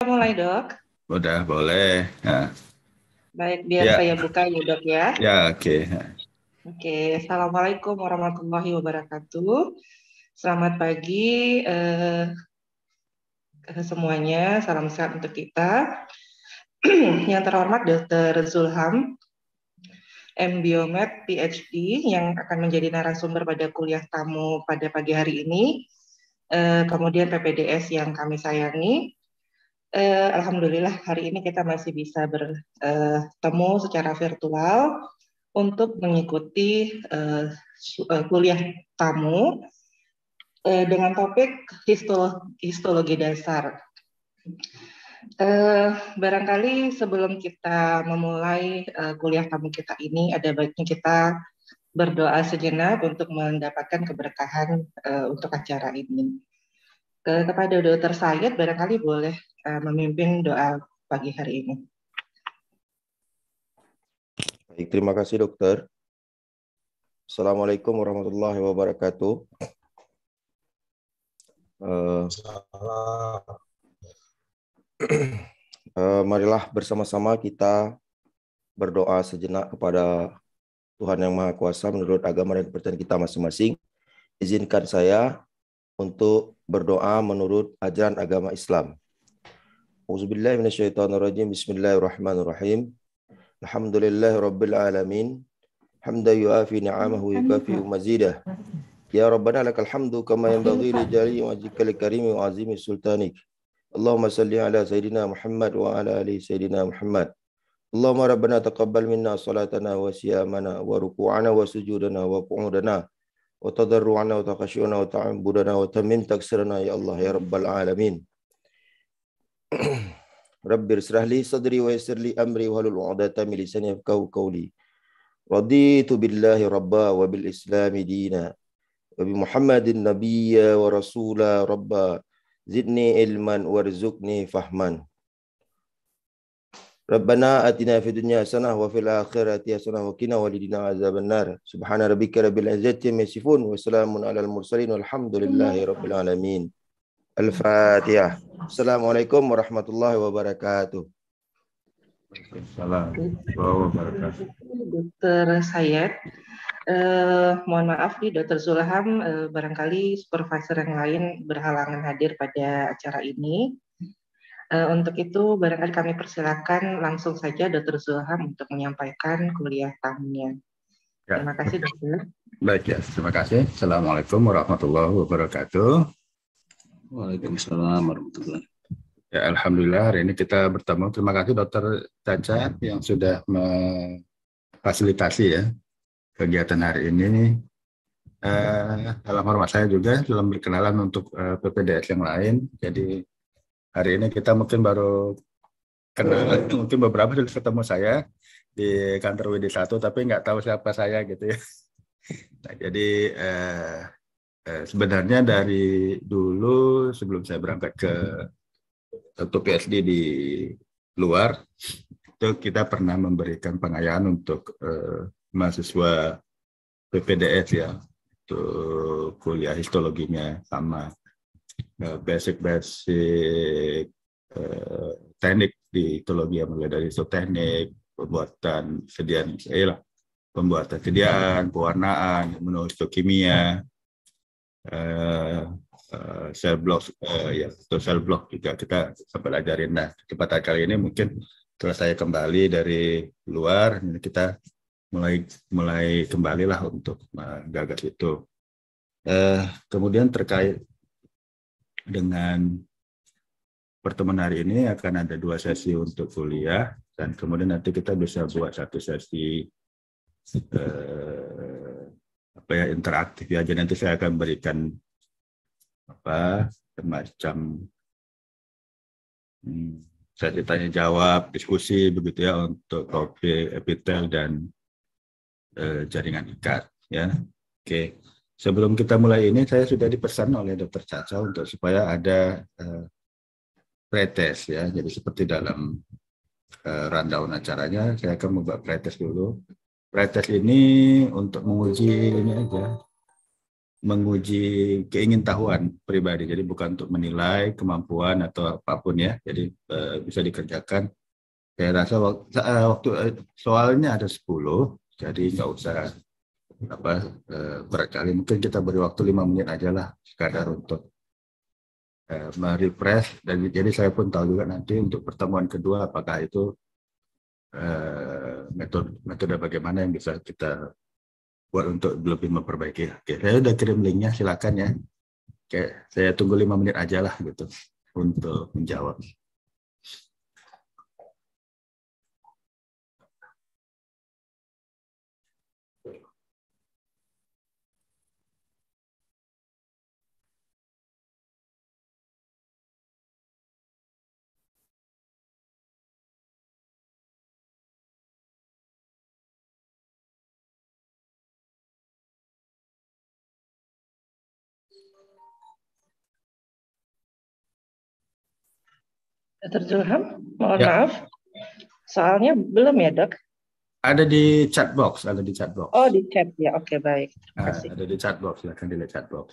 mulai, Dok? Udah boleh. Nah, Baik, biar ya, saya buka ya, Dok ya. ya, oke. Oke, Assalamualaikum warahmatullahi wabarakatuh. Selamat pagi semuanya, salam sehat untuk kita. Yang terhormat Dr. Zulham, M. Biomed, PhD, yang akan menjadi narasumber pada kuliah tamu pada pagi hari ini. Kemudian PPDS yang kami sayangi. Alhamdulillah hari ini kita masih bisa bertemu secara virtual untuk mengikuti kuliah tamu dengan topik histologi dasar. Barangkali sebelum kita memulai kuliah tamu kita ini, ada baiknya kita berdoa sejenak untuk mendapatkan keberkahan untuk acara ini. Kepada Dr. Syed, barangkali boleh memimpin doa pagi hari ini. Baik, terima kasih dokter. Assalamualaikum warahmatullahi wabarakatuh. Marilah bersama-sama kita berdoa sejenak kepada Tuhan Yang Maha Kuasa menurut agama dan kepercayaan kita masing-masing. Izinkan saya untuk berdoa menurut ajaran agama Islam. Auzubillahi minasyaitonirrajim. Bismillahirrahmanirrahim. Alhamdulillahirabbil alamin. Hamdan yuafi ni'amahu yukafi'u mazidah. Ya Rabbana lakal hamdu kama yanbaghi li jalali wajhikal karimi wa azimi sultanik. Allahumma salli ala sayidina Muhammad wa ala ali sayidina Muhammad. Allahumma rabbana taqabbal minna salatana wa siyamana wa ruku'ana wa sujudana wa qu'udana wa tadarru'ana wa taqasyuna wa ta'budana wa tamim taksirana ya Allah ya rabbal alamin. Rabbir israh li sadri wa yassir li amri wa hlul 'uqdatam min lisani yafqahu qawli. Raditu billahi rabba wa bil islami dina wa bi Muhammadin nabiyya wa rasula rabba zidni ilman warzuqni fahman. Rabbana atina fid dunya hasanah wa fil akhirati hasanah wa qina walidina azabannar. Subhana rabbika rabbil izzati amma yasifun wa salamun alal mursalin walhamdulillahi rabbil alamin. Al-Fatihah. Assalamualaikum warahmatullahi wabarakatuh. Assalamualaikum warahmatullahi wabarakatuh. Dr. Syed, mohon maaf nih Dr. Zulham, barangkali supervisor yang lain berhalangan hadir pada acara ini. Untuk itu barangkali kami persilakan langsung saja Dr. Zulham untuk menyampaikan kuliah tamunya. Ya. Terima kasih Dr. Baik ya, terima kasih. Assalamualaikum warahmatullahi wabarakatuh. Waalaikumsalam warahmatullahi wabarakatuh. Ya, alhamdulillah hari ini kita bertemu. Terima kasih Dr. Caca yang sudah memfasilitasi ya kegiatan hari ini. Dalam hormat saya juga dalam berkenalan untuk PPDS yang lain. Jadi hari ini kita mungkin baru kenal, mungkin beberapa sudah ketemu saya di kantor WD1, tapi nggak tahu siapa saya gitu ya. Nah, jadi sebenarnya dari dulu sebelum saya berangkat ke untuk PhD di luar, itu kita pernah memberikan pengayaan untuk mahasiswa PPDS ya, untuk kuliah histologinya sama basic teknik di histologi yang mulai dari histoteknik, pembuatan pewarnaan, imunohistokimia, sel block ya, atau sel block juga kita sempat ajarin. Nah, kesempatan kali ini mungkin setelah saya kembali dari luar, kita mulai kembalilah untuk menggagas itu. Kemudian terkait dengan pertemuan hari ini akan ada 2 sesi untuk kuliah, dan kemudian nanti kita bisa buat 1 sesi interaktif ya. Jadi nanti saya akan berikan semacam sesi tanya jawab, diskusi begitu ya untuk topik epitel dan jaringan ikat ya. Oke. Sebelum kita mulai ini saya sudah dipesan oleh Dr. Caca untuk supaya ada pretest ya. Jadi seperti dalam rundown acaranya saya akan membuat pretest dulu. Pretest ini untuk menguji ini aja. menguji keingintahuan pribadi. Jadi bukan untuk menilai kemampuan atau apapun ya. Jadi bisa dikerjakan. Saya rasa waktu soalnya ada 10, jadi nggak usah berat kali. Mungkin kita beri waktu 5 menit aja lah, sekadar untuk merefresh. Dan jadi saya pun tahu juga nanti untuk pertemuan kedua apakah itu metode bagaimana yang bisa kita buat untuk lebih memperbaiki. Oke, saya udah kirim linknya, silakan ya. Oke, saya tunggu 5 menit aja lah gitu untuk menjawab. Dr. Zulham, mohon Ya. maaf, soalnya belum ya dok? Ada di chat box, ada di chat box. Oh di chat ya, oke baik. Terima kasih. Ada di chat box, silakan dilihat chat box.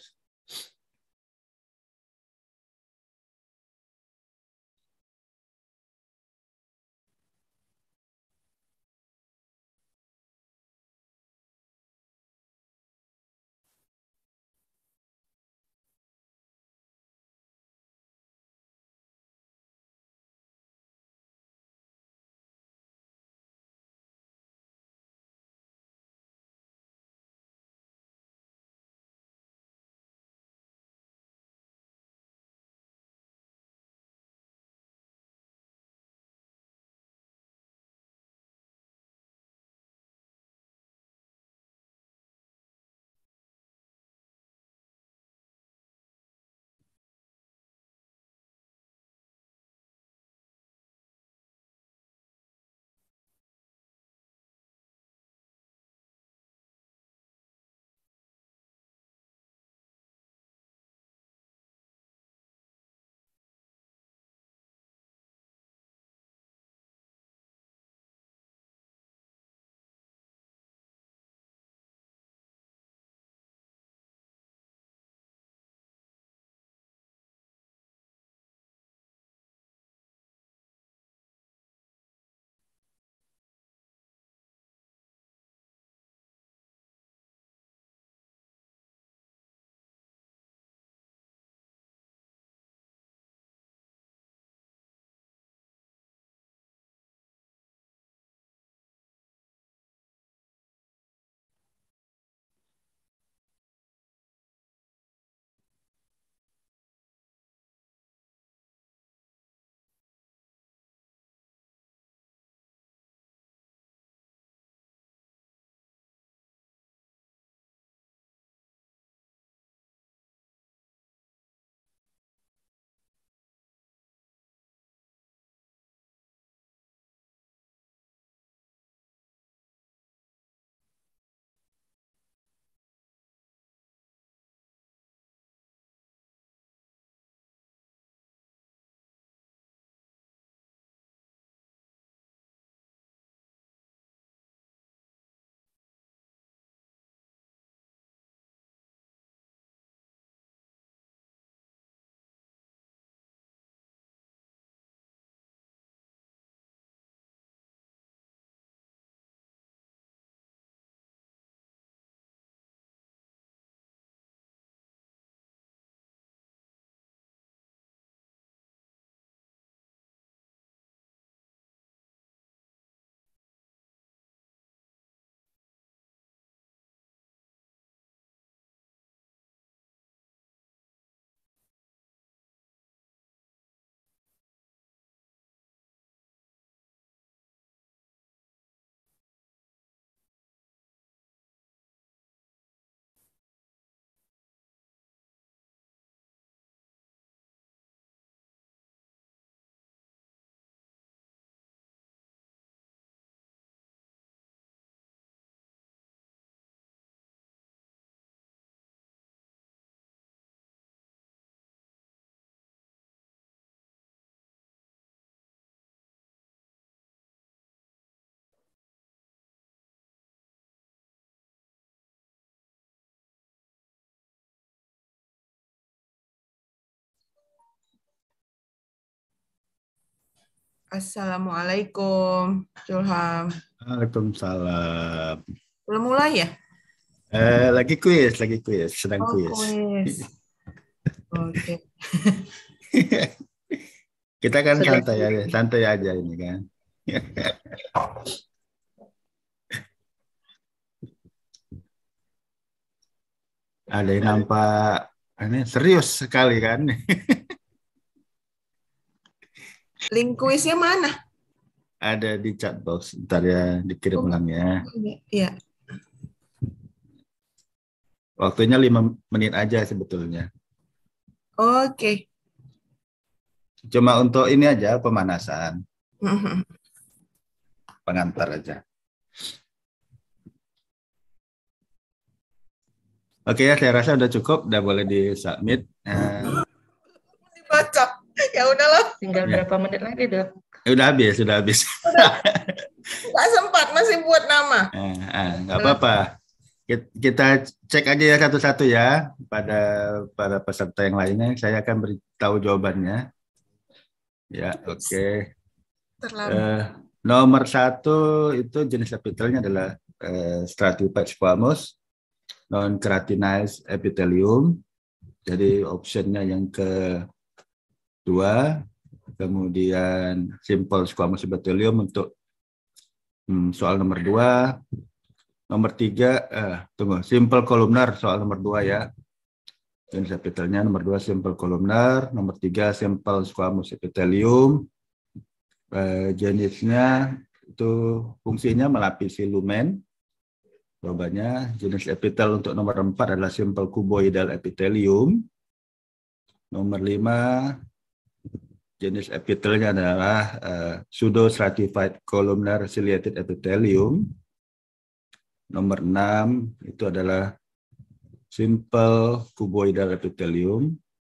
Assalamualaikum, Julham. Waalaikumsalam. Belum mulai ya? Lagi kuis, sedang Oh, kuis. kuis. Oke. Kita kan Sudah. santai aja ini kan. Ada yang nampak ini serius sekali kan. Link kuisnya mana? Ada di chat box, ntar ya dikirim ulang ya. Iya. Waktunya 5 menit aja sebetulnya. Oke. Cuma untuk ini aja pemanasan, Mhm. pengantar aja. Oke ya, saya rasa udah cukup, udah boleh di-submit. Dibaca. Ya udahlah, Tinggal Ya. berapa menit lagi, Dok? Udah habis. nggak sempat masih buat nama. Nggak apa-apa. Kita cek aja ya satu-satu ya pada para peserta yang lainnya. Saya akan beritahu jawabannya. Ya, oke. Terlambat. Nomor 1 itu jenis epitelnya adalah stratified squamous non-keratinized epithelium. Jadi optionnya yang kedua. Kemudian simple squamous epithelium untuk soal nomor 2. Nomor 3, simple columnar soal nomor 2 ya. Jenis epitelnya nomor 2 simple columnar, nomor 3 simple squamous epithelium. Jenisnya itu fungsinya melapisi lumen. Jawabannya jenis epitel untuk nomor 4 adalah simple cuboidal epithelium. Nomor 5 jenis epitelnya adalah pseudo stratified columnar ciliated epithelium. Nomor 6 itu adalah simple cuboidal epithelium.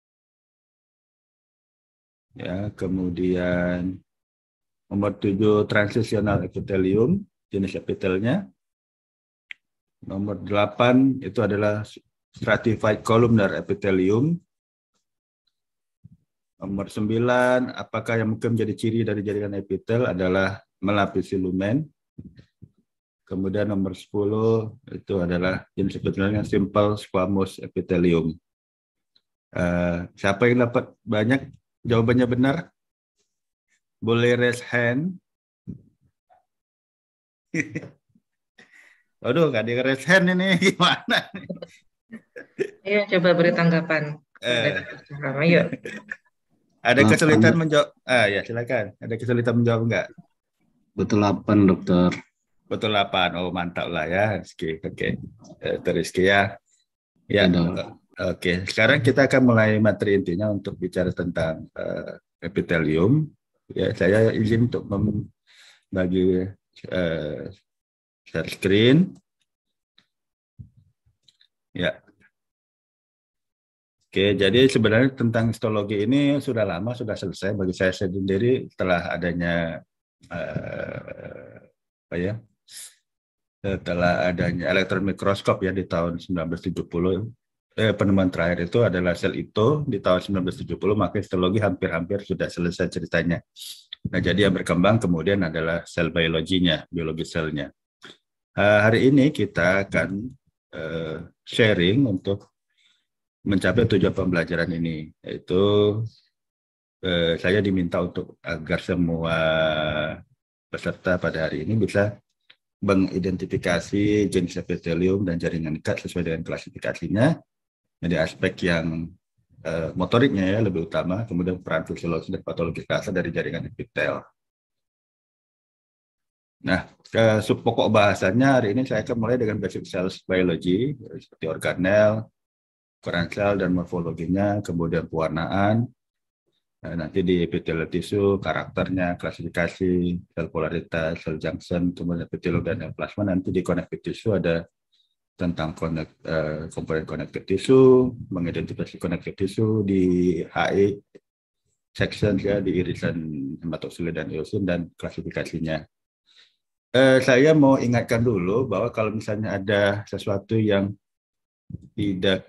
Ya, kemudian nomor 7 transitional epithelium, jenis epitelnya. Nomor 8 itu adalah stratified columnar epithelium. Nomor 9, apakah yang mungkin menjadi ciri dari jaringan epitel adalah melapisi lumen. Kemudian nomor 10 itu adalah jenis epitelnya simple squamous epithelium. Siapa yang dapat banyak jawabannya benar? Boleh raise hand. Aduh, nggak di raise hand ini gimana? Ayo coba beri tanggapan. Ayo. Ada kesulitan menjawab? Ya silakan. Ada kesulitan menjawab nggak? Betul 8, dokter. Betul 8. Oh mantap lah ya. Oke. Terus ya. Ya. Oke. Sekarang kita akan mulai materi intinya untuk bicara tentang epithelium. Ya, saya izin untuk membagi share screen. Ya. Oke, jadi sebenarnya tentang histologi ini sudah lama, sudah selesai bagi saya sendiri setelah adanya setelah adanya elektron mikroskop ya di tahun 1970. Penemuan terakhir itu adalah sel Ito di tahun 1970, maka histologi hampir-hampir sudah selesai ceritanya. Nah, jadi yang berkembang kemudian adalah sel biologinya, biologi selnya. Hari ini kita akan sharing untuk mencapai tujuan pembelajaran ini, yaitu saya diminta untuk agar semua peserta pada hari ini bisa mengidentifikasi jenis epithelium dan jaringan ikat sesuai dengan klasifikasinya. Jadi aspek yang motoriknya ya lebih utama, kemudian peran fisiologis dan patologis dasar dari jaringan epitel. Nah, pokok bahasannya hari ini saya akan mulai dengan basic cells biology seperti organel, ukuran sel dan morfologinya, kemudian pewarnaan, nanti di epithelial tissue, karakternya, klasifikasi, sel polaritas, sel junction, kemudian epithelium dan plasma. Nanti di connective tissue ada tentang komponen connective tissue, mengidentifikasi connective tissue di HI section ya, di irisan hematoxylin dan eosin dan klasifikasinya. Saya mau ingatkan dulu bahwa kalau misalnya ada sesuatu yang tidak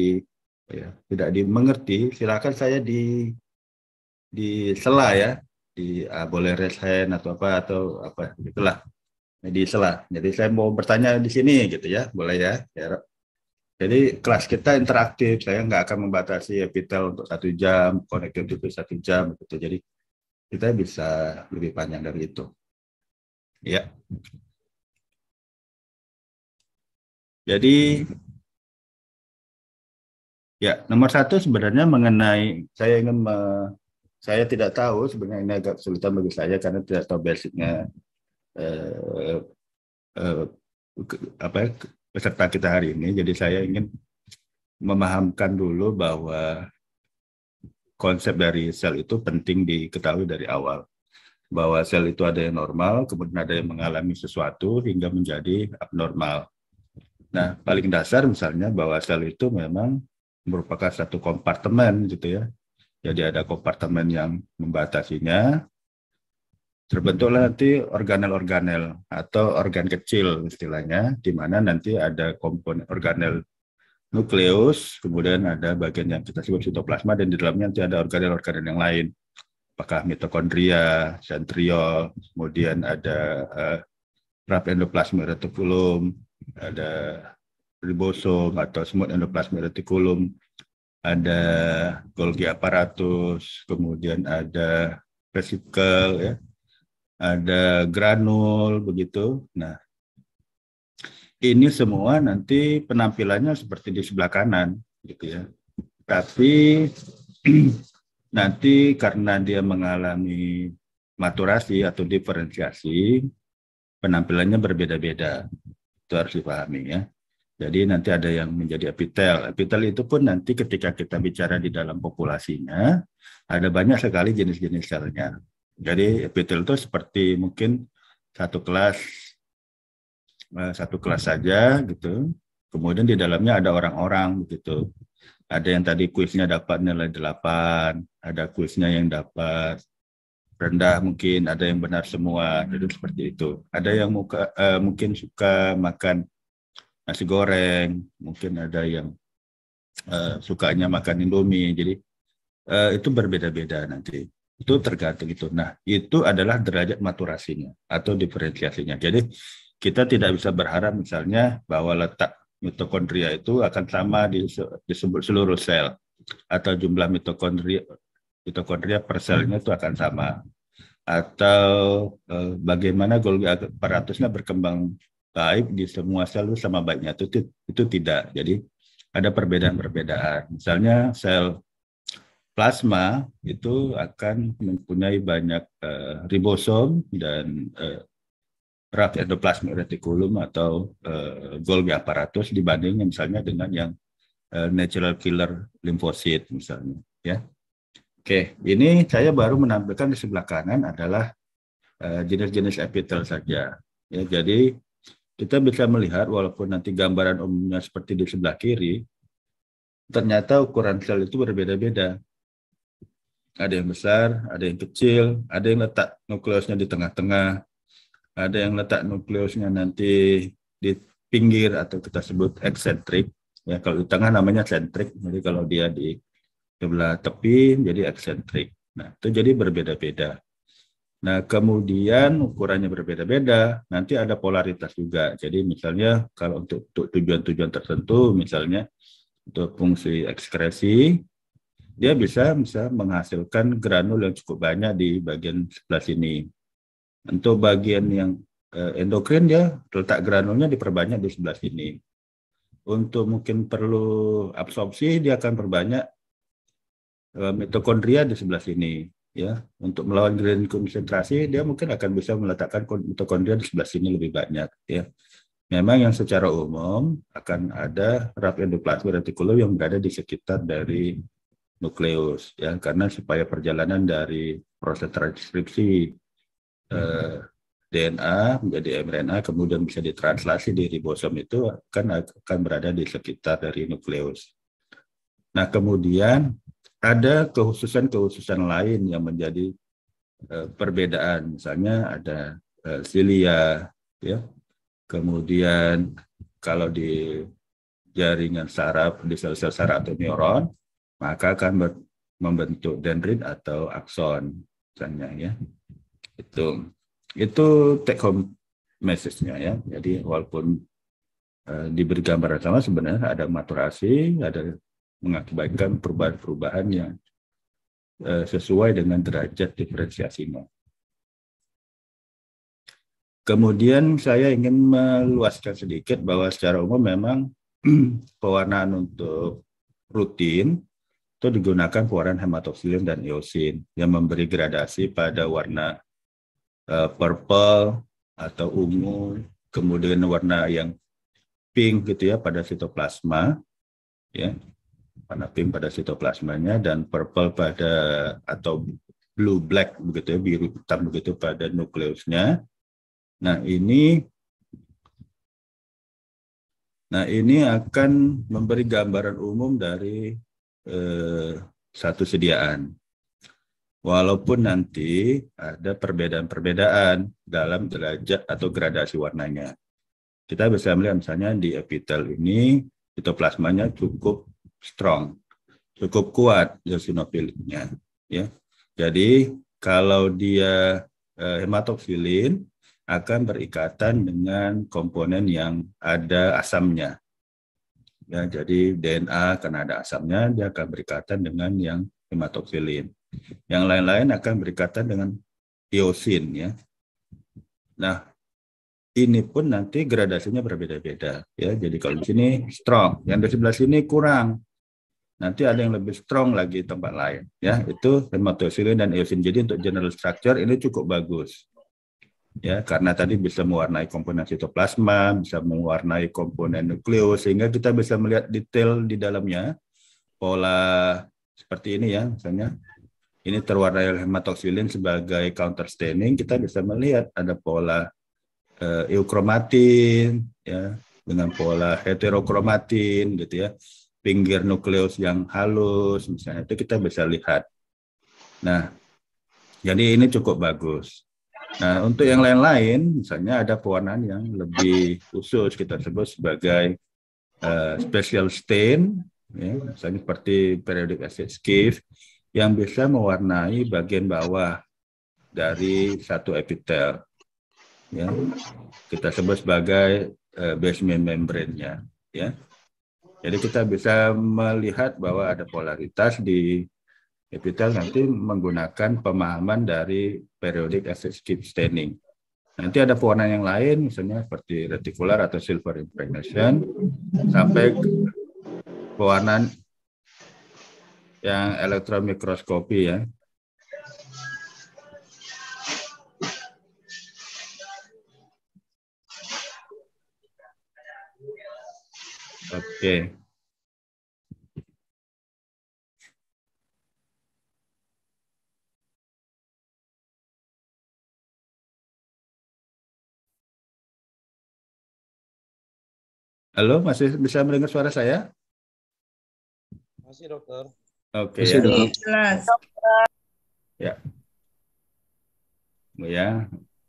dimengerti, silakan saya di sela ya, boleh raise hand atau apa itulah di sela. Jadi saya mau bertanya di sini gitu ya, boleh ya. Jadi kelas kita interaktif, saya nggak akan membatasi epitel untuk 1 jam, connectivity 1 jam gitu. Jadi kita bisa lebih panjang dari itu. Ya. Jadi ya, nomor 1 sebenarnya mengenai saya tidak tahu, sebenarnya ini agak kesulitan bagi saya karena tidak tahu basicnya eh, eh, peserta kita hari ini. Jadi saya ingin memahamkan dulu bahwa konsep dari sel itu penting diketahui dari awal. Bahwa sel itu ada yang normal, kemudian ada yang mengalami sesuatu hingga menjadi abnormal. Nah, paling dasar misalnya bahwa sel itu memang merupakan satu kompartemen gitu ya. Jadi ada kompartemen yang membatasinya, terbentuklah nanti organel-organel atau organ kecil istilahnya, di mana nanti ada komponen organel nukleus, kemudian ada bagian yang kita sebut sitoplasma, dan di dalamnya nanti ada organel-organel yang lain. Apakah mitokondria, sentriol, kemudian ada raf endoplasmic reticulum, ada ribosom atau smooth endoplasmic reticulum, ada Golgi apparatus, kemudian ada vesikel, ya, ada granul, begitu. Nah, ini semua nanti penampilannya seperti di sebelah kanan, gitu ya. Tapi nanti karena dia mengalami maturasi atau diferensiasi, penampilannya berbeda-beda. Itu harus dipahami ya. Jadi nanti ada yang menjadi epitel. Epitel itu pun nanti ketika kita bicara di dalam populasinya, ada banyak sekali jenis-jenis selnya. Jadi epitel itu seperti mungkin satu kelas saja gitu. Kemudian di dalamnya ada orang-orang begitu. Ada yang tadi kuisnya dapat nilai 8, ada kuisnya yang dapat rendah mungkin, ada yang benar semua. Jadi seperti itu. Ada yang mungkin suka makan nasi goreng, mungkin ada yang sukanya makan Indomie. Jadi itu berbeda-beda nanti. Itu tergantung itu. Nah, itu adalah derajat maturasinya atau diferensiasinya. Jadi kita tidak bisa berharap misalnya bahwa letak mitokondria itu akan sama di seluruh sel atau jumlah mitokondria per selnya itu akan sama, atau bagaimana Golgi apparatusnya berkembang baik di semua sel itu sama baiknya, itu tidak. Jadi ada perbedaan-perbedaan. Misalnya sel plasma itu akan mempunyai banyak ribosom dan raf endoplasmic reticulum atau Golgi apparatus dibanding misalnya dengan yang natural killer lymphocyte misalnya, ya. Oke, ini saya baru menampilkan di sebelah kanan adalah jenis-jenis epitel saja. Ya, jadi kita bisa melihat walaupun nanti gambaran umumnya seperti di sebelah kiri, ternyata ukuran sel itu berbeda-beda. Ada yang besar, ada yang kecil, ada yang letak nukleusnya di tengah-tengah, ada yang letak nukleusnya nanti di pinggir atau kita sebut eksentrik. Ya, kalau di tengah namanya sentrik, jadi kalau dia di sebelah tepi jadi eksentrik. Nah, itu jadi berbeda-beda. Nah, kemudian ukurannya berbeda-beda, nanti ada polaritas juga. Jadi misalnya kalau untuk tujuan-tujuan tertentu, misalnya untuk fungsi ekskresi, dia bisa menghasilkan granul yang cukup banyak di bagian sebelah sini. Untuk bagian yang endokrin, dia letak granulnya diperbanyak di sebelah sini. Untuk mungkin perlu absorpsi, dia akan perbanyak mitokondria di sebelah sini. Ya, untuk melawan gradient konsentrasi, dia mungkin akan bisa meletakkan mitokondria di sebelah sini lebih banyak. Ya, memang yang secara umum akan ada raf endoplasmic reticulum yang berada di sekitar dari nukleus, ya, karena supaya perjalanan dari proses transkripsi DNA menjadi mRNA kemudian bisa ditranslasi di ribosom itu akan berada di sekitar dari nukleus. Nah, kemudian ada kehususan lain yang menjadi perbedaan, misalnya ada silia, ya. Kemudian kalau di jaringan saraf, di sel-sel saraf atau neuron, maka akan membentuk dendrit atau akson. misalnya ya. Itu take home message-nya ya. Jadi walaupun diberi gambaran sama, sebenarnya ada maturasi, ada mengakibatkan perubahan-perubahan yang sesuai dengan derajat diferensiasinya. Kemudian saya ingin meluaskan sedikit bahwa secara umum memang pewarnaan untuk rutin itu digunakan pewarnaan hematoksilin dan eosin yang memberi gradasi pada warna purple atau ungu, kemudian warna yang pink gitu ya pada sitoplasma, ya, warna pink pada sitoplasmanya, dan purple pada atau blue black begitu ya, biru hitam begitu pada nukleusnya. Nah ini akan memberi gambaran umum dari satu sediaan. Walaupun nanti ada perbedaan-perbedaan dalam derajat atau gradasi warnanya. Kita bisa melihat misalnya di epitel ini sitoplasmanya cukup strong, cukup kuat eosinofiliknya. Ya. Jadi kalau dia hematoksilin akan berikatan dengan komponen yang ada asamnya. Ya, jadi DNA karena ada asamnya, dia akan berikatan dengan yang hematoksilin. Yang lain-lain akan berikatan dengan eosin. Ya. Nah, ini pun nanti gradasinya berbeda-beda. Ya, jadi kalau di sini strong, yang di sebelah sini kurang. Nanti ada yang lebih strong lagi di tempat lain. Ya, itu hematoksilin dan eosin. Jadi untuk general structure ini cukup bagus. Ya, karena tadi bisa mewarnai komponen sitoplasma, bisa mewarnai komponen nukleus, sehingga kita bisa melihat detail di dalamnya, pola seperti ini ya, misalnya ini terwarnai oleh hematoksilin sebagai counter staining, kita bisa melihat ada pola eukromatin, ya, dengan pola heterokromatin, gitu ya, pinggir nukleus yang halus, misalnya itu kita bisa lihat. Nah, jadi ini cukup bagus. Nah, untuk yang lain-lain, misalnya ada pewarnaan yang lebih khusus, kita sebut sebagai special stain, ya, misalnya seperti periodic acid skiff, yang bisa mewarnai bagian bawah dari satu epitel. Ya. Kita sebut sebagai basement membrane-nya. Ya. Jadi kita bisa melihat bahwa ada polaritas di epitel nanti menggunakan pemahaman dari periodic acid skiff staining. Nanti ada pewarnaan yang lain, misalnya seperti reticular atau silver impregnation, sampai pewarnaan yang elektron mikroskopi ya. Oke. Halo, masih bisa mendengar suara saya? Masih, dokter. Oke Masih, ya. Dok. Jelas. Ya. Ya.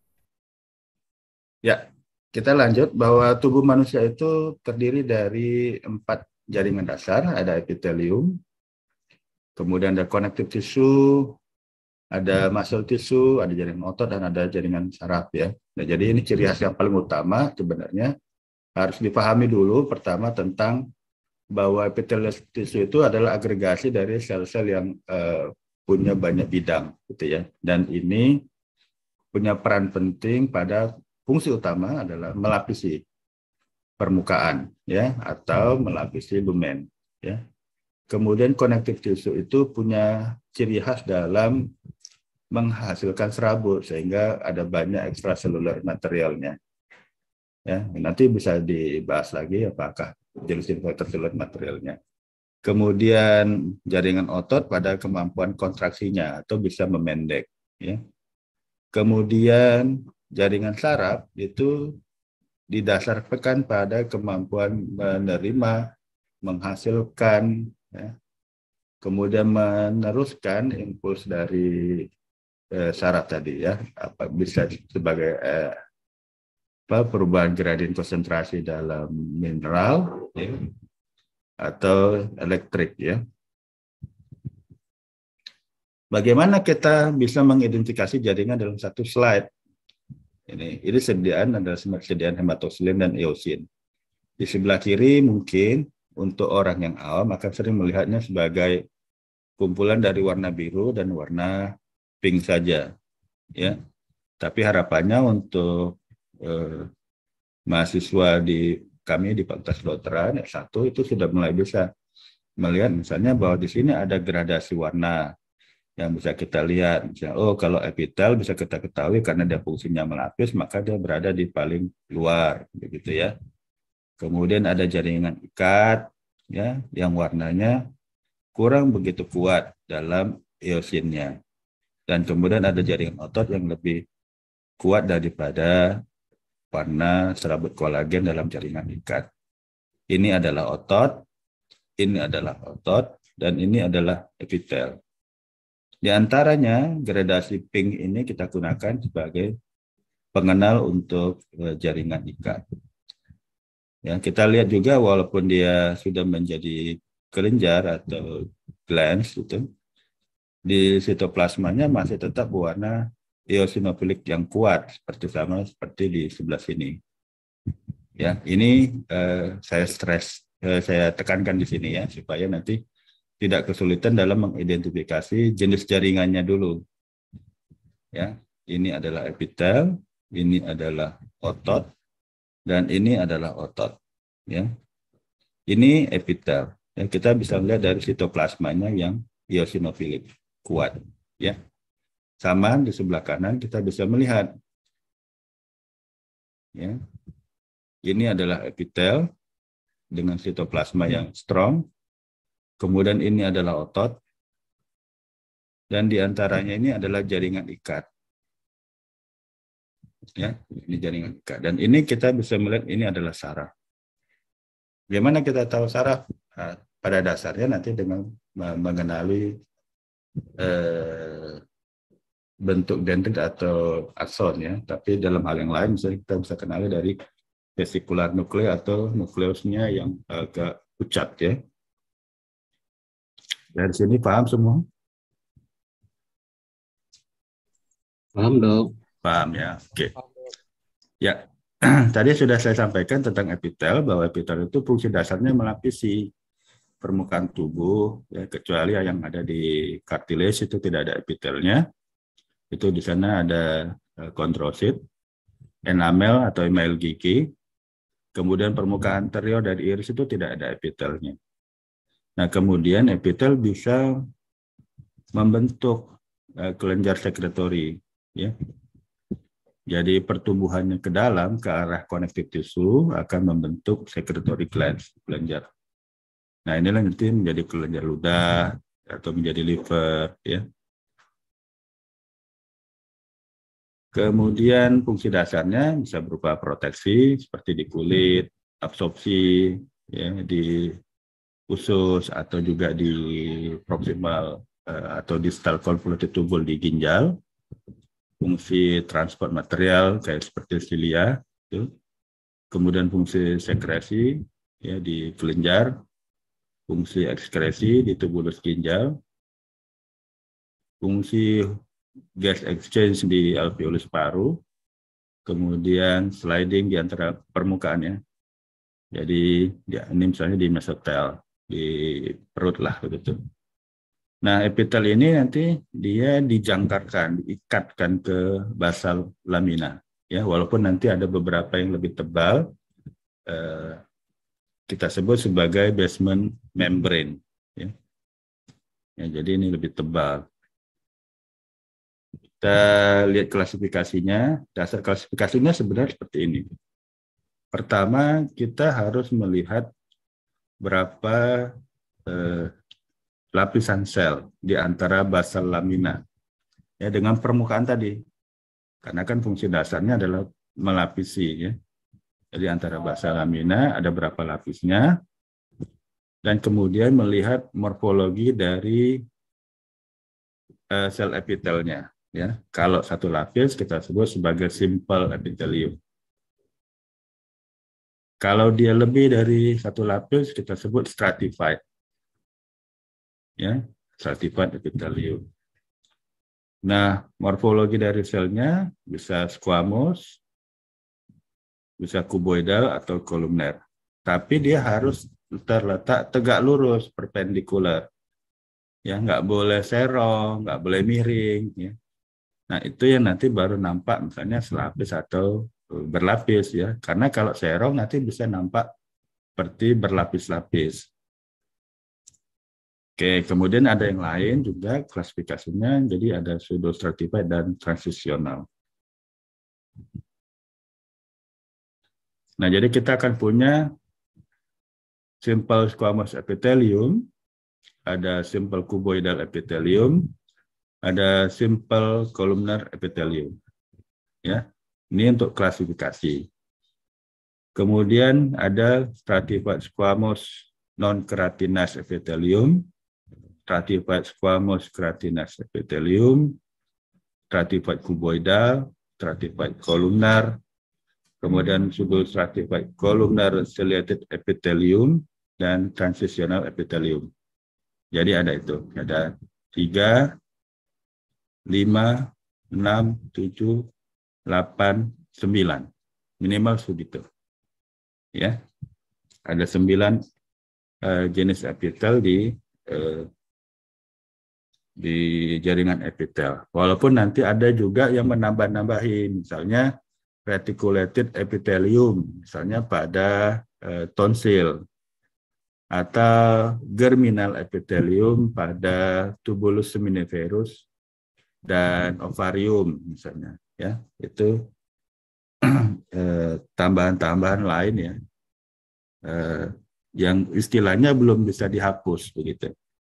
Ya, kita lanjut bahwa tubuh manusia itu terdiri dari 4 jaringan dasar, ada epitelium, kemudian ada connective tissue, ada muscle tissue, ada jaringan otot, dan ada jaringan saraf ya. Nah, jadi ini ciri khas yang paling utama sebenarnya harus dipahami dulu pertama tentang bahwa epithelial tissue itu adalah agregasi dari sel-sel yang punya banyak bidang gitu ya. Dan ini punya peran penting pada fungsi utama adalah melapisi permukaan ya atau melapisi lumen ya. Kemudian connective tissue itu punya ciri khas dalam menghasilkan serabut sehingga ada banyak ekstraseluler materialnya. Ya, nanti bisa dibahas lagi apakah jenis ekstraseluler materialnya. Kemudian jaringan otot pada kemampuan kontraksinya atau bisa memendek. Ya. Kemudian jaringan saraf itu didasarkan pada kemampuan menerima, menghasilkan, ya, kemudian meneruskan impuls dari saraf tadi ya, apa bisa sebagai perubahan gradien konsentrasi dalam mineral ya, atau elektrik ya. Bagaimana kita bisa mengidentifikasi jaringan dalam satu slide? Ini sediaan adalah sediaan hematosilin dan eosin. Di sebelah kiri mungkin untuk orang yang awam akan sering melihatnya sebagai kumpulan dari warna biru dan warna pink saja, ya. Tapi harapannya untuk mahasiswa kami di Fakultas Kedokteran S1 itu sudah mulai bisa melihat misalnya bahwa di sini ada gradasi warna yang bisa kita lihat. Misalnya, oh kalau epitel bisa kita ketahui karena dia fungsinya melapis, maka dia berada di paling luar, begitu ya. Kemudian ada jaringan ikat, ya, yang warnanya kurang begitu kuat dalam eosinnya. Dan kemudian ada jaringan otot yang lebih kuat daripada warna serabut kolagen dalam jaringan ikat. Ini adalah otot, dan ini adalah epitel. Di antaranya gradasi pink ini kita gunakan sebagai pengenal untuk jaringan ikat. Ya, kita lihat juga walaupun dia sudah menjadi kelenjar atau glands itu, di sitoplasmanya masih tetap berwarna eosinofilik yang kuat seperti di sebelah sini. Ya, ini saya tekankan di sini ya supaya nanti tidak kesulitan dalam mengidentifikasi jenis jaringannya dulu. Ya, ini adalah epitel, ini adalah otot, dan ini adalah otot. Ya, ini epitel. Ya, kita bisa lihat dari sitoplasmanya yang eosinofilik kuat. Ya, sama di sebelah kanan kita bisa melihat. Ya, ini adalah epitel dengan sitoplasma yang strong. Kemudian ini adalah otot, dan diantaranya ini adalah jaringan ikat. Ya, ini jaringan ikat. Dan ini kita bisa melihat ini adalah saraf. Bagaimana kita tahu saraf? Nah, pada dasarnya nanti dengan mengenali bentuk dendrit atau akson ya. Tapi dalam hal yang lain misalnya kita bisa kenali dari vesikular nuklei atau nukleusnya yang agak pucat ya. Dari sini paham semua? Paham, Dok. Paham ya, oke. Ya, tadi sudah saya sampaikan tentang epitel, bahwa epitel itu fungsi dasarnya melapisi permukaan tubuh, ya, kecuali yang ada di cartilage itu tidak ada epitelnya. Itu di sana ada kondrosit, enamel atau email gigi, kemudian permukaan anterior dari iris itu tidak ada epitelnya. Nah, kemudian epitel bisa membentuk kelenjar sekretori, ya. Jadi pertumbuhannya ke dalam ke arah connective tissue akan membentuk secretory glands, kelenjar. Nah, inilah nanti menjadi kelenjar ludah atau menjadi liver, ya. Kemudian fungsi dasarnya bisa berupa proteksi seperti di kulit, absorpsi, ya, di usus atau juga di proximal atau distal convoluted tubule di ginjal, fungsi transport material kayak seperti silia, itu. Kemudian fungsi sekresi ya di kelenjar, fungsi ekskresi di tubulus ginjal, fungsi gas exchange di alveolus paru, kemudian sliding di antara permukaannya. Jadi ya, ini misalnya di mesotel, di perut lah begitu. Nah, epitel ini nanti dia dijangkarkan, diikatkan ke basal lamina. Ya, walaupun nanti ada beberapa yang lebih tebal, kita sebut sebagai basement membrane. Ya. Ya, jadi ini lebih tebal. Kita lihat klasifikasinya. Dasar klasifikasinya sebenarnya seperti ini. Pertama, kita harus melihat berapa lapisan sel di antara basal lamina ya dengan permukaan tadi, karena kan fungsi dasarnya adalah melapisi ya. Jadi antara basal lamina ada berapa lapisnya, dan kemudian melihat morfologi dari sel epitelnya ya. Kalau satu lapis kita sebut sebagai simple epithelium. Kalau dia lebih dari satu lapis kita sebut stratified. Ya, stratified epithelium. Nah, morfologi dari selnya bisa squamous, bisa kuboidal atau kolumner. Tapi dia harus terletak tegak lurus, perpendikular. Ya, nggak boleh serong, nggak boleh miring. Ya. Nah, itu yang nanti baru nampak misalnya selapis atau berlapis ya. Karena kalau serong nanti bisa nampak seperti berlapis-lapis. Oke, kemudian ada yang lain juga klasifikasinya, jadi ada pseudostratified dan transisional. Nah, jadi kita akan punya simple squamous epithelium, ada simple cuboidal epithelium, ada simple columnar epithelium. Ya, ini untuk klasifikasi. Kemudian ada stratified squamous non-keratinase epithelium, stratified squamous keratinase epithelium, stratified cuboidal, stratified columnar, kemudian pseudostratified columnar ciliated epithelium, dan transitional epithelium. Jadi ada itu, ada 3, 5, 6, 7, 8, 9. Minimal segitu. Ya. Ada 9 jenis epitel di jaringan epitel. Walaupun nanti ada juga yang menambah-nambahin, misalnya reticulated epithelium, misalnya pada tonsil, atau germinal epithelium pada tubulus seminiferus dan ovarium, misalnya. Ya, itu tambahan-tambahan lain ya, yang istilahnya belum bisa dihapus begitu.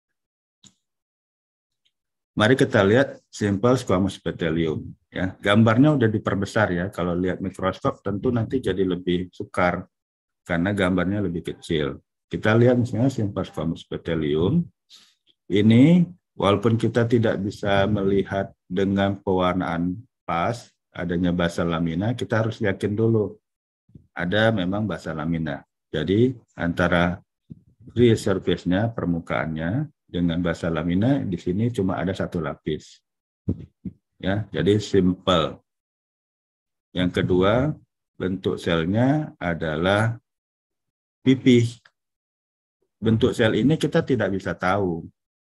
Mari kita lihat simple squamous epithelium. Ya, gambarnya udah diperbesar ya. Kalau lihat mikroskop tentu nanti jadi lebih sukar karena gambarnya lebih kecil. Kita lihat misalnya simple squamous epithelium. Ini walaupun kita tidak bisa melihat dengan pewarnaan pas adanya basal lamina, kita harus yakin dulu ada memang basal lamina. Jadi antara free surface-nya, permukaannya, dengan basal lamina di sini cuma ada 1 lapis. Ya, jadi simple. Yang kedua, bentuk selnya adalah pipih. Bentuk sel ini kita tidak bisa tahu.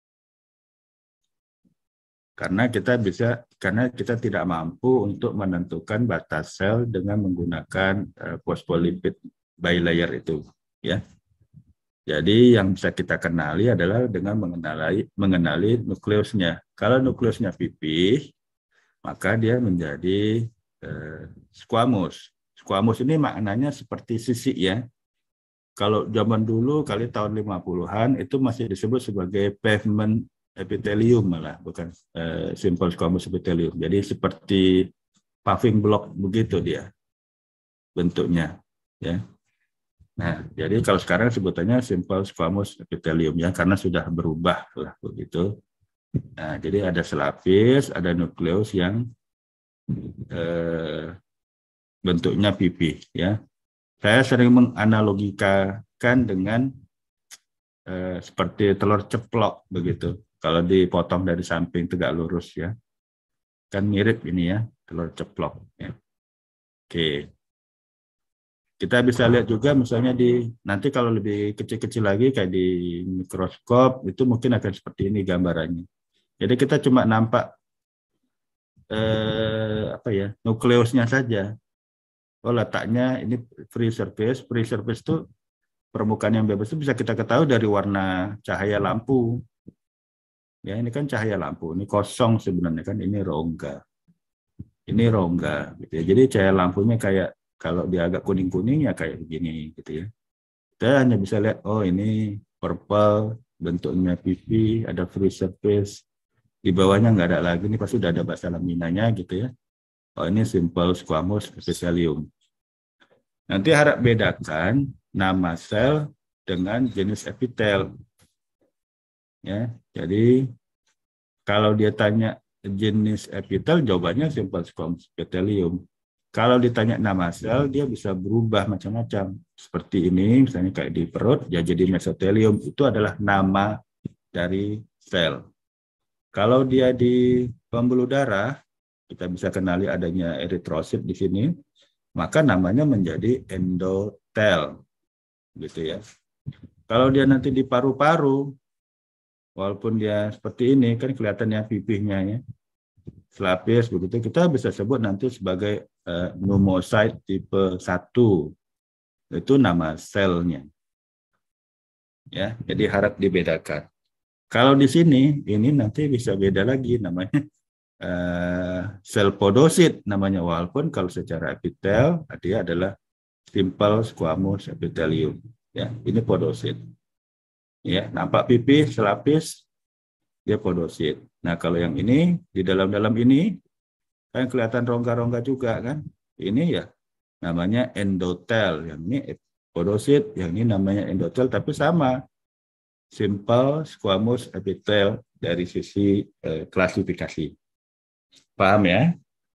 Karena kita tidak mampu untuk menentukan batas sel dengan menggunakan phospholipid bilayer itu, ya. Jadi yang bisa kita kenali adalah dengan mengenali nukleusnya. Kalau nukleusnya pipih, maka dia menjadi squamous. Squamous ini maknanya seperti sisik ya. Kalau zaman dulu kali tahun 50-an itu masih disebut sebagai pavement epithelium malah, bukan simple squamous epithelium. Jadi seperti paving block begitu dia bentuknya, ya. Nah, jadi kalau sekarang sebutannya simple squamous epithelium ya, karena sudah berubah lah begitu. Nah, jadi ada selapis, ada nukleus yang bentuknya pipih ya. Saya sering menganalogikan dengan seperti telur ceplok begitu. Kalau dipotong dari samping tegak lurus ya, kan mirip ini ya, telur ceplok. Ya. Oke. Kita bisa lihat juga misalnya nanti kalau lebih kecil-kecil lagi kayak di mikroskop itu mungkin akan seperti ini gambarannya. Jadi kita cuma nampak nukleusnya saja. Oh, letaknya ini free surface. Free surface itu permukaan yang bebas itu bisa kita ketahui dari warna cahaya lampu. Ya, ini kan cahaya lampu. Ini kosong sebenarnya kan, ini rongga. Ini rongga gitu ya. Jadi cahaya lampunya kayak kalau dia agak kuning-kuning ya kayak begini gitu ya. Kita hanya bisa lihat, oh ini purple, bentuknya pipih, ada free surface. Di bawahnya nggak ada lagi, ini pasti sudah ada basal laminanya gitu ya. Oh ini simple squamous epithelium. Nanti harap bedakan nama sel dengan jenis epitel. Ya, jadi kalau dia tanya jenis epitel, jawabannya simple squamous epithelium. Kalau ditanya nama sel, dia bisa berubah macam-macam. Seperti ini, misalnya kayak di perut, ya jadi mesotelium. Itu adalah nama dari sel. Kalau dia di pembuluh darah, kita bisa kenali adanya eritrosit di sini, maka namanya menjadi endotel, gitu ya. Kalau dia nanti di paru-paru, walaupun dia seperti ini, kan kelihatannya pipihnya ya, selapis begitu, kita bisa sebut nanti sebagai pneumocyte tipe 1. Itu nama selnya. Ya, jadi harap dibedakan. Kalau di sini, ini nanti bisa beda lagi namanya sel podosit namanya, walaupun kalau secara epitel dia adalah simple squamous epithelium. Ya, ini podosit. Ya, nampak pipih selapis, dia podosit. Nah, kalau yang ini di dalam-dalam ini kan kelihatan rongga-rongga juga kan? Ini ya namanya endotel. Yang ini podosit, yang ini namanya endotel, tapi sama. Simple squamous epithel dari sisi klasifikasi. Paham ya?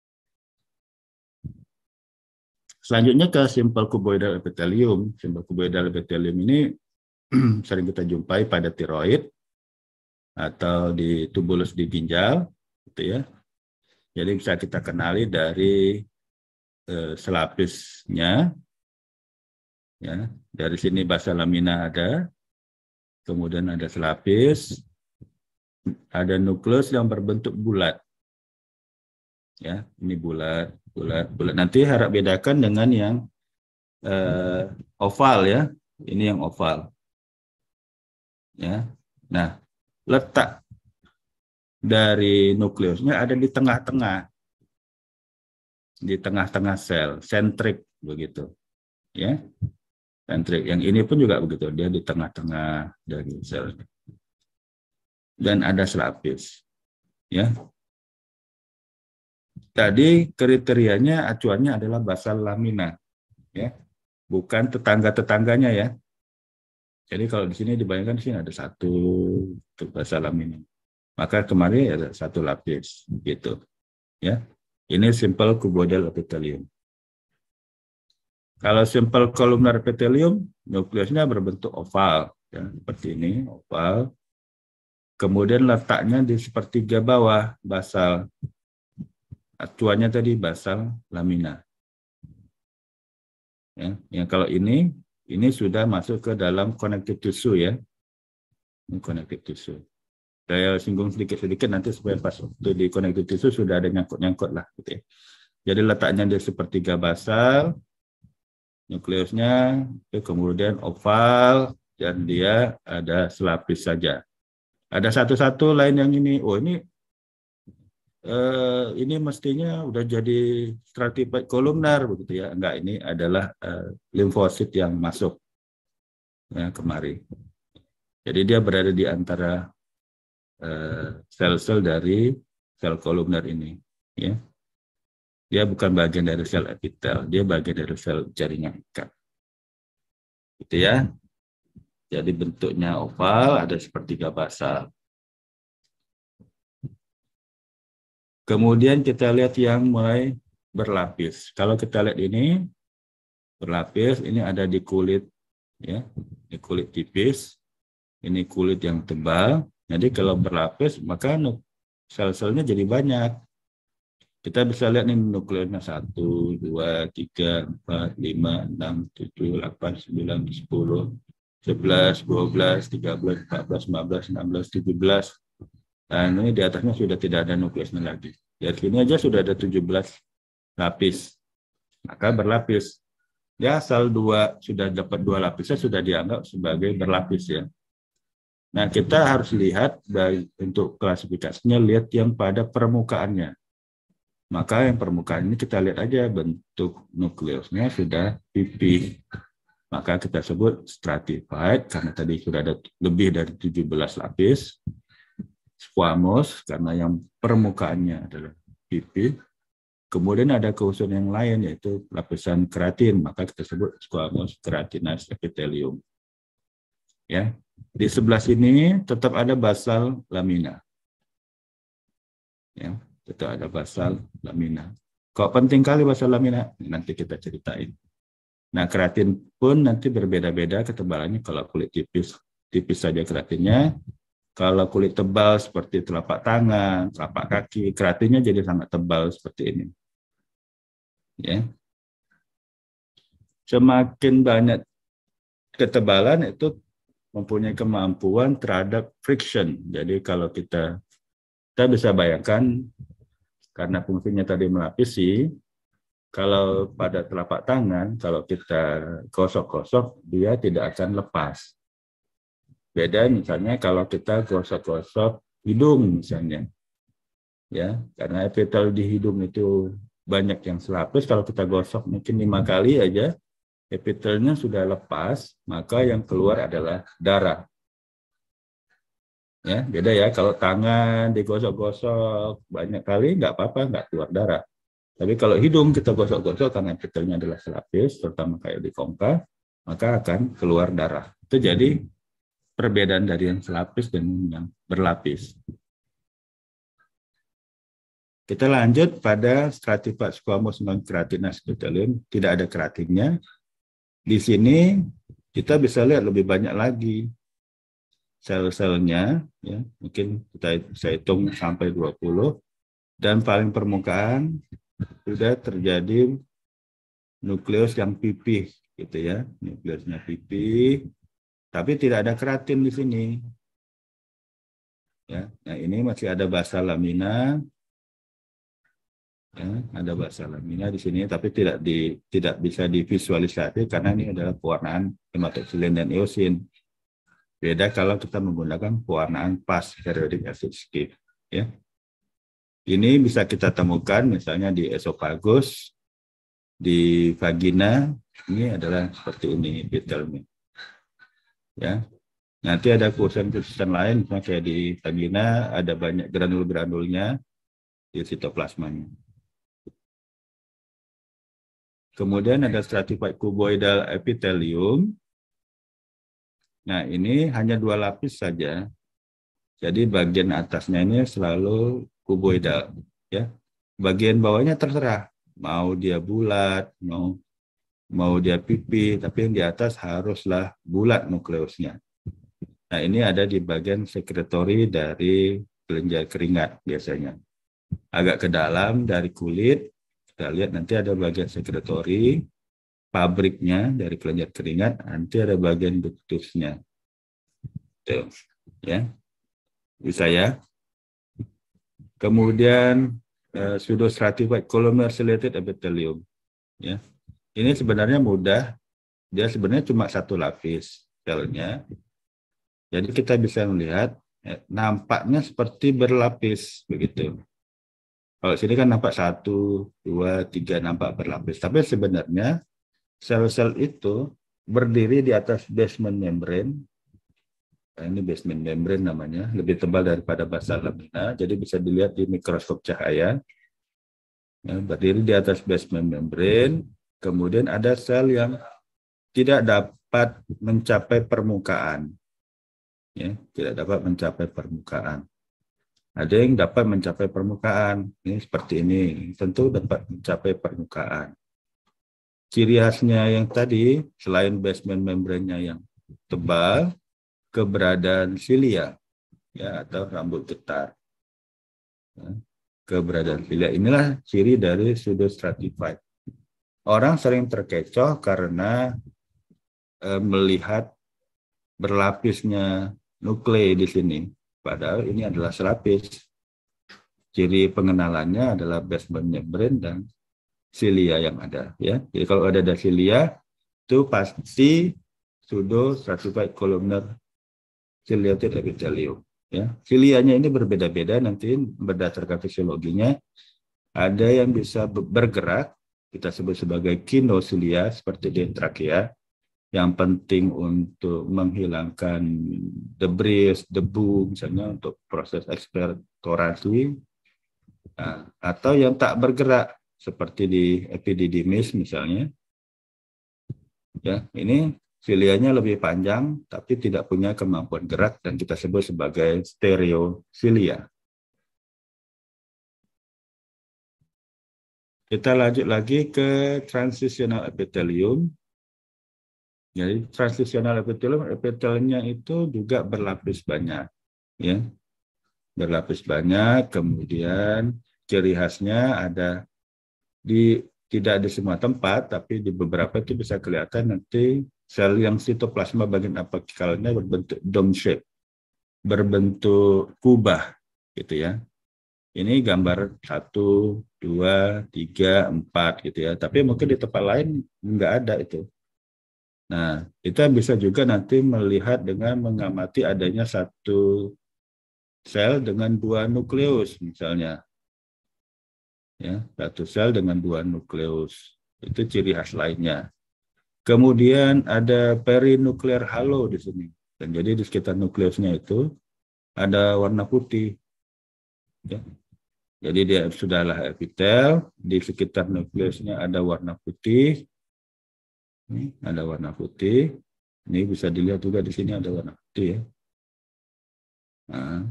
Selanjutnya ke simple cuboidal epithelium. Simple cuboidal epithelium ini sering kita jumpai pada tiroid atau di tubulus di ginjal, gitu ya. Jadi bisa kita kenali dari selapisnya, ya. Dari sini basa lamina ada, kemudian ada selapis, ada nukleus yang berbentuk bulat, ya. Ini bulat. Nanti harap bedakan dengan yang oval ya. Ini yang oval. Ya. Nah, letak dari nukleusnya ada di tengah-tengah. Di tengah-tengah sel, sentrik begitu. Ya. Sentrik. Yang ini pun juga begitu, dia di tengah-tengah dari sel. Dan ada selapis. Ya. Tadi kriterianya acuannya adalah basal lamina, ya, bukan tetangga-tetangganya ya. Jadi kalau di sini dibayangkan di sini ada satu basal lamina, maka kemarin ada satu lapis, gitu, ya. Ini simple cuboidal epithelium. Kalau simple columnar epithelium, nukleusnya berbentuk oval, ya, seperti ini, oval. Kemudian letaknya di sepertiga bawah basal. Acuannya tadi basal lamina. Ya, yang kalau ini sudah masuk ke dalam connective tissue ya. Ini connective tissue. Saya singgung sedikit-sedikit nanti supaya pas waktu di connective tissue sudah ada nyangkut-nyangkut lah, gitu ya. Jadi letaknya di sepertiga basal, nukleusnya, kemudian oval, dan dia ada selapis saja. Ada satu-satu lain yang ini, oh ini mestinya udah jadi stratified kolumnar begitu ya. Enggak, ini adalah limfosit yang masuk ya, kemari. Jadi dia berada di antara sel-sel dari sel kolumnar ini ya. Dia bukan bagian dari sel epitel, dia bagian dari sel jaringan ikat. Gitu ya. Jadi bentuknya oval, ada sepertiga basal. Kemudian kita lihat yang mulai berlapis. Kalau kita lihat ini berlapis, ini ada di kulit ya, di kulit tipis, ini kulit yang tebal. Jadi kalau berlapis maka sel-selnya jadi banyak. Kita bisa lihat nih nukleusnya 1, 2, 3, 4, 5, 6, 7, 8, 9, 10, 11, 12, 13, 14, 15, 16, 17. Dan ini di atasnya sudah tidak ada nukleusnya lagi. Dari sini aja sudah ada 17 lapis. Maka berlapis. Ya, asal sudah dapat 2 lapisnya sudah dianggap sebagai berlapis ya. Nah, kita harus lihat untuk klasifikasinya, lihat yang pada permukaannya. Maka yang permukaan ini kita lihat aja bentuk nukleusnya sudah pipih. Maka kita sebut stratified karena tadi sudah ada lebih dari 17 lapis. Squamous karena yang permukaannya adalah pipih. Kemudian ada keusuhan yang lain yaitu lapisan keratin, maka kita sebut squamous keratinous epithelium. Ya, di sebelah sini tetap ada basal lamina. Ya, tetap ada basal lamina. Kok penting kali basal lamina? Nanti kita ceritain. Nah, keratin pun nanti berbeda-beda ketebalannya. Kalau kulit tipis saja keratinnya. Kalau kulit tebal seperti telapak tangan, telapak kaki, keratinnya jadi sangat tebal seperti ini. Ya. Semakin banyak ketebalan itu mempunyai kemampuan terhadap friction. Jadi kalau kita bisa bayangkan, karena fungsinya tadi melapisi, kalau pada telapak tangan, kalau kita gosok-gosok, dia tidak akan lepas. Beda misalnya kalau kita gosok-gosok hidung misalnya. Ya, karena epitel di hidung itu banyak yang selapis, kalau kita gosok mungkin 5 kali aja, epitelnya sudah lepas, maka yang keluar adalah darah. Ya, beda ya, kalau tangan digosok-gosok banyak kali nggak apa-apa, nggak keluar darah. Tapi kalau hidung kita gosok-gosok karena epitelnya adalah selapis, terutama kayak di kongka, maka akan keluar darah. Itu jadi perbedaan dari yang selapis dan yang berlapis. Kita lanjut pada stratified squamous non-keratinous epithelium, tidak ada keratinnya. Di sini kita bisa lihat lebih banyak lagi sel-selnya, ya, mungkin kita bisa hitung sampai 20, dan paling permukaan sudah terjadi nukleus yang pipih, gitu ya, nukleusnya pipih, tapi tidak ada keratin di sini. Ya, nah ini masih ada basa lamina, ya, ada basa lamina di sini, tapi tidak bisa divisualisasi karena ini adalah pewarnaan hematoksilin dan eosin. Beda kalau kita menggunakan pewarnaan pas periodic acid skip. Ya. Ini bisa kita temukan misalnya di esofagus, di vagina, ini adalah seperti ini epitelnya. Ya. Nanti ada kursen-kursen lain, misalnya kayak di vagina ada banyak granul-granulnya di sitoplasmanya. Kemudian ada stratified cuboidal epithelium. Nah, ini hanya 2 lapis saja. Jadi bagian atasnya ini selalu kuboidal, ya. Bagian bawahnya terserah, mau dia bulat, mau dia pipi, tapi yang di atas haruslah bulat nukleusnya. Nah, ini ada di bagian sekretori dari kelenjar keringat biasanya. Agak ke dalam dari kulit, kita lihat nanti ada bagian sekretori, pabriknya dari kelenjar keringat, nanti ada bagian ductusnya. Tuh, ya. Bisa ya. Kemudian pseudostratified columnar ciliated epithelium. Ya. Ini sebenarnya mudah. Dia sebenarnya cuma 1 lapis selnya. Jadi kita bisa melihat nampaknya seperti berlapis begitu. Kalau sini kan nampak 1, 2, 3 nampak berlapis. Tapi sebenarnya sel-sel itu berdiri di atas basement membrane. Nah, ini basement membrane namanya, lebih tebal daripada basa lamina, jadi bisa dilihat di mikroskop cahaya. Ya, berdiri di atas basement membrane, kemudian ada sel yang tidak dapat mencapai permukaan. Ya, tidak dapat mencapai permukaan. Ada yang dapat mencapai permukaan, ini seperti ini, tentu dapat mencapai permukaan. Ciri khasnya yang tadi, selain basement membrane-nya yang tebal, keberadaan silia, ya, atau rambut getar. Ya, keberadaan silia inilah ciri dari pseudostratified. Orang sering terkecoh karena melihat berlapisnya nuklei di sini. Padahal ini adalah selapis. Ciri pengenalannya adalah basement membrane dan silia yang ada. Ya. Jadi kalau ada silia, itu pasti pseudostratified columnar ciliated epithelium. Ya. Silianya ini berbeda-beda nanti berdasarkan fisiologinya. Ada yang bisa bergerak, kita sebut sebagai kinosilia seperti dendrakea, yang penting untuk menghilangkan debris, debu, misalnya untuk proses ekspektorasi, nah, atau yang tak bergerak seperti di epididymis misalnya. Ya, ini silianya lebih panjang tapi tidak punya kemampuan gerak dan kita sebut sebagai stereosilia. Kita lanjut lagi ke transitional epithelium. Jadi transitional epithelium, epitelnya itu juga berlapis banyak. ya, berlapis banyak. Kemudian ciri khasnya ada tidak di semua tempat, tapi di beberapa itu bisa kelihatan nanti sel yang sitoplasma bagian apikalnya berbentuk dome shape, berbentuk kubah, gitu ya. Ini gambar 1, 2, 3, 4 gitu ya. Tapi mungkin di tempat lain nggak ada itu. Nah, kita bisa juga nanti melihat dengan mengamati adanya satu sel dengan 2 nukleus misalnya. Ya, satu sel dengan 2 nukleus. Itu ciri khas lainnya. Kemudian ada perinuklear halo di sini. Dan jadi di sekitar nukleusnya itu ada warna putih. Ya. Jadi dia sudahlah epitel, di sekitar nukleusnya ada warna putih. Ini ada warna putih. Ini bisa dilihat juga di sini ada warna putih ya. Nah,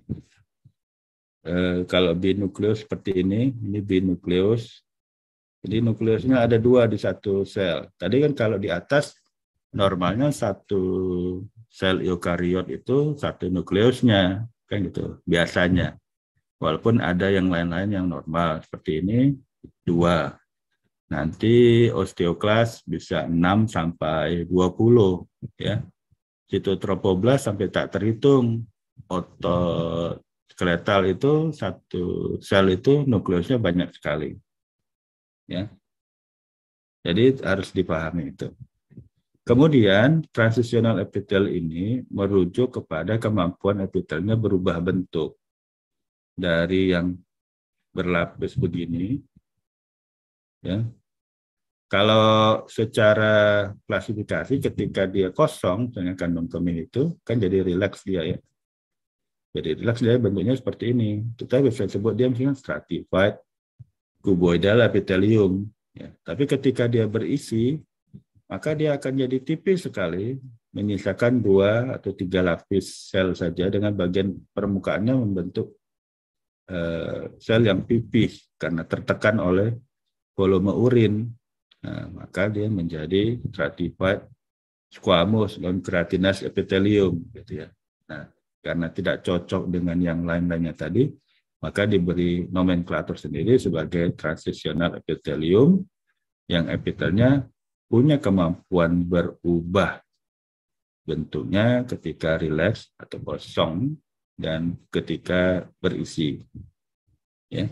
kalau binukleus seperti ini binukleus. Jadi nukleusnya ada 2 di satu sel. Tadi kan kalau di atas normalnya satu sel eukariot itu satu nukleusnya, kan gitu biasanya. Walaupun ada yang lain-lain yang normal seperti ini 2. Nanti osteoklas bisa 6 sampai 20 ya. Sitotropoblast sampai tak terhitung. Otoskeletal itu satu sel itu nukleusnya banyak sekali. Ya. Jadi harus dipahami itu. Kemudian transitional epitel ini merujuk kepada kemampuan epitelnya berubah bentuk. Dari yang berlapis begini, ya. Kalau secara klasifikasi ketika dia kosong, misalnya kandung kemih itu kan jadi rileks dia ya. Jadi rileks dia bentuknya seperti ini. Kita bisa sebut dia misalnya stratified cuboidal epithelium. Ya. Tapi ketika dia berisi, maka dia akan jadi tipis sekali, menyisakan 2 atau 3 lapis sel saja dengan bagian permukaannya membentuk sel yang pipih karena tertekan oleh volume urin. Nah, maka dia menjadi stratified squamous non keratinous epithelium gitu ya. Nah, karena tidak cocok dengan yang lain-lainnya tadi, maka diberi nomenklatur sendiri sebagai transitional epithelium yang epitelnya punya kemampuan berubah bentuknya ketika rileks atau kosong dan ketika berisi. Ya.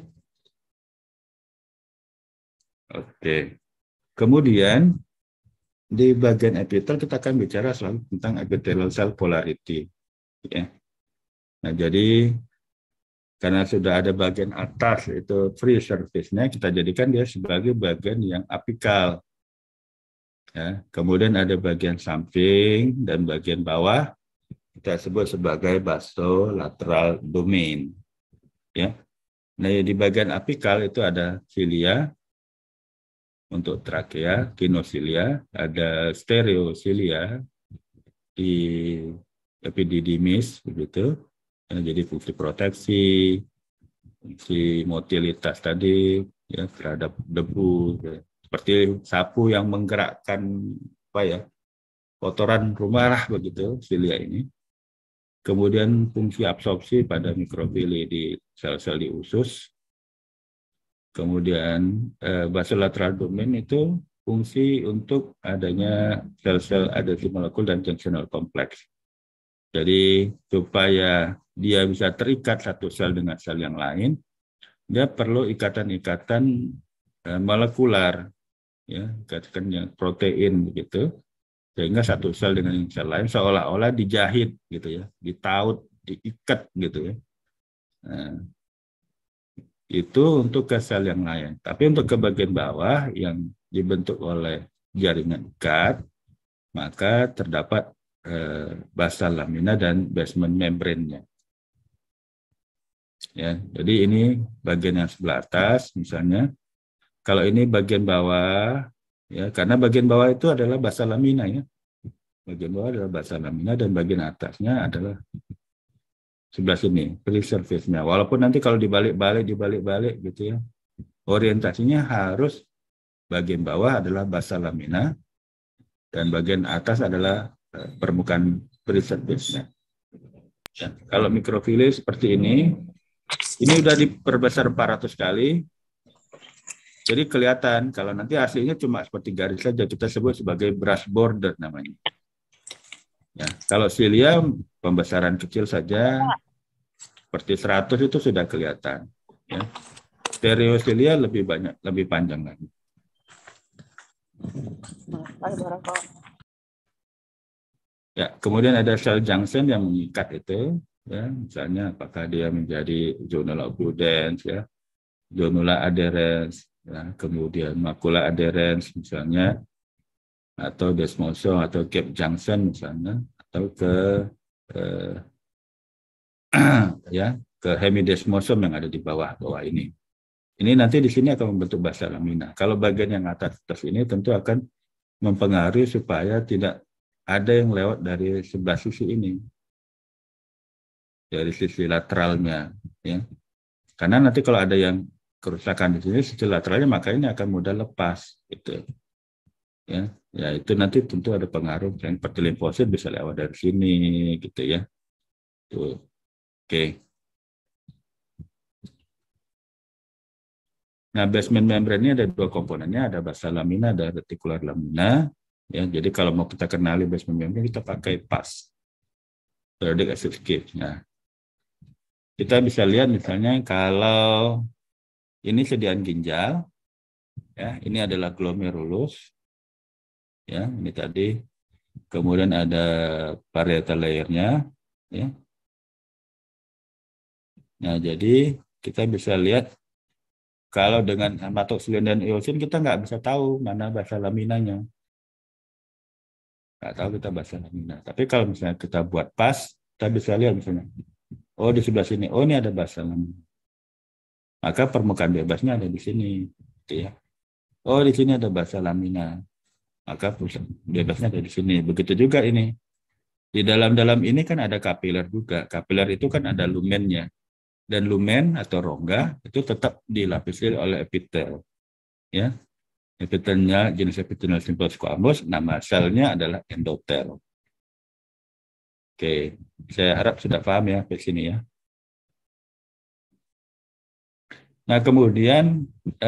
Oke. Kemudian di bagian epitel kita akan bicara selalu tentang epithelial cell polarity. Ya. Nah, jadi karena sudah ada bagian atas itu free surface-nya, kita jadikan dia sebagai bagian yang apikal. Ya. Kemudian ada bagian samping dan bagian bawah kita sebut sebagai basolateral domain. Ya. Nah, di bagian apikal itu ada cilia untuk trakea, kinosilia, ada stereocilia di epididymis begitu. Ya, jadi fungsi proteksi, fungsi motilitas tadi ya terhadap debu ya. Seperti sapu yang menggerakkan kotoran rumah lah begitu silia ini. Kemudian fungsi absorpsi pada mikrofili di sel-sel di usus. Kemudian basolateral domain itu fungsi untuk adanya sel-sel adhesive molekul dan junctional kompleks. Jadi supaya dia bisa terikat satu sel dengan sel yang lain, dia perlu ikatan-ikatan molekular, ya, ikatan yang protein begitu. Sehingga satu sel dengan sel lain seolah-olah dijahit gitu ya, ditaut, diikat gitu ya. Nah, itu untuk ke sel yang lain. Tapi untuk ke bagian bawah yang dibentuk oleh jaringan ikat, maka terdapat basal lamina dan basement membrane-nya. Ya, jadi ini bagian yang sebelah atas misalnya. Kalau ini bagian bawah, ya, karena bagian bawah itu adalah basal lamina ya. Bagian bawah adalah basal lamina dan bagian atasnya adalah sebelah sini, free surface-nya. Walaupun nanti kalau dibalik-balik gitu ya, orientasinya harus bagian bawah adalah basal lamina dan bagian atas adalah permukaan free surface-nya. Ya, kalau mikrofili seperti ini udah diperbesar 400 kali. Jadi kelihatan kalau nanti hasilnya cuma seperti garis saja, kita sebut sebagai brush border namanya. Ya, kalau silia pembesaran kecil saja seperti 100 itu sudah kelihatan. Ya. Stereosilia lebih banyak, lebih panjang lagi. Ya, kemudian ada cell junction yang mengikat itu, ya, misalnya apakah dia menjadi zonal occludence, ya, zonula adherens, ya, kemudian macula adherens misalnya, atau desmosome atau gap junction misalnya, atau ke ya ke hemidesmosome yang ada di bawah ini. Ini nanti di sini akan membentuk basa lamina. Kalau bagian yang atas ini tentu akan mempengaruhi supaya tidak ada yang lewat dari sebelah sisi ini, dari sisi lateralnya, ya. Karena nanti kalau ada yang kerusakan di sini sisi lateralnya, maka ini akan mudah lepas, gitu. Ya, ya itu nanti tentu ada pengaruh. Yang seperti limfosit bisa lewat dari sini, gitu ya. Tuh, oke. Nah, basement membrane ini ada dua komponennya, ada basa lamina, ada reticular lamina. Ya, jadi kalau mau kita kenali basement membrane, kita pakai PAS, periodic acid sketch. Nah, kita bisa lihat misalnya kalau ini sediaan ginjal, ya, ini adalah glomerulus, ya, ini tadi. Kemudian ada parietal layernya, ya. Nah, jadi kita bisa lihat kalau dengan hematoxylin dan eosin kita nggak bisa tahu mana basa laminanya. Nggak tahu kita basa lamina. Tapi kalau misalnya kita buat PAS, kita bisa lihat misalnya, oh di sebelah sini, oh ini ada basa lamina. Maka permukaan bebasnya ada di sini, gitu ya. Oh di sini ada basa lamina. Maka bebasnya ada di sini. Begitu juga ini. Di dalam ini kan ada kapiler juga. Kapiler itu kan ada lumennya. Dan lumen atau rongga itu tetap dilapisi oleh epitel. Ya. Epitelnya jenis epithelial simple squamous, nama selnya adalah endotel. Oke, saya harap sudah paham ya di sini ya. Nah, kemudian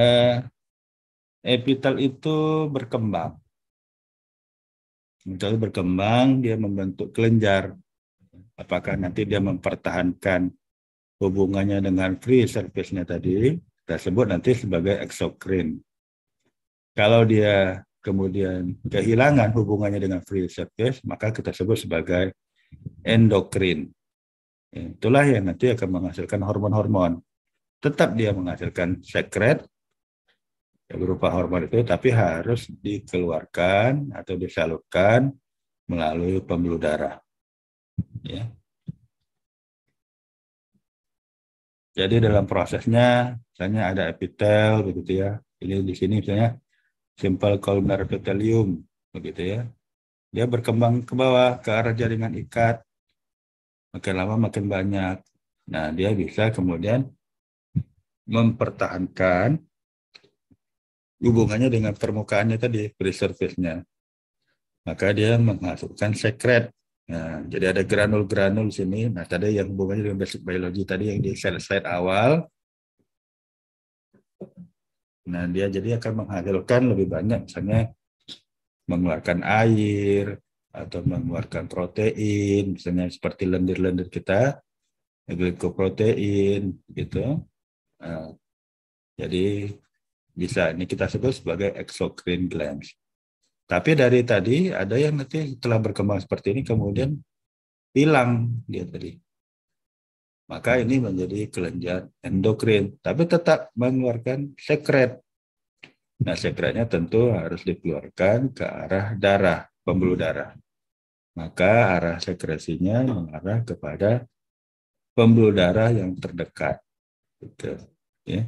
epitel itu berkembang. Misalnya berkembang, dia membentuk kelenjar. Apakah nanti dia mempertahankan hubungannya dengan free surface-nya tadi, kita sebut nanti sebagai exocrine. Kalau dia kemudian kehilangan hubungannya dengan free surface, maka kita sebut sebagai endokrin. Itulah yang nanti akan menghasilkan hormon-hormon. Tetap dia menghasilkan sekret berupa hormon itu, tapi harus dikeluarkan atau disalurkan melalui pembuluh darah. Ya. Jadi dalam prosesnya, misalnya ada epitel, begitu ya. Ini di sini misalnya simple columnar epithelium, begitu ya. Dia berkembang ke bawah ke arah jaringan ikat, makin lama makin banyak. Nah, dia bisa kemudian mempertahankan hubungannya dengan permukaannya tadi, free surface-nya. Maka dia menghasilkan sekret. Nah, jadi ada granul-granul sini. Nah, tadi yang hubungannya dengan basic biology tadi yang di slide awal. Nah, dia jadi akan menghasilkan lebih banyak, misalnya mengeluarkan air atau mengeluarkan protein, misalnya seperti lendir-lendir kita, glikoprotein, gitu. Nah, jadi bisa ini kita sebut sebagai exocrine glands. Tapi dari tadi ada yang nanti setelah berkembang seperti ini kemudian hilang dia tadi. Maka ini menjadi kelenjar endokrin, tapi tetap mengeluarkan sekret. Nah, sekretnya tentu harus dikeluarkan ke arah darah, pembuluh darah. Maka arah sekresinya mengarah kepada pembuluh darah yang terdekat. Gitu. Ya.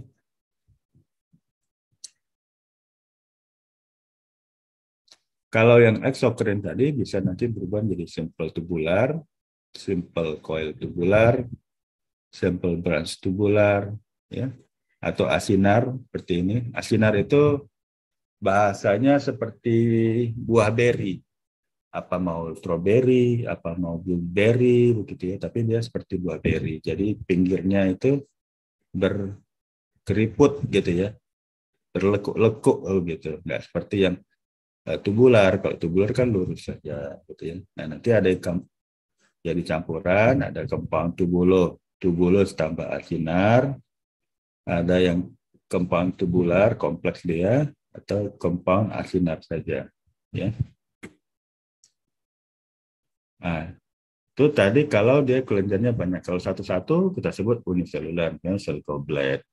Kalau yang exocrine tadi bisa nanti berubah menjadi simple tubular, simple coil tubular, simple branch tubular, ya, atau asinar seperti ini. Asinar itu bahasanya seperti buah beri. apa mau strawberry, apa mau blueberry begitu ya, tapi dia seperti buah beri. Jadi pinggirnya itu berkeriput gitu ya, berlekuk-lekuk gitu, nggak seperti yang tubular. Kalau tubular kan lurus saja gitu ya. Nah, nanti ada yang jadi campuran, ada compound tubulus tambah asinar, ada yang compound tubular kompleks dia, atau compound asinar saja ya. Nah, itu tadi kalau dia kelenjarnya banyak. Kalau satu-satu kita sebut uniselular, ya, sel goblet.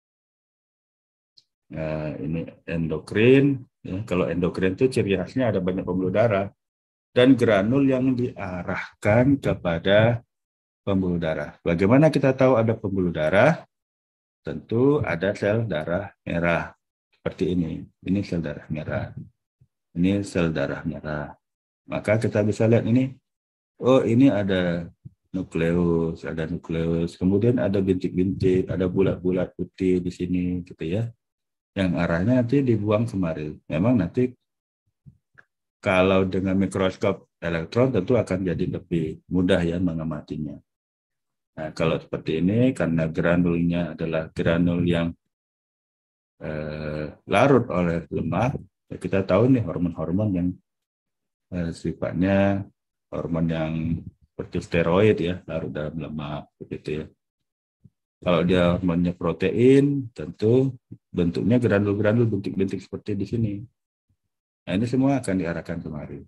Nah, ini endokrin. Ya. Kalau endokrin itu ciri khasnya ada banyak pembuluh darah dan granul yang diarahkan kepada pembuluh darah. Bagaimana kita tahu ada pembuluh darah? Tentu ada sel darah merah seperti ini. Ini sel darah merah. Ini sel darah merah. Maka kita bisa lihat ini. Oh, ini ada nukleus, kemudian ada bintik-bintik, ada bulat-bulat putih di sini, gitu ya. Yang arahnya nanti dibuang kemari. Memang nanti kalau dengan mikroskop elektron tentu akan jadi lebih mudah ya mengamatinya. Nah, kalau seperti ini karena granulnya adalah granul yang larut oleh lemak, ya kita tahu nih hormon-hormon yang sifatnya hormon yang seperti steroid ya, larut dalam lemak begitu ya. Kalau dia hormonnya protein, tentu bentuknya granul-granul bintik-bintik seperti di sini. Nah, ini semua akan diarahkan kemari.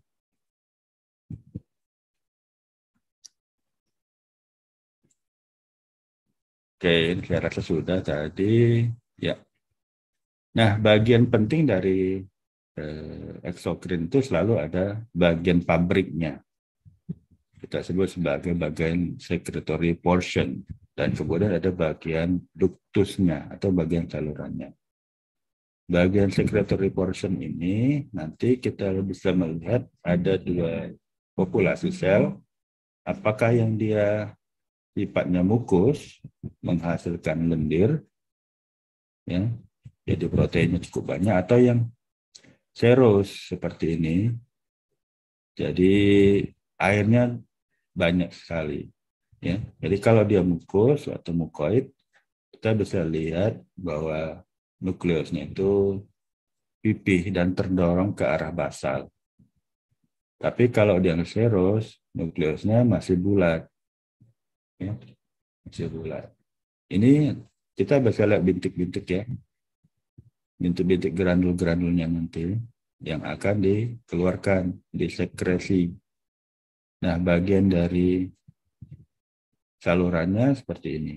Oke, ini saya rasa sudah tadi ya. Nah, bagian penting dari eksokrin itu selalu ada bagian pabriknya. Kita sebut sebagai bagian secretory portion, dan kemudian ada bagian duktusnya atau bagian salurannya. Bagian secretory portion ini nanti kita bisa melihat ada dua populasi sel, apakah yang dia sifatnya mukus menghasilkan lendir, ya, jadi proteinnya cukup banyak, atau yang serus seperti ini, jadi airnya banyak sekali. Ya. Jadi kalau dia mukus atau mukoid, kita bisa lihat bahwa nukleusnya itu pipih dan terdorong ke arah basal. Tapi kalau dia serus, nukleusnya masih bulat. Ya. Masih bulat. Ini kita bisa lihat bintik-bintik ya. Bintik-bintik granul-granulnya nanti yang akan dikeluarkan, disekresi. Nah, bagian dari salurannya seperti ini.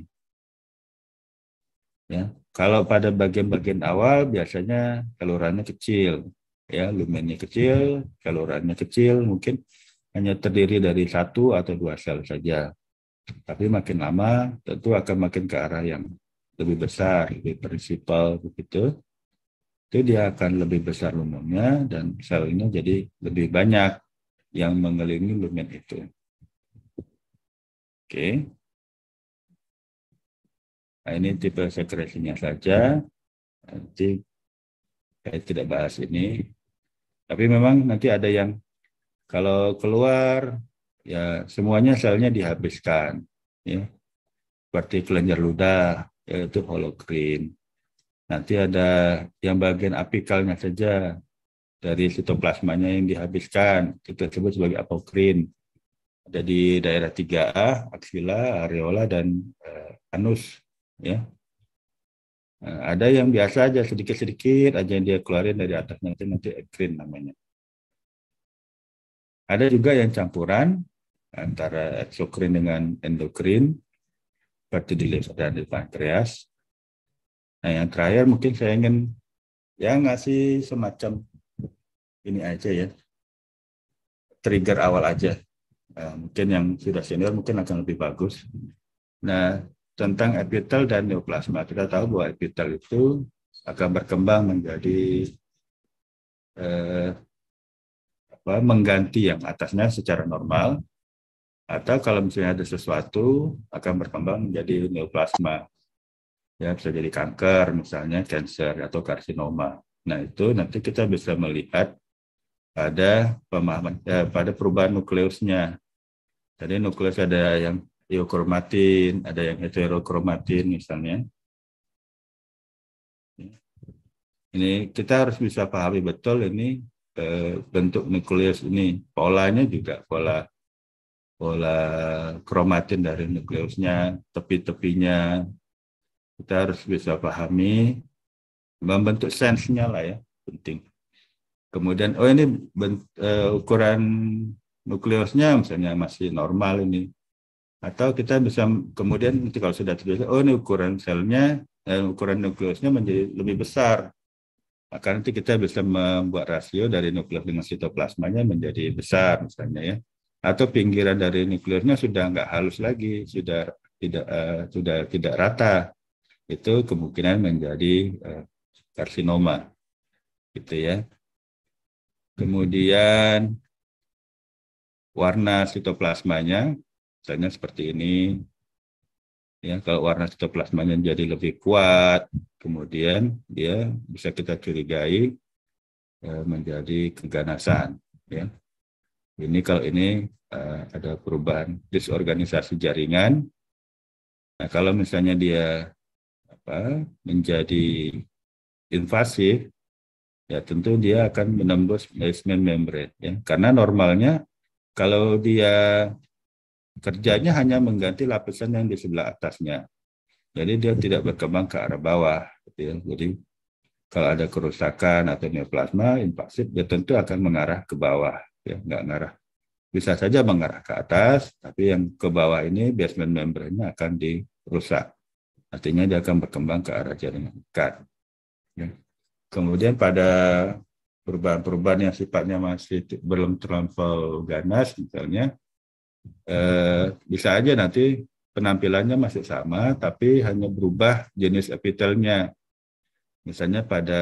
Ya, kalau pada bagian-bagian awal biasanya salurannya kecil, ya, lumennya kecil, salurannya kecil, mungkin hanya terdiri dari 1 atau 2 sel saja. Tapi makin lama tentu akan makin ke arah yang lebih besar, lebih prinsipal begitu. Itu dia akan lebih besar lumennya dan selnya jadi lebih banyak yang mengelilingi lumen itu. Oke. Nah, ini tipe sekresinya saja. Nanti saya tidak bahas ini. Tapi memang nanti ada yang kalau keluar, ya semuanya selnya dihabiskan. Ya. Seperti kelenjar ludah, yaitu holokrin. Nanti ada yang bagian apikalnya saja dari sitoplasmanya yang dihabiskan. Kita sebut sebagai apokrin. Ada di daerah 3A, aksila, areola, dan anus. Ya. Ada yang biasa aja sedikit-sedikit aja yang dia keluarin dari atasnya, nanti ekrin namanya. Ada juga yang campuran antara eksokrin dengan endokrin, seperti di liver dan di pankreas. Nah, yang terakhir mungkin saya ingin ya ngasih semacam ini aja ya, trigger awal aja. Mungkin yang sudah senior mungkin akan lebih bagus. Nah, tentang epitel dan neoplasma, kita tahu bahwa epitel itu akan berkembang menjadi mengganti yang atasnya secara normal, atau kalau misalnya ada sesuatu akan berkembang menjadi neoplasma. Ya, bisa jadi kanker misalnya, cancer atau karsinoma. Nah, itu nanti kita bisa melihat pada pemahaman pada perubahan nukleusnya. Jadi nukleus ada yang eukromatin, ada yang heterokromatin misalnya. Ini kita harus bisa pahami betul ini bentuk nukleus ini, polanya juga pola kromatin dari nukleusnya, tepi-tepinya. Kita harus bisa pahami, membentuk sense-nya lah ya, penting. Kemudian, ini ukuran nukleusnya misalnya masih normal ini. Atau kita bisa kemudian nanti kalau sudah terbiasa, ini ukuran selnya, ukuran nukleusnya menjadi lebih besar. Maka nanti kita bisa membuat rasio dari nukleus dengan sitoplasmanya menjadi besar misalnya ya. Atau pinggiran dari nukleusnya sudah nggak halus lagi, sudah tidak rata. Itu kemungkinan menjadi karsinoma, gitu ya. Kemudian warna sitoplasmanya, misalnya seperti ini. Ya, kalau warna sitoplasmanya jadi lebih kuat, kemudian dia bisa kita curigai menjadi keganasan. Ya. Ini kalau ini ada perubahan disorganisasi jaringan. Nah, kalau misalnya dia menjadi invasif, ya tentu dia akan menembus basement membrane. Ya. Karena normalnya kalau dia kerjanya hanya mengganti lapisan yang di sebelah atasnya. Jadi dia tidak berkembang ke arah bawah. Gitu ya. Jadi kalau ada kerusakan atau neoplasma invasif, dia tentu akan mengarah ke bawah. Ya, nggak mengarah. Bisa saja mengarah ke atas, tapi yang ke bawah ini basement membrane-nya akan dirusak. Artinya dia akan berkembang ke arah jaringan ikat. Ya. Kemudian pada perubahan-perubahan yang sifatnya masih belum terlampau ganas, misalnya, bisa aja nanti penampilannya masih sama, tapi hanya berubah jenis epitelnya. Misalnya pada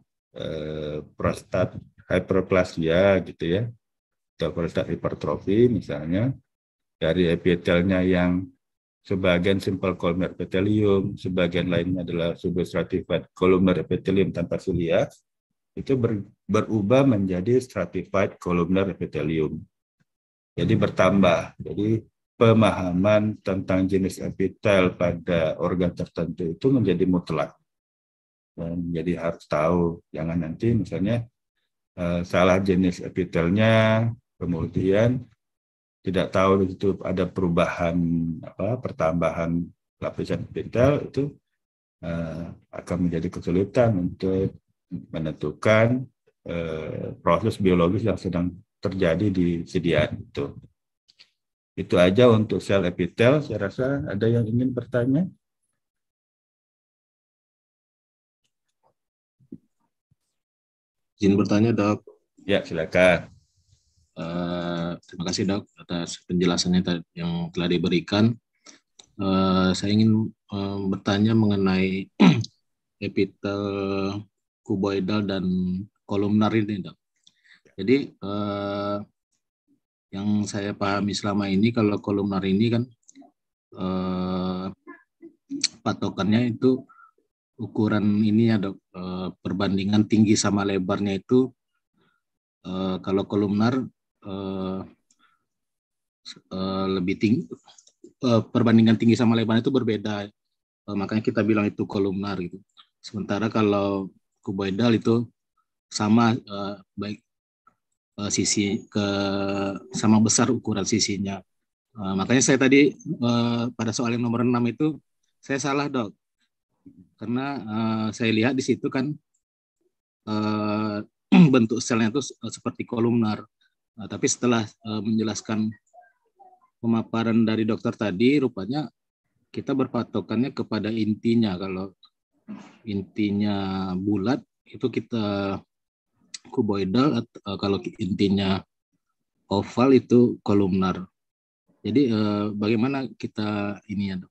prostat hyperplasia gitu ya, atau prostat hipertrofi misalnya, dari epitelnya yang sebagian simple columnar epithelium, sebagian lainnya adalah substratified columnar epithelium tanpa silia, itu berubah menjadi stratified columnar epithelium. Jadi bertambah. Jadi pemahaman tentang jenis epitel pada organ tertentu itu menjadi mutlak. Dan jadi harus tahu, jangan nanti misalnya salah jenis epitelnya, kemudian tidak tahu itu ada perubahan pertambahan lapisan epitel, itu akan menjadi kesulitan untuk menentukan proses biologis yang sedang terjadi di sediaan itu. Itu aja untuk sel epitel. Saya rasa ada yang ingin bertanya? Izin bertanya, Dok. Ya, silakan. Terima kasih, Dok, atas penjelasannya yang telah diberikan. Saya ingin bertanya mengenai epitel kuboidal dan kolumnar ini, Dok. Jadi yang saya pahami selama ini, kalau kolumnar ini kan patokannya itu ukuran ini ya, Dok, perbandingan tinggi sama lebarnya itu kalau kolumnar lebih tinggi, perbandingan tinggi sama lebarnya itu berbeda, makanya kita bilang itu kolumnar gitu. Sementara kalau kuboidal itu sama, baik sisi sama besar ukuran sisinya. Makanya saya tadi pada soal yang nomor 6 itu saya salah, Dok, karena saya lihat di situ kan bentuk selnya itu seperti kolumnar. Tapi setelah menjelaskan pemaparan dari dokter tadi, rupanya kita berpatokannya kepada intinya. Kalau intinya bulat itu kita kuboidal, kalau intinya oval itu kolumnar. Jadi bagaimana kita ini ya, Dok,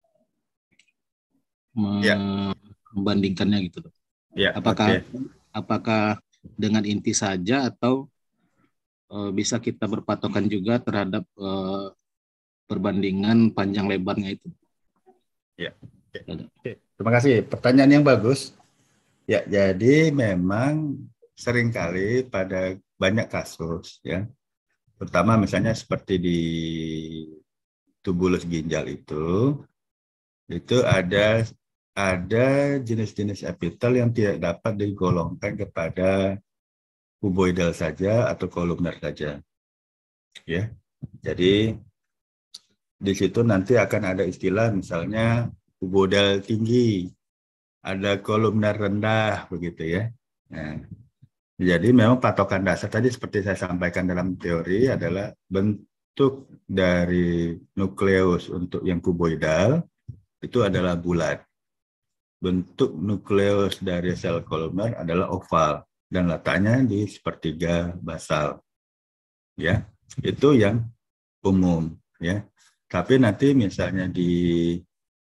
membandingkannya gitu, Dok? Ya, apakah dengan inti saja atau bisa kita berpatokan juga terhadap perbandingan panjang lebarnya itu? Ya. Oke. Terima kasih. Pertanyaan yang bagus. Ya, jadi memang seringkali pada banyak kasus ya. Pertama misalnya seperti di tubulus ginjal itu ada jenis-jenis epitel yang tidak dapat digolongkan kepada kuboidal saja atau kolumnar saja. Ya. Jadi di situ nanti akan ada istilah misalnya kuboidal tinggi, ada kolumnar rendah begitu ya. Nah, jadi memang patokan dasar tadi seperti saya sampaikan dalam teori adalah bentuk dari nukleus untuk yang kuboidal itu adalah bulat. Bentuk nukleus dari sel kolumnar adalah oval dan letaknya di sepertiga basal. Ya, itu yang umum ya. Tapi nanti misalnya di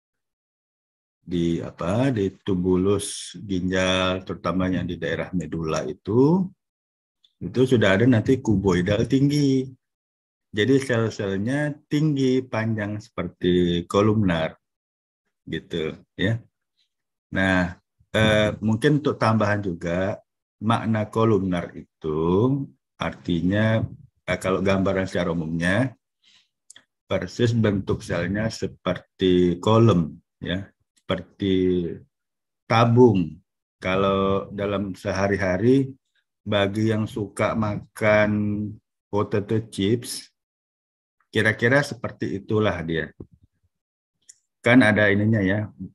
tubulus ginjal terutama yang di daerah medula itu sudah ada nanti kuboidal tinggi. Jadi sel-selnya tinggi panjang seperti kolumnar gitu ya. Nah, mungkin untuk tambahan juga makna kolumnar itu artinya kalau gambaran secara umumnya persis bentuk selnya seperti kolom ya, seperti tabung. Kalau dalam sehari-hari bagi yang suka makan potato chips kira-kira seperti itulah dia. Kan ada ininya ya,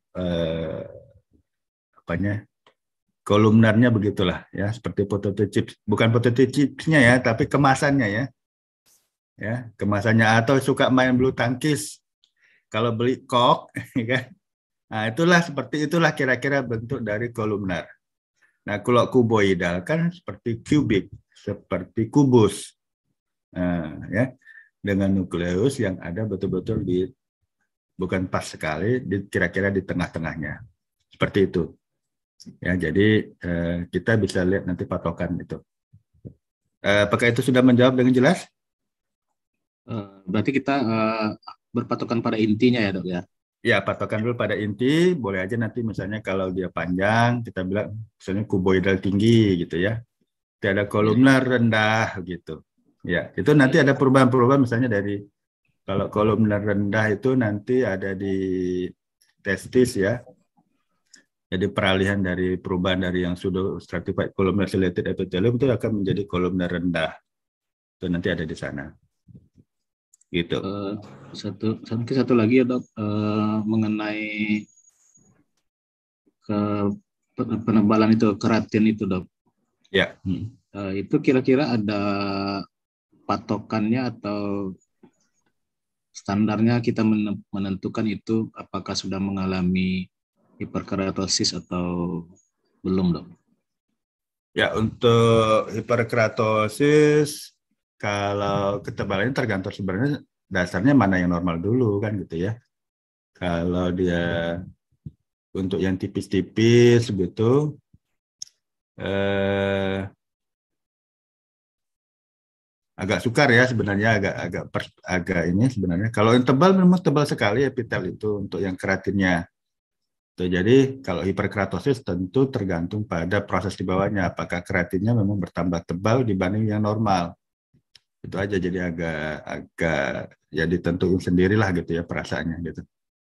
kolumnarnya begitulah ya, seperti potato chips. Bukan potato chipsnya ya, tapi kemasannya ya. Ya, kemasannya atau suka main bulu tangkis. Kalau beli kok, kan? Nah, seperti itulah kira-kira bentuk dari kolumnar. Nah, kalau kuboidal kan seperti kubik, seperti kubus. Nah, ya, dengan nukleus yang ada betul-betul bukan pas sekali, kira-kira di tengah-tengahnya. Seperti itu. Ya, jadi kita bisa lihat nanti patokan itu. Apakah itu sudah menjawab dengan jelas? Berarti kita berpatokan pada intinya ya dok ya? Ya, patokan dulu pada inti. Boleh aja nanti misalnya kalau dia panjang, kita bilang misalnya kuboidal tinggi gitu ya. Tidak ada kolumnar rendah gitu. Ya, itu nanti ada perubahan-perubahan misalnya dari kalau kolumnar rendah itu nanti ada di testis ya. Jadi peralihan dari perubahan dari yang sudah stratified columnar dilated epithelium itu akan menjadi kolumnar rendah. Itu nanti ada di sana. Gitu. Satu lagi ya dok, mengenai penebalan itu keratin itu dok. Ya. Itu kira-kira ada patokannya atau standarnya kita menentukan itu apakah sudah mengalami hiperkeratosis atau belum dok? Ya, untuk hiperkeratosis kalau ketebalannya tergantung sebenarnya dasarnya mana yang normal dulu kan gitu ya. Kalau dia untuk yang tipis-tipis begitu agak sukar ya sebenarnya, agak ini sebenarnya. Kalau yang tebal memang tebal sekali epitel itu untuk yang keratinnya. Jadi kalau hiperkeratosis tentu tergantung pada proses di bawahnya, apakah keratinnya memang bertambah tebal dibanding yang normal. Itu aja, jadi agak ya ditentuin sendirilah gitu ya perasaannya gitu.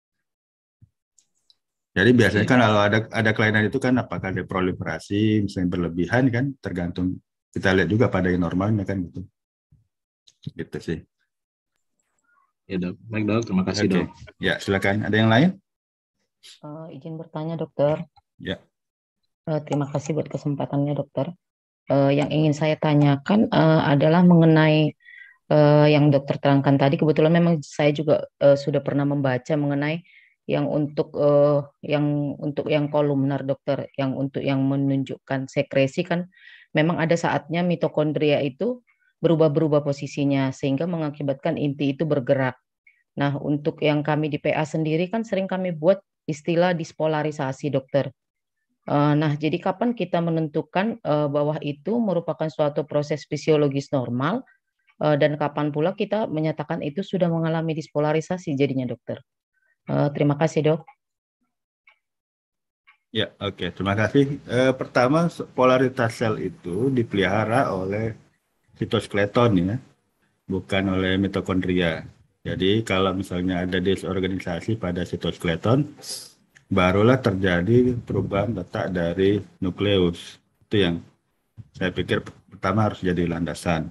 Jadi biasanya kan kalau ada kelainan itu kan apakah ada proliferasi misalnya berlebihan kan, tergantung, kita lihat juga pada yang normalnya kan gitu. Gitu sih. Ya dok, baik dok, terima kasih dok. Ya silakan, ada yang lain? Izin bertanya dokter. Ya. Terima kasih buat kesempatannya dokter. Yang ingin saya tanyakan adalah mengenai yang dokter terangkan tadi. Kebetulan memang saya juga sudah pernah membaca mengenai yang untuk yang kolumnar dokter, yang untuk yang menunjukkan sekresi kan memang ada saatnya mitokondria itu berubah-berubah posisinya sehingga mengakibatkan inti itu bergerak. Nah, untuk yang kami di PA sendiri kan sering kami buat istilah dispolarisasi dokter. Nah, jadi kapan kita menentukan bahwa itu merupakan suatu proses fisiologis normal dan kapan pula kita menyatakan itu sudah mengalami dispolarisasi jadinya dokter. Terima kasih dok. Ya, oke. Terima kasih. Pertama, polaritas sel itu dipelihara oleh sitoskeleton ya, bukan oleh mitokondria. Jadi kalau misalnya ada disorganisasi pada sitoskeleton, barulah terjadi perubahan letak dari nukleus. Itu yang saya pikir pertama harus jadi landasan.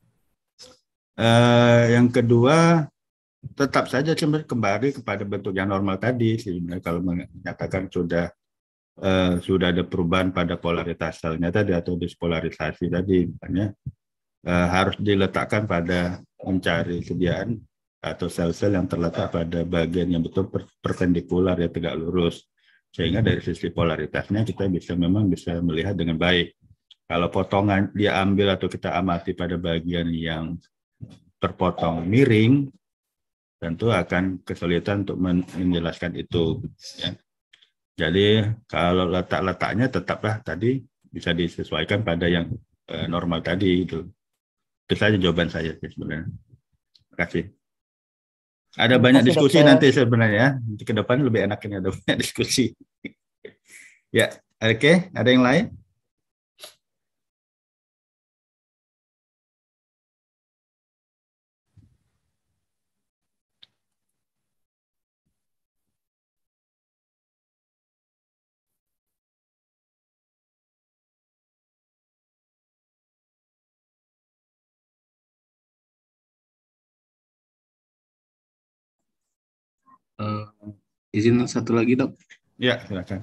Yang kedua, tetap saja kembali kepada bentuk yang normal tadi. Sebenarnya kalau menyatakan sudah ada perubahan pada polaritas selnya tadi atau dispolarisasi tadi, misalnya harus diletakkan pada mencari sediaan atau sel-sel yang terletak pada bagian yang betul perpendikular ya, tegak lurus, sehingga dari sisi polaritasnya kita memang bisa melihat dengan baik. Kalau potongan dia ambil atau kita amati pada bagian yang terpotong miring, tentu akan kesulitan untuk menjelaskan itu ya. Jadi kalau letak-letaknya tetaplah tadi bisa disesuaikan pada yang normal tadi itu. Itu saja jawaban saya sebenarnya. Terima kasih. Ada banyak diskusi dokter. Nanti sebenarnya. Nanti ke depan lebih enak ini ada banyak diskusi. Ya, oke. Ada yang lain? Izin satu lagi dok. Ya silakan.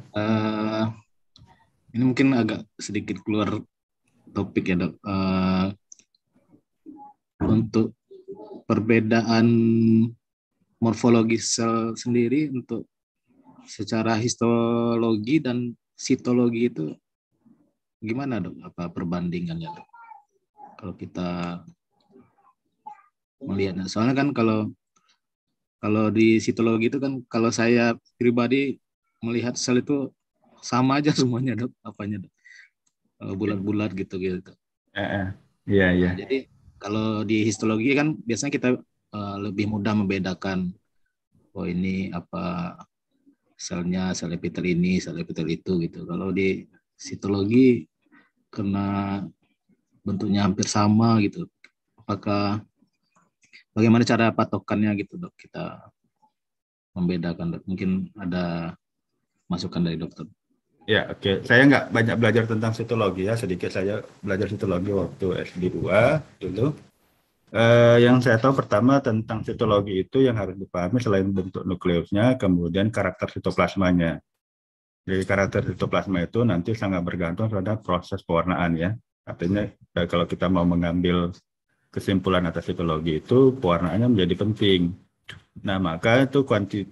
Ini mungkin agak sedikit keluar topik ya dok. Untuk perbedaan morfologi sel sendiri untuk secara histologi dan sitologi itu gimana dok? Apa perbandingannya dok? Kalau kita melihatnya, soalnya kan kalau di sitologi itu kan kalau saya pribadi melihat sel itu sama aja semuanya dok, apanya dok, bulat-bulat gitu. Iya. Nah, jadi kalau di histologi kan biasanya kita lebih mudah membedakan, oh ini apa selnya, sel epitel ini, sel epitel itu gitu. Kalau di sitologi karena bentuknya hampir sama gitu, apakah bagaimana cara patokannya gitu dok, kita membedakan dok? Mungkin ada masukan dari dokter. Ya oke. Saya nggak banyak belajar tentang sitologi ya, sedikit saya belajar sitologi waktu SD2 dulu. Yang saya tahu pertama tentang sitologi itu yang harus dipahami selain bentuk nukleusnya, kemudian karakter sitoplasmanya. Jadi karakter sitoplasma itu nanti sangat bergantung pada proses pewarnaan ya. Artinya kalau kita mau mengambil kesimpulan atas sitologi itu pewarnaannya menjadi penting. Nah maka itu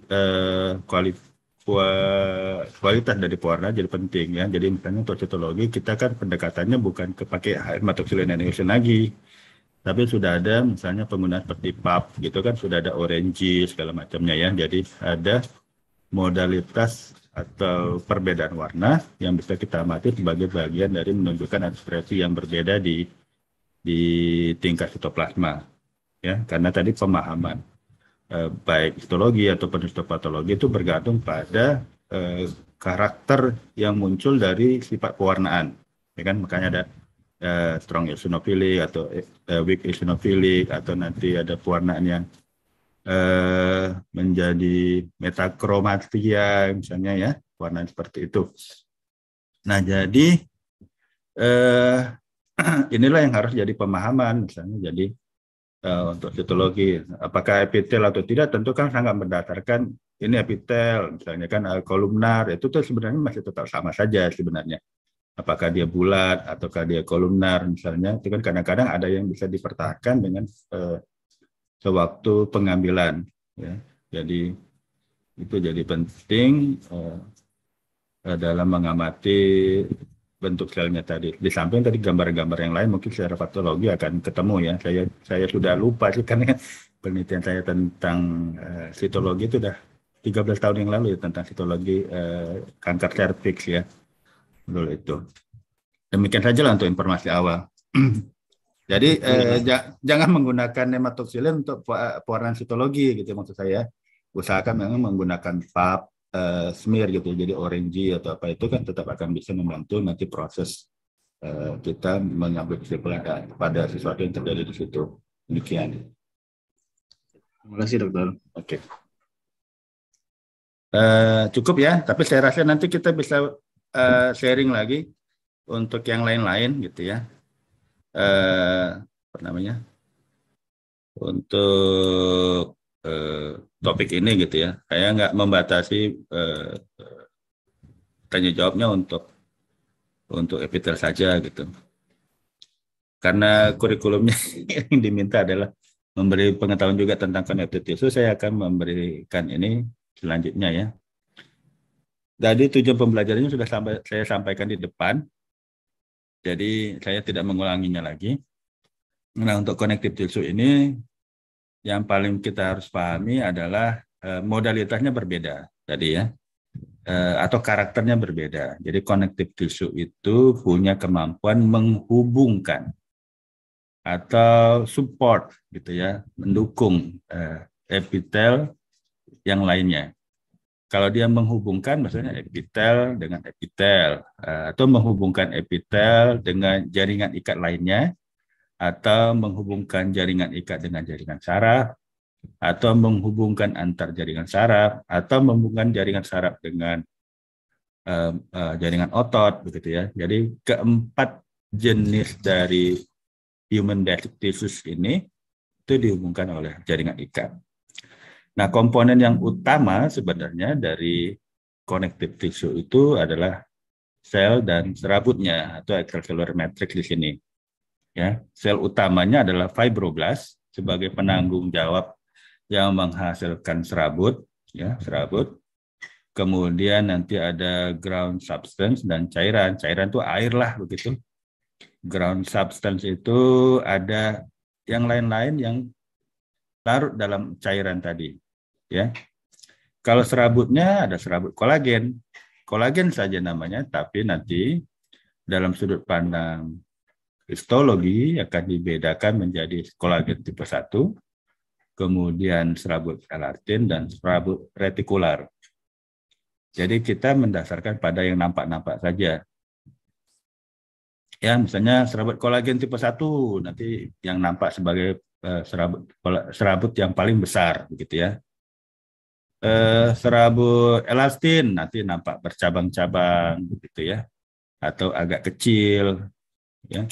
kualitas dari pewarna jadi penting ya. Jadi misalnya untuk sitologi kita kan pendekatannya bukan pakai hematoxylin annihilation lagi, tapi sudah ada misalnya penggunaan seperti PAP gitu kan, sudah ada orange segala macamnya ya. Jadi ada modalitas atau perbedaan warna yang bisa kita amati sebagai bagian dari menunjukkan ekspresi yang berbeda di tingkat sitoplasma ya, karena tadi pemahaman baik histologi ataupun histopatologi itu bergantung pada karakter yang muncul dari sifat pewarnaan ya kan, makanya ada strong eosinophilic atau weak eosinophilic, atau nanti ada pewarnaan yang menjadi metakromatia misalnya ya, warna seperti itu. Nah jadi inilah yang harus jadi pemahaman misalnya. Jadi untuk sitologi apakah epitel atau tidak tentu kan sangat berdasarkan ini epitel misalnya kan, kolumnar itu tuh sebenarnya masih tetap sama saja sebenarnya. Apakah dia bulat ataukah dia kolumnar misalnya, itu kan kadang-kadang ada yang bisa dipertahankan dengan sewaktu pengambilan ya. Jadi itu jadi penting dalam mengamati bentuk selnya tadi. Di samping tadi gambar-gambar yang lain mungkin secara patologi akan ketemu ya. Saya sudah lupa sih karena penelitian saya tentang sitologi itu udah 13 tahun yang lalu ya, tentang sitologi kanker serviks ya. Dulu itu. Demikian saja lah untuk informasi awal. Jadi jangan menggunakan hematoxylin untuk pewarnaan sitologi gitu maksud saya. Usahakan memang menggunakan PAP, smear gitu, jadi orange atau apa itu kan tetap akan bisa membantu nanti proses kita mengambil kesimpulan pada sesuatu yang terjadi di situ. Demikian. Terima kasih dokter. Oke. Cukup ya, tapi saya rasa nanti kita bisa sharing lagi untuk yang lain-lain gitu ya. Apa namanya? Untuk topik ini gitu ya. Saya nggak membatasi tanya jawabnya untuk epitel saja gitu. Karena kurikulumnya yang diminta adalah memberi pengetahuan juga tentang connective tissue, saya akan memberikan ini selanjutnya ya. Jadi tujuan pembelajarannya sudah saya sampaikan di depan, jadi saya tidak mengulanginya lagi. Nah, untuk connective tissue ini yang paling kita harus pahami adalah modalitasnya berbeda tadi ya, atau karakternya berbeda. Jadi connective tissue itu punya kemampuan menghubungkan atau support gitu ya, mendukung epitel yang lainnya. Kalau dia menghubungkan misalnya epitel dengan epitel, atau menghubungkan epitel dengan jaringan ikat lainnya, atau menghubungkan jaringan ikat dengan jaringan saraf, atau menghubungkan antar jaringan saraf, atau menghubungkan jaringan saraf dengan jaringan otot begitu ya. Jadi keempat jenis dari human basic tissues ini itu dihubungkan oleh jaringan ikat. Nah, komponen yang utama sebenarnya dari connective tissue itu adalah sel dan serabutnya atau extracellular matrix di sini. Ya, sel utamanya adalah fibroblast sebagai penanggung jawab yang menghasilkan serabut, ya, serabut. Kemudian nanti ada ground substance dan cairan. Cairan itu air lah begitu. Ground substance itu ada yang lain-lain yang larut dalam cairan tadi, ya. Kalau serabutnya ada serabut kolagen, kolagen saja namanya, tapi nanti dalam sudut pandang histologi akan dibedakan menjadi kolagen tipe 1, kemudian serabut elastin dan serabut retikular. Jadi kita mendasarkan pada yang nampak-nampak saja. Ya, misalnya serabut kolagen tipe 1 nanti yang nampak sebagai serabut yang paling besar begitu ya. Serabut elastin nanti nampak bercabang-cabang begitu ya, atau agak kecil ya.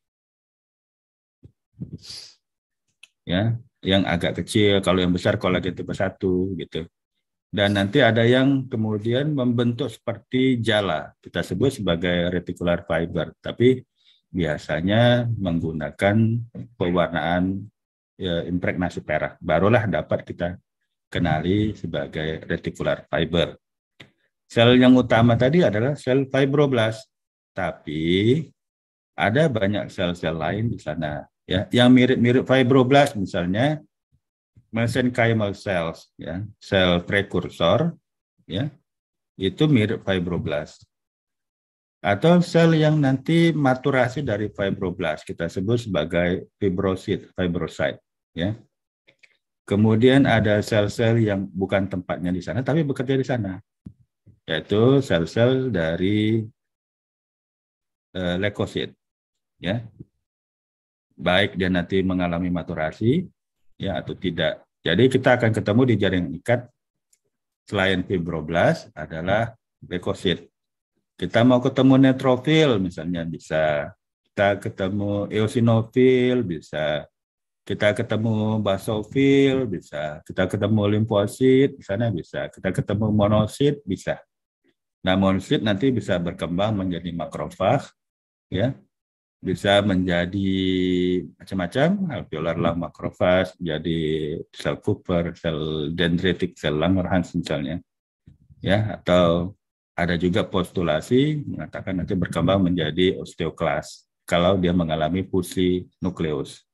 Ya, yang agak kecil, kalau yang besar kolagen tipe 1 gitu. Dan nanti ada yang kemudian membentuk seperti jala, kita sebut sebagai reticular fiber, tapi biasanya menggunakan pewarnaan impregnasi perak, barulah dapat kita kenali sebagai reticular fiber. Sel yang utama tadi adalah sel fibroblast, tapi ada banyak sel-sel lain di sana ya, yang mirip-mirip fibroblast, misalnya mesenchymal cells, ya, sel prekursor, ya, itu mirip fibroblast. Atau sel yang nanti maturasi dari fibroblast, kita sebut sebagai fibrocyte, ya. Kemudian ada sel-sel yang bukan tempatnya di sana, tapi bekerja di sana, yaitu sel-sel dari leukosit, ya. Baik dia nanti mengalami maturasi, ya, atau tidak. Jadi kita akan ketemu di jaringan ikat selain fibroblast adalah leukosit. Kita mau ketemu neutrofil misalnya bisa, kita ketemu eosinofil bisa, kita ketemu basofil bisa, kita ketemu limfosit di sana bisa, kita ketemu monosit bisa. Nah, monosit nanti bisa berkembang menjadi makrofag, ya. Bisa menjadi macam-macam, alveolar lung makrofag, jadi sel Cooper, sel dendritik, sel Langerhans misalnya, ya, atau ada juga postulasi mengatakan nanti berkembang menjadi osteoklas kalau dia mengalami fusi nukleus.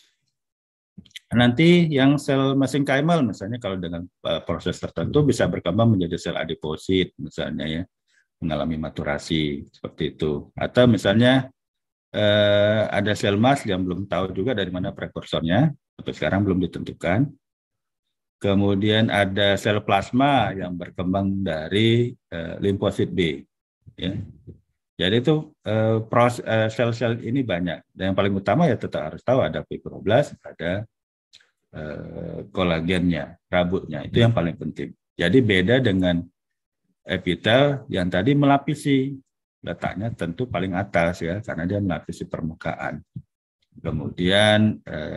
Nanti yang sel mesenchymal misalnya kalau dengan proses tertentu bisa berkembang menjadi sel adiposit misalnya ya, mengalami maturasi seperti itu. Atau misalnya ada sel mas yang belum tahu juga dari mana prekursornya, sampai sekarang belum ditentukan. Kemudian ada sel plasma yang berkembang dari limfosit B. Ya. Jadi itu sel-sel ini banyak. Dan yang paling utama ya tetap harus tahu ada fibroblast, ada kolagennya, rabutnya. Itu yang paling penting. Jadi beda dengan epitel yang tadi melapisi, letaknya tentu paling atas ya, karena dia melapisi permukaan. Kemudian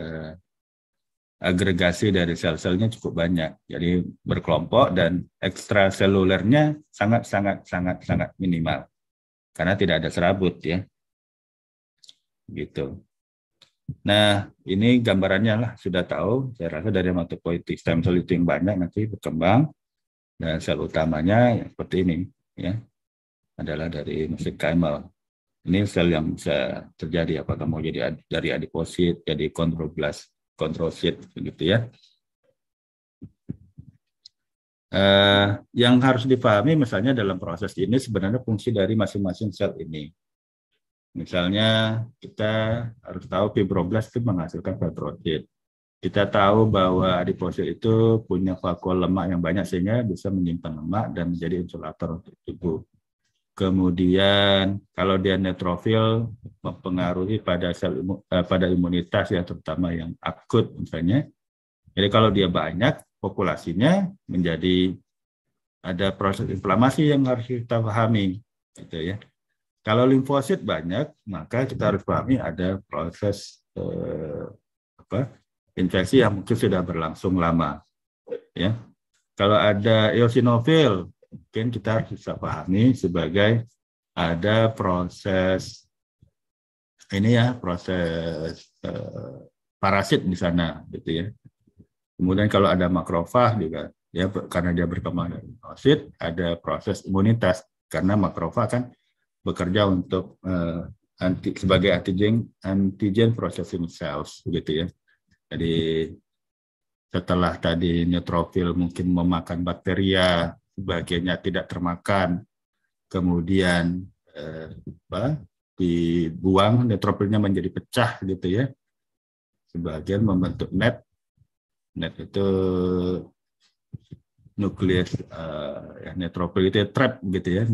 agregasi dari sel-selnya cukup banyak, jadi berkelompok dan ekstraselulernya sangat minimal karena tidak ada serabut ya, gitu. Nah ini gambarannya lah, sudah tahu. Saya rasa dari hematopoietic stem cell itu yang banyak nanti berkembang, dan sel utamanya seperti ini ya, adalah dari mesenchymal. Ini sel yang bisa terjadi apakah mau jadi dari adiposit, jadi chondroblast, chondrosit, begitu ya. Yang harus dipahami misalnya dalam proses ini sebenarnya fungsi dari masing-masing sel ini. Misalnya kita harus tahu fibroblast itu menghasilkan fibrosit. Kita tahu bahwa adiposit itu punya vakuol lemak yang banyak sehingga bisa menyimpan lemak dan menjadi insulator untuk tubuh. Kemudian kalau dia neutrofil mempengaruhi pada pada imunitas ya, terutama yang akut misalnya. Jadi kalau dia banyak populasinya menjadi ada proses inflamasi yang harus kita pahami, gitu ya. Kalau limfosit banyak, maka kita harus pahami ada proses infeksi yang mungkin sudah berlangsung lama, ya. Kalau ada eosinofil, mungkin kita harus bisa pahami sebagai ada proses ini ya, proses parasit di sana, gitu ya. Kemudian kalau ada makrofag juga, ya karena dia berkembang dari limfosit, ada proses imunitas karena makrofag kan bekerja untuk sebagai antigen processing cells, gitu ya. Jadi setelah tadi neutrofil mungkin memakan bakteria, sebagiannya tidak termakan, kemudian dibuang, neutrofilnya menjadi pecah, gitu ya. Sebagian membentuk net itu nukleus neutrofil itu trap, gitu ya,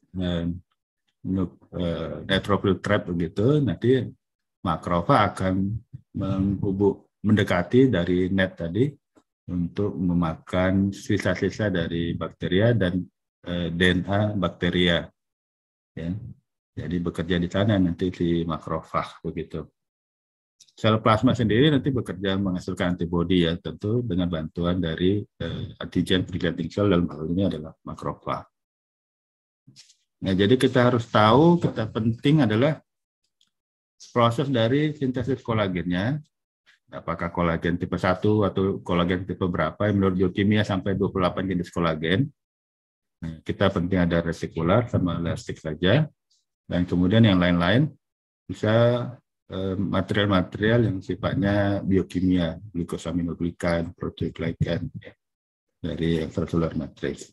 neutrofil trap begitu. Nanti makrofag akan mendekati dari net tadi untuk memakan sisa-sisa dari bakteria dan DNA bakteria, ya. Jadi bekerja di sana nanti di makrofag begitu. Sel plasma sendiri nanti bekerja menghasilkan antibodi ya, tentu dengan bantuan dari antigen presenting cell, dalam hal ini adalah makrofag. Nah, jadi kita harus tahu, kita penting adalah proses dari sintesis kolagennya, apakah kolagen tipe 1 atau kolagen tipe berapa, yang menurut biokimia sampai 28 jenis kolagen. Nah, kita penting ada resikular sama elastik saja, dan kemudian yang lain-lain bisa material-material yang sifatnya biokimia, glukosaminoglikan, proteoglycan, ya, dari extracellular matrix.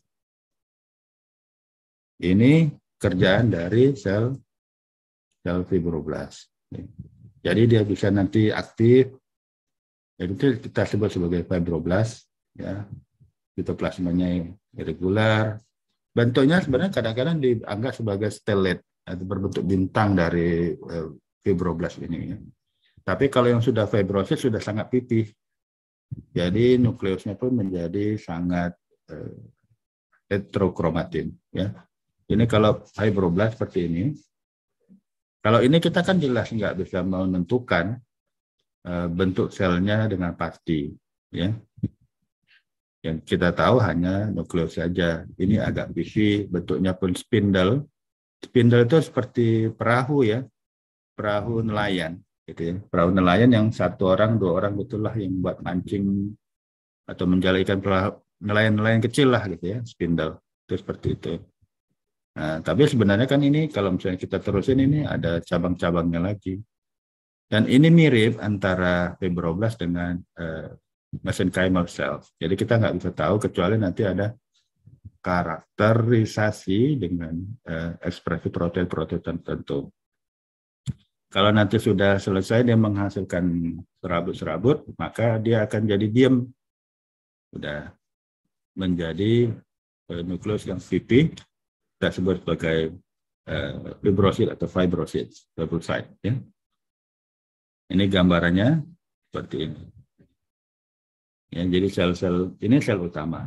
Ini kerjaan dari sel fibroblast. Jadi dia bisa nanti aktif, itu kita sebut sebagai fibroblast, ya. Sitoplasmanya irregular. Bentuknya sebenarnya kadang-kadang dianggap sebagai stellate atau berbentuk bintang dari fibroblast ini. Ya. Tapi kalau yang sudah fibrosis sudah sangat pipih. Jadi nukleusnya pun menjadi sangat heterokromatin. Ya. Ini kalau fibroblast seperti ini. Kalau ini kita kan jelas nggak bisa menentukan bentuk selnya dengan pasti. Ya. Yang kita tahu hanya nukleus saja. Ini agak pipih, bentuknya pun spindle. Spindle itu seperti perahu ya. Perahu nelayan, gitu ya. Perahu nelayan yang 1 orang, 2 orang betullah yang buat mancing atau menjala ikan, nelayan-nelayan kecil lah, gitu ya, spindle. Itu seperti itu. Nah, tapi sebenarnya kan ini kalau misalnya kita terusin ini ada cabang-cabangnya lagi. Dan ini mirip antara fibroblast dengan mesenchymal cells. Jadi kita nggak bisa tahu kecuali nanti ada karakterisasi dengan ekspresi protein-protein tertentu. Kalau nanti sudah selesai dia menghasilkan serabut-serabut, maka dia akan jadi diam. Sudah menjadi nukleus yang pipih, kita sebut sebagai fibrosit atau fibrosit. Ya. Ini gambarannya seperti ini. Ya, jadi sel-sel ini sel utama.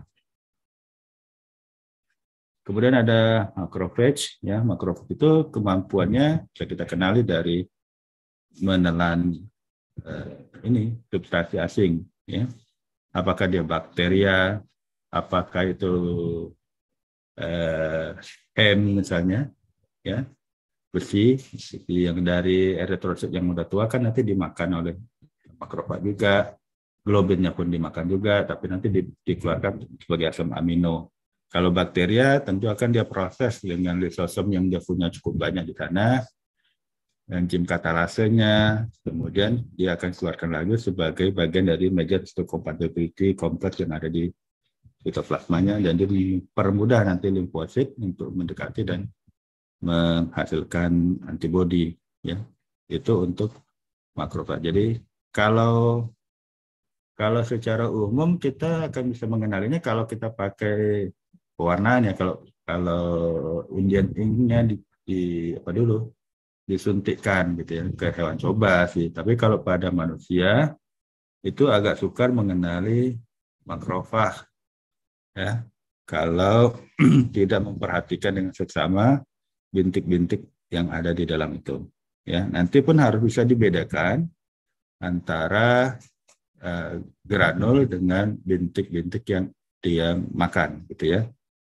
Kemudian ada makrofage. Ya, makrofage itu kemampuannya bisa kita kenali dari menelan ini substansi asing. Ya. Apakah dia bakteria, apakah itu misalnya, ya, besi yang dari eritrosit yang udah tua kan nanti dimakan oleh makrofag juga, globinnya pun dimakan juga, tapi nanti dikeluarkan sebagai asam amino. Kalau bakteria tentu akan dia proses dengan lisosom yang dia punya cukup banyak di sana, enzim katalasenya, kemudian dia akan keluarkan lagi sebagai bagian dari major histocompatibility complex yang ada di sitoplasmanya, dan dia mempermudah nanti limfosit untuk mendekati dan menghasilkan antibodi, ya. Itu untuk makrofag. Jadi kalau secara umum kita akan bisa mengenalinya kalau kita pakai pewarnaan, ya. Kalau Indian ink-nya di apa dulu disuntikkan gitu ya ke hewan coba sih. Tapi kalau pada manusia itu agak sukar mengenali makrofag, ya, kalau tidak memperhatikan dengan seksama bintik-bintik yang ada di dalam itu. Ya, nanti pun harus bisa dibedakan antara granul dengan bintik-bintik yang dia makan, gitu ya.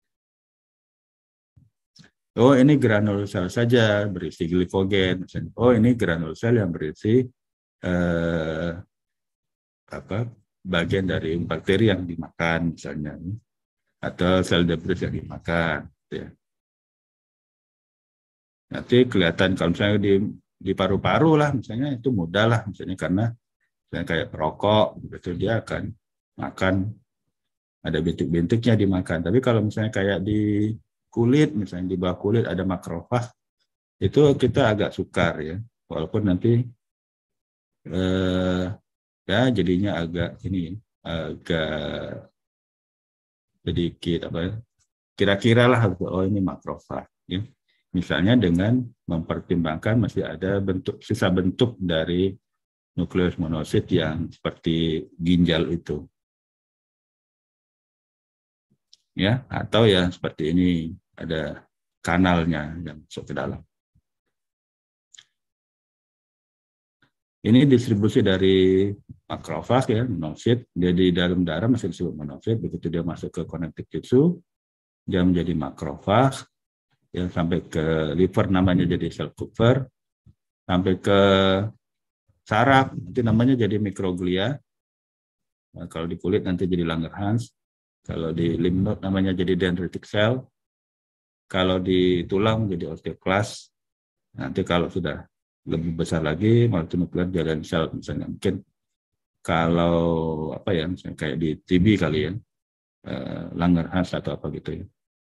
Oh, ini granul sel saja berisi glikogen. Oh, ini granul sel yang berisi bagian dari bakteri yang dimakan misalnya, atau sel debris yang dimakan. Gitu ya. Nanti kelihatan kalau misalnya di paru-paru lah, misalnya itu mudah lah, misalnya karena misalnya kayak perokok, gitu, dia akan makan, ada bintik-bintiknya dimakan. Tapi kalau misalnya kayak di kulit, misalnya di bawah kulit ada makrofag, itu kita agak sukar, ya, walaupun nanti ya jadinya agak sedikit kira-kira lah, oh ini makrofag, ya. Misalnya dengan mempertimbangkan masih ada sisa bentuk dari nukleus monosit yang seperti ginjal itu, ya, atau yang seperti ini ada kanalnya yang masuk ke dalam. Ini distribusi dari makrofag, ya, monosit. Dia di dalam darah masih disebut monosit. Begitu dia masuk ke connective tissue, dia menjadi makrofag, ya, sampai ke liver namanya jadi sel Kupffer, sampai ke saraf nanti namanya jadi mikroglia. Nah, kalau di kulit nanti jadi Langerhans. Kalau di lymph node namanya jadi dendritic cell. Kalau di tulang jadi osteoclast. Nanti kalau sudah lebih besar lagi multinuklear jalan sel misalnya, mungkin kalau misalnya kayak di TB kali ya, Langerhans atau apa gitu ya.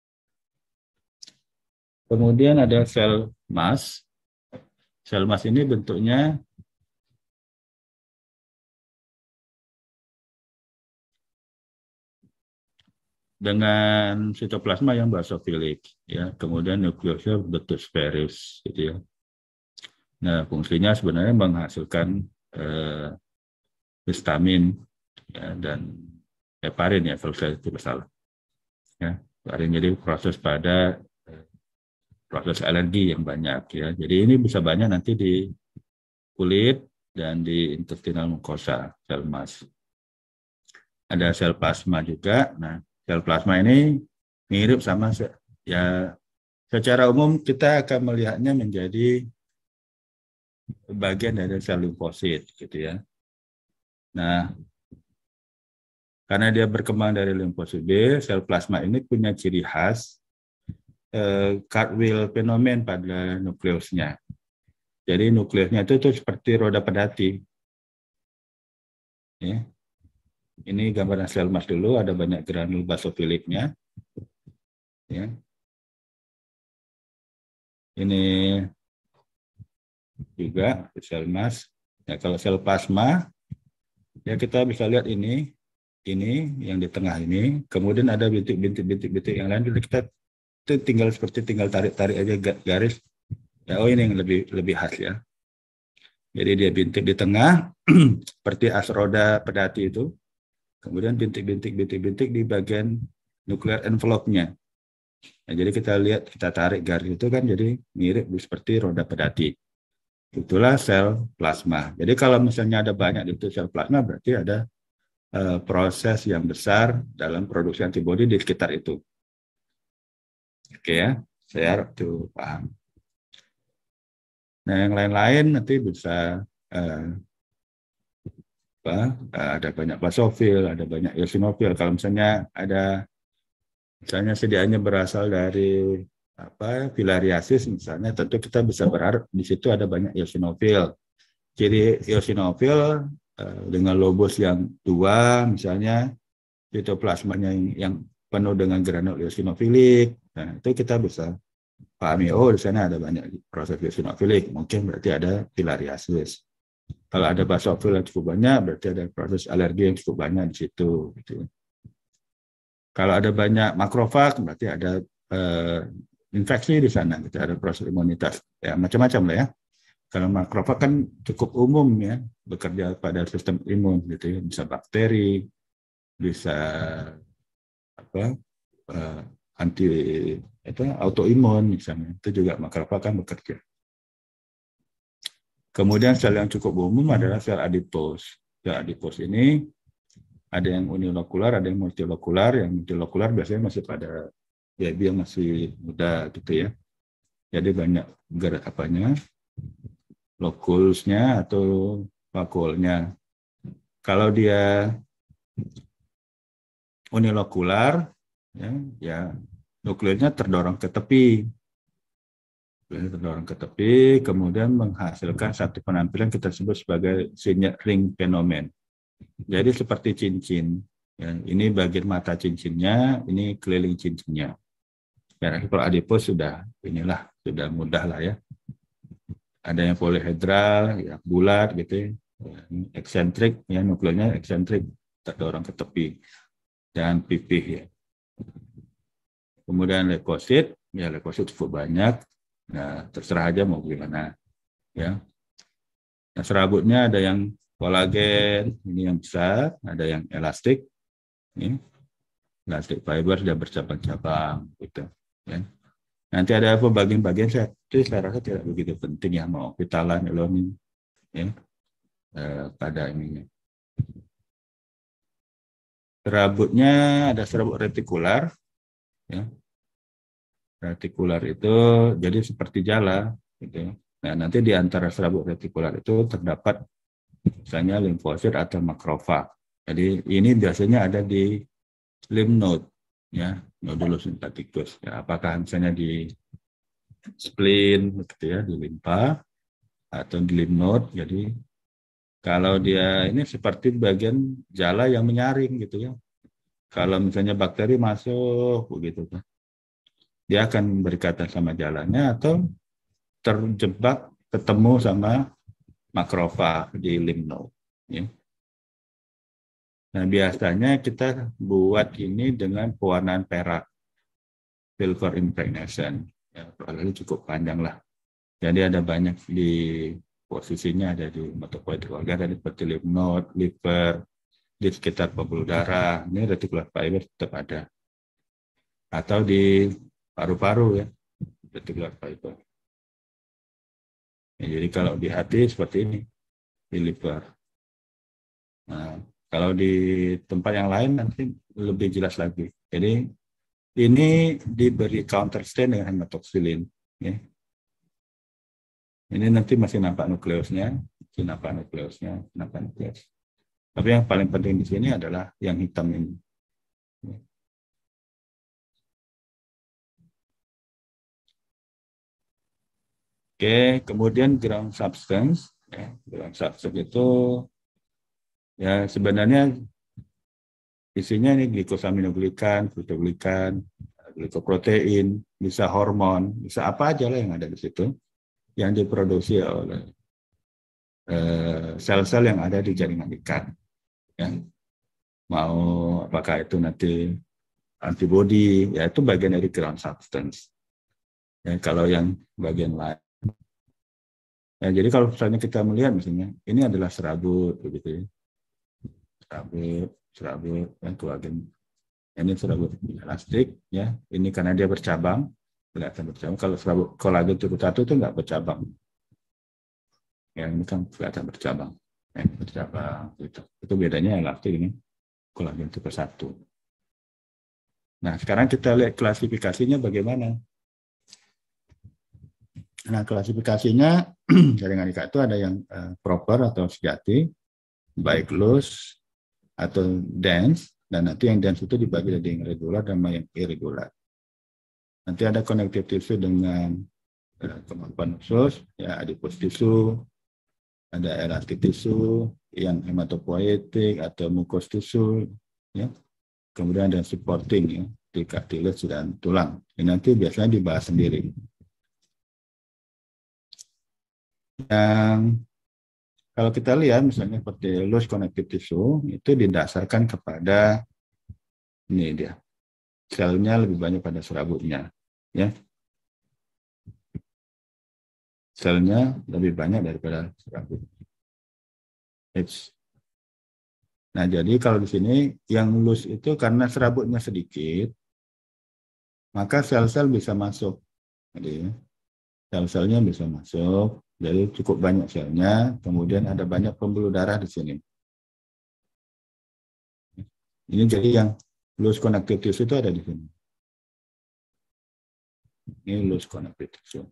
Kemudian ada sel mas. Sel mas ini bentuknya dengan sitoplasma yang basofilik, ya. Kemudian nukleusnya bentuk sferis, gitu ya. Nah, fungsinya sebenarnya menghasilkan histamin, ya, dan heparin, ya, kalau saya tidak salah. Ya, heparin jadi proses pada proses alergi yang banyak, ya. Jadi ini bisa banyak nanti di kulit dan di intestinal mucosa, sel mas. Ada sel plasma juga. Nah, sel plasma ini mirip sama, ya, secara umum kita akan melihatnya menjadi bagian dari sel limfosit, gitu ya. Nah, karena dia berkembang dari limfosit B, sel plasma ini punya ciri khas cartwheel fenomen pada nukleusnya. Jadi nukleusnya itu seperti roda pedati. Ya. Ini gambaran sel mas dulu, ada banyak granul basofiliknya. Ya. Ini juga sel mas. Ya, kalau sel plasma, ya kita bisa lihat ini yang di tengah ini. Kemudian ada bintik-bintik yang lain. Kita itu tinggal tarik aja garis. Ya, oh ini yang lebih khas ya. Jadi dia bintik di tengah seperti as roda pedati itu. Kemudian bintik di bagian nuklear envelope-nya. Nah, jadi kita tarik garis itu kan jadi mirip seperti roda pedati. Itulah sel plasma. Jadi kalau misalnya ada banyak itu sel plasma, berarti ada proses yang besar dalam produksi antibodi di sekitar itu. Oke ya, saya harap itu paham. Nah, yang lain-lain nanti bisa ada banyak basofil, ada banyak eosinofil. Kalau misalnya sediaannya berasal dari filariasis misalnya, tentu kita bisa berharap di situ ada banyak eosinofil. Jadi eosinofil dengan lobus yang tua misalnya, sitoplasmanya yang penuh dengan granul eosinofilik. Nah, itu kita bisa pahami, oh di sana ada banyak proses eosinofilik, mungkin berarti ada filariasis. Kalau ada basofil yang cukup banyak, berarti ada proses alergi yang cukup banyak di situ. Gitu. Kalau ada banyak makrofag, berarti ada infeksi di sana, gitu. Ada proses imunitas, ya macam-macam lah ya. Kalau makrofag kan cukup umum ya, bekerja pada sistem imun, gitu ya. Bisa bakteri, bisa autoimun misalnya, itu juga makrofag kan bekerja. Kemudian sel yang cukup umum adalah sel adipos. Sel adipos ini ada yang unilokular, ada yang multilokular. Yang multilokular biasanya masih pada baby yang masih muda gitu ya. Jadi banyak lokulsnya atau vakuolnya. Kalau dia unilokular, ya nuklirnya terdorong ke tepi. Kemudian menghasilkan satu penampilan kita sebut sebagai signet ring fenomen. Jadi seperti cincin. Ya, ini bagian mata cincinnya, ini keliling cincinnya. Ya, kalau adipos sudah mudah lah ya. Ada yang polihedral, ya, bulat gitu ya. Eksentrik, ya nuklirnya eksentrik, terdorong ke tepi. Dan pipih ya. Kemudian leukosit, ya leukosit cukup banyak. Nah, terserah aja mau gimana ya. Nah, serabutnya ada yang kolagen, ini yang besar, ada yang elastik, ini elastik fiber sudah bercabang-cabang gitu ya. Nanti ada bagian-bagian saya rasa tidak begitu penting ya, mau vitalan, elonin ya pada ininya. Serabutnya ada serabut retikular ya. Retikular itu jadi seperti jala gitu. Nah, nanti di antara serabut retikular itu terdapat misalnya limfosit atau makrofag. Jadi ini biasanya ada di lymph node ya, nodulus lymphaticus. Ya, apakah misalnya di spleen gitu ya, di limpa atau di lymph node. Jadi kalau dia ini seperti bagian jala yang menyaring gitu ya. Kalau misalnya bakteri masuk begitu kan, dia akan berikatan sama jalannya atau terjebak ketemu sama makrofag di lymph node. Ya. Nah, biasanya kita buat ini dengan pewarnaan perak, silver impregnation. Ya, prosesnya cukup panjang lah. Jadi ada banyak di posisinya, ada di hematopoietic organ, ada seperti lymph node, liver, di sekitar pembuluh darah. Ini reticular fiber tetap ada. Atau di paru-paru ya, reticular fiber. Ya, jadi kalau di hati seperti ini, di liver. Nah, kalau di tempat yang lain nanti lebih jelas lagi. Jadi ini diberi counter stain dengan hematoxylin. Ya. Ini nanti masih nampak nukleusnya, nampak nukleus. Tapi yang paling penting di sini adalah yang hitam ini. Oke, kemudian ground substance. Ya, ground substance itu ya sebenarnya isinya ini glikosaminoglikan, fructoglikan, glikoprotein, bisa hormon, bisa apa aja lah yang ada di situ yang diproduksi oleh sel-sel yang ada di jaringan ikat. Ya. Mau apakah itu nanti antibody, ya itu bagian dari ground substance. Ya, kalau yang bagian lain, ya, jadi kalau misalnya kita melihat misalnya ini adalah serabut, begitu ya. Serabut, dan kolagen. Ini serabut elastik, ya. Ini karena dia bercabang, kelihatan bercabang. Kalau serabut kolagen tipe 1 itu nggak bercabang. Yang ini kan kelihatan bercabang. Bercabang, gitu. Itu bedanya elastik ini kolagen tipe 1. Nah, sekarang kita lihat klasifikasinya bagaimana. Nah, klasifikasinya jaringan ikat itu ada yang proper atau sejati, baik loose atau dense, dan nanti yang dense itu dibagi jadi yang regular dan yang irregular. Nanti ada connective tissue dengan kemampuan khusus, ya adipose tissue, ada elastic tissue, yang hematopoietic atau mucous tissue, ya. Kemudian ada supporting, ya, di cartilage dan tulang. Ini nanti biasanya dibahas sendiri. Yang kalau kita lihat misalnya seperti loose connective tissue itu didasarkan kepada ini dia, selnya lebih banyak pada serabutnya, ya. Selnya lebih banyak daripada serabut. Nah, jadi kalau di sini yang loose itu karena serabutnya sedikit, maka sel-sel bisa masuk. Jadi sel-selnya bisa masuk. Jadi cukup banyak selnya, kemudian ada banyak pembuluh darah di sini. Ini jadi yang loose connective tissue itu ada di sini. Ini loose connective tissue.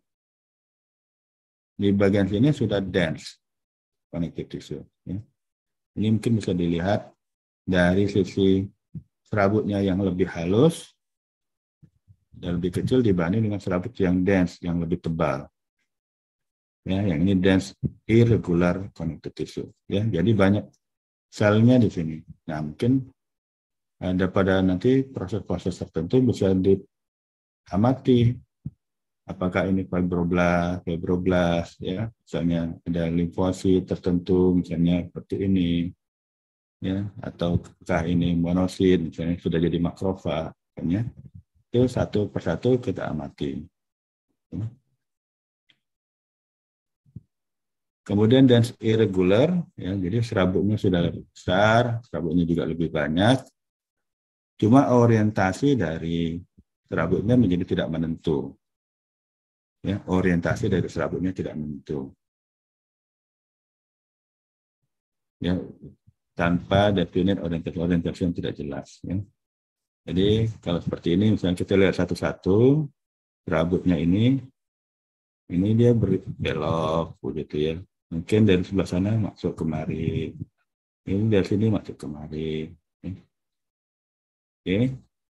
Di bagian sini sudah dense connective tissue. Ya. Ini mungkin bisa dilihat dari sisi serabutnya yang lebih halus dan lebih kecil dibanding dengan serabut yang dense, yang lebih tebal. Ya, yang ini dense irregular connective tissue. Ya, jadi banyak selnya di sini. Nah, mungkin ada pada nanti proses-proses tertentu bisa diamati apakah ini fibroblast, ya, misalnya ada limfosit tertentu, misalnya seperti ini, ya, atau apakah ini monosit, misalnya sudah jadi makrofag, ya, itu satu persatu kita amati. Ya. Kemudian dense irregular, ya, jadi serabutnya sudah lebih besar, serabutnya juga lebih banyak. Cuma orientasi dari serabutnya menjadi tidak menentu. Ya, orientasi dari serabutnya tidak menentu. Ya, tanpa definite orientasi yang tidak jelas. Ya. Jadi kalau seperti ini, misalnya kita lihat satu-satu, serabutnya ini dia berbelok, begitu ya. Mungkin dari sebelah sana masuk kemari. Ini dari sini masuk kemari. Oke.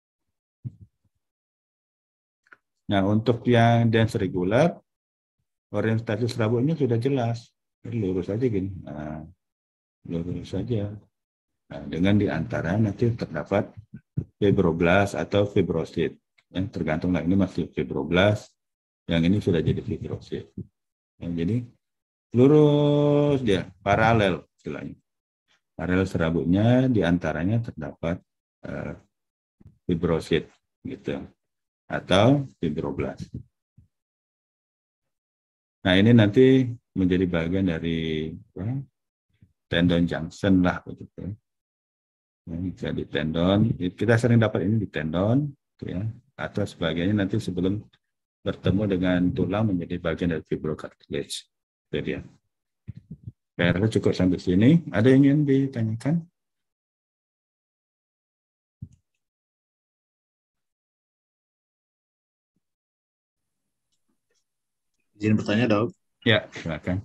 Nah, untuk yang dense regular, orientasi serabutnya sudah jelas. Lurus aja gini. Nah, lurus saja. Nah, dengan di antara nanti terdapat fibroblast atau fibrosit. Yang tergantung lah, ini masih fibroblast, yang ini sudah jadi fibrosit. Jadi lurus dia, paralel istilahnya. Paralel serabutnya diantaranya terdapat fibrosit gitu atau fibroblast. Nah, ini nanti menjadi bagian dari tendon junction lah begitu. Bisa di tendon, kita sering dapat ini di tendon, gitu ya, atau sebagainya nanti sebelum bertemu dengan tulang menjadi bagian dari fibrocartilage. Jadi ya. Saya cukup sampai sini. Ada yang ingin ditanyakan? Izin bertanya, Dok. Ya, silakan.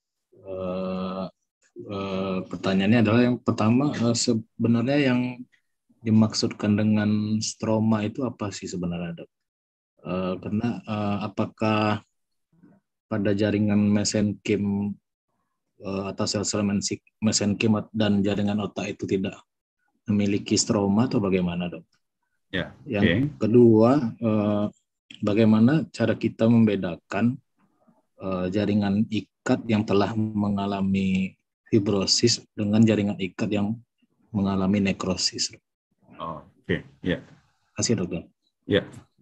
Pertanyaannya adalah yang pertama, sebenarnya yang dimaksudkan dengan stroma itu apa sih sebenarnya, Dok? Karena apakah pada jaringan mesenkim atau sel-sel mesenkim dan jaringan otak itu tidak memiliki stroma atau bagaimana, Dok? Ya. Yang kedua, bagaimana cara kita membedakan jaringan ikat yang telah mengalami fibrosis dengan jaringan ikat yang mengalami nekrosis? Oke, ya. kasih dokter. Ya.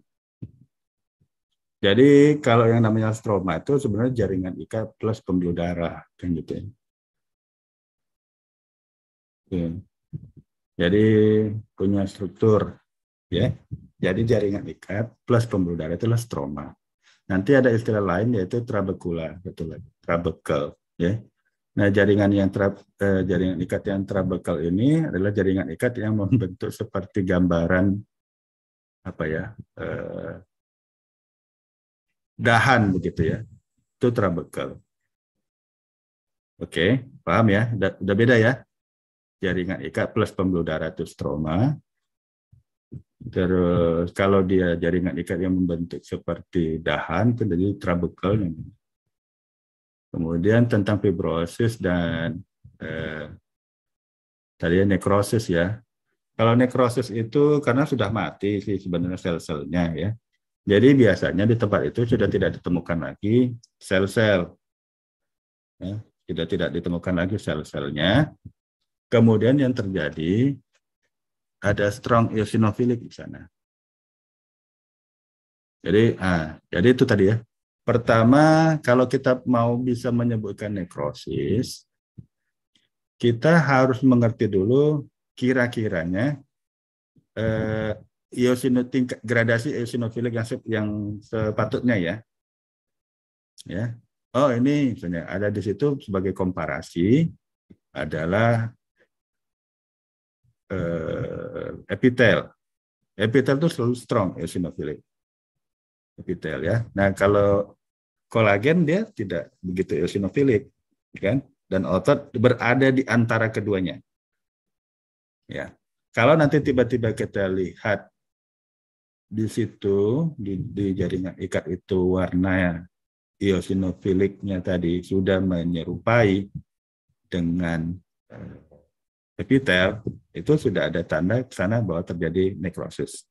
Jadi kalau yang namanya stroma itu sebenarnya jaringan ikat plus pembuluh darah, kan gitu ya. Oke. Jadi punya struktur, ya. Jadi jaringan ikat plus pembuluh darah itulah stroma. Nanti ada istilah lain yaitu trabekula, betul lagi, trabekel, ya. Nah, jaringan ikat yang trabekal ini adalah jaringan ikat yang membentuk seperti gambaran apa ya, dahan begitu ya. Itu trabekal. Oke, paham ya? Udah beda ya? Jaringan ikat plus pembuluh darah itu stroma. Terus kalau dia jaringan ikat yang membentuk seperti dahan itu jadi trabekal. Kemudian tentang fibrosis dan tadi nekrosis ya. Kalau nekrosis itu karena sudah mati sih sebenarnya sel-selnya ya. Jadi biasanya di tempat itu sudah tidak ditemukan lagi sel-sel. Ya, sudah tidak ditemukan lagi sel-selnya. Kemudian yang terjadi ada strong eosinophilic di sana. Jadi itu tadi ya. Pertama, kalau kita mau bisa menyebutkan nekrosis, kita harus mengerti dulu kira-kiranya gradasi eosinofilik yang sepatutnya ya. Ya. Oh, ini misalnya ada di situ sebagai komparasi adalah epitel. Epitel itu selalu strong eosinofilik. Epitel ya. Nah, kalau kolagen dia tidak begitu eosinofilik, kan? Dan otot berada di antara keduanya. Ya. Kalau nanti tiba-tiba kita lihat di situ di jaringan ikat itu warna eosinofiliknya tadi sudah menyerupai dengan epitel, itu sudah ada tanda ke sana bahwa terjadi nekrosis.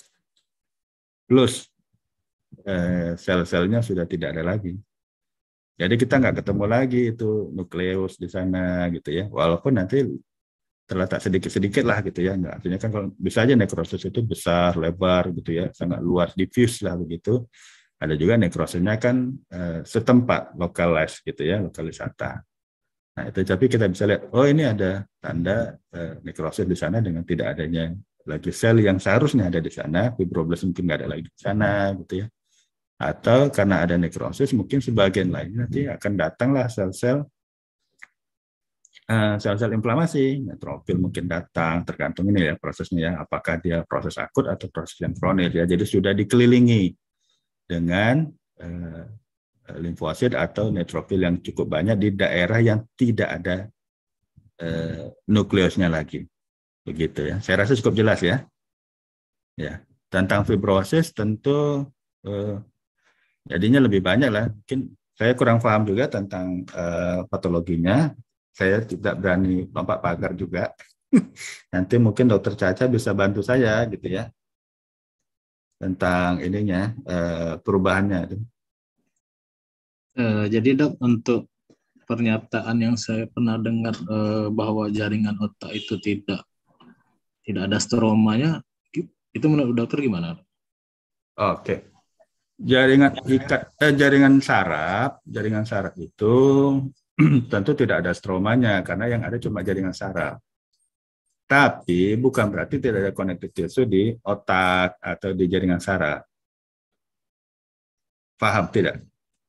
Plus sel-selnya sudah tidak ada lagi. Jadi kita nggak ketemu lagi itu nukleus di sana gitu ya. Walaupun nanti terletak sedikit-sedikit lah gitu ya. Nggak, artinya kan kalau bisa aja nekrosis itu besar, lebar gitu ya, sangat luas, diffuse lah begitu. Ada juga nekrosisnya kan setempat, localized gitu ya, lokalisata. Nah itu tapi kita bisa lihat, oh ini ada tanda nekrosis di sana dengan tidak adanya lagi sel yang seharusnya ada di sana, fibroblast mungkin nggak ada lagi di sana gitu ya. Atau karena ada nekrosis mungkin sebagian lain nanti akan datanglah sel-sel inflamasi, neutrofil mungkin datang, tergantung ini ya prosesnya ya, apakah dia proses akut atau proses yang kronis ya. Jadi sudah dikelilingi dengan limfosit atau neutrofil yang cukup banyak di daerah yang tidak ada nukleusnya lagi, begitu ya. Saya rasa cukup jelas ya. Ya, tentang fibrosis tentu jadinya lebih banyak lah. Mungkin saya kurang paham juga tentang patologinya. Saya tidak berani lompat pagar juga. Nanti mungkin Dokter Caca bisa bantu saya gitu ya tentang ininya perubahannya. Jadi Dok, untuk pernyataan yang saya pernah dengar bahwa jaringan otak itu tidak ada stromanya, itu menurut dokter gimana? Oke. Jaringan saraf itu tentu tidak ada stromanya karena yang ada cuma jaringan saraf. Tapi bukan berarti tidak ada connective tissue di otak atau di jaringan saraf. Paham tidak?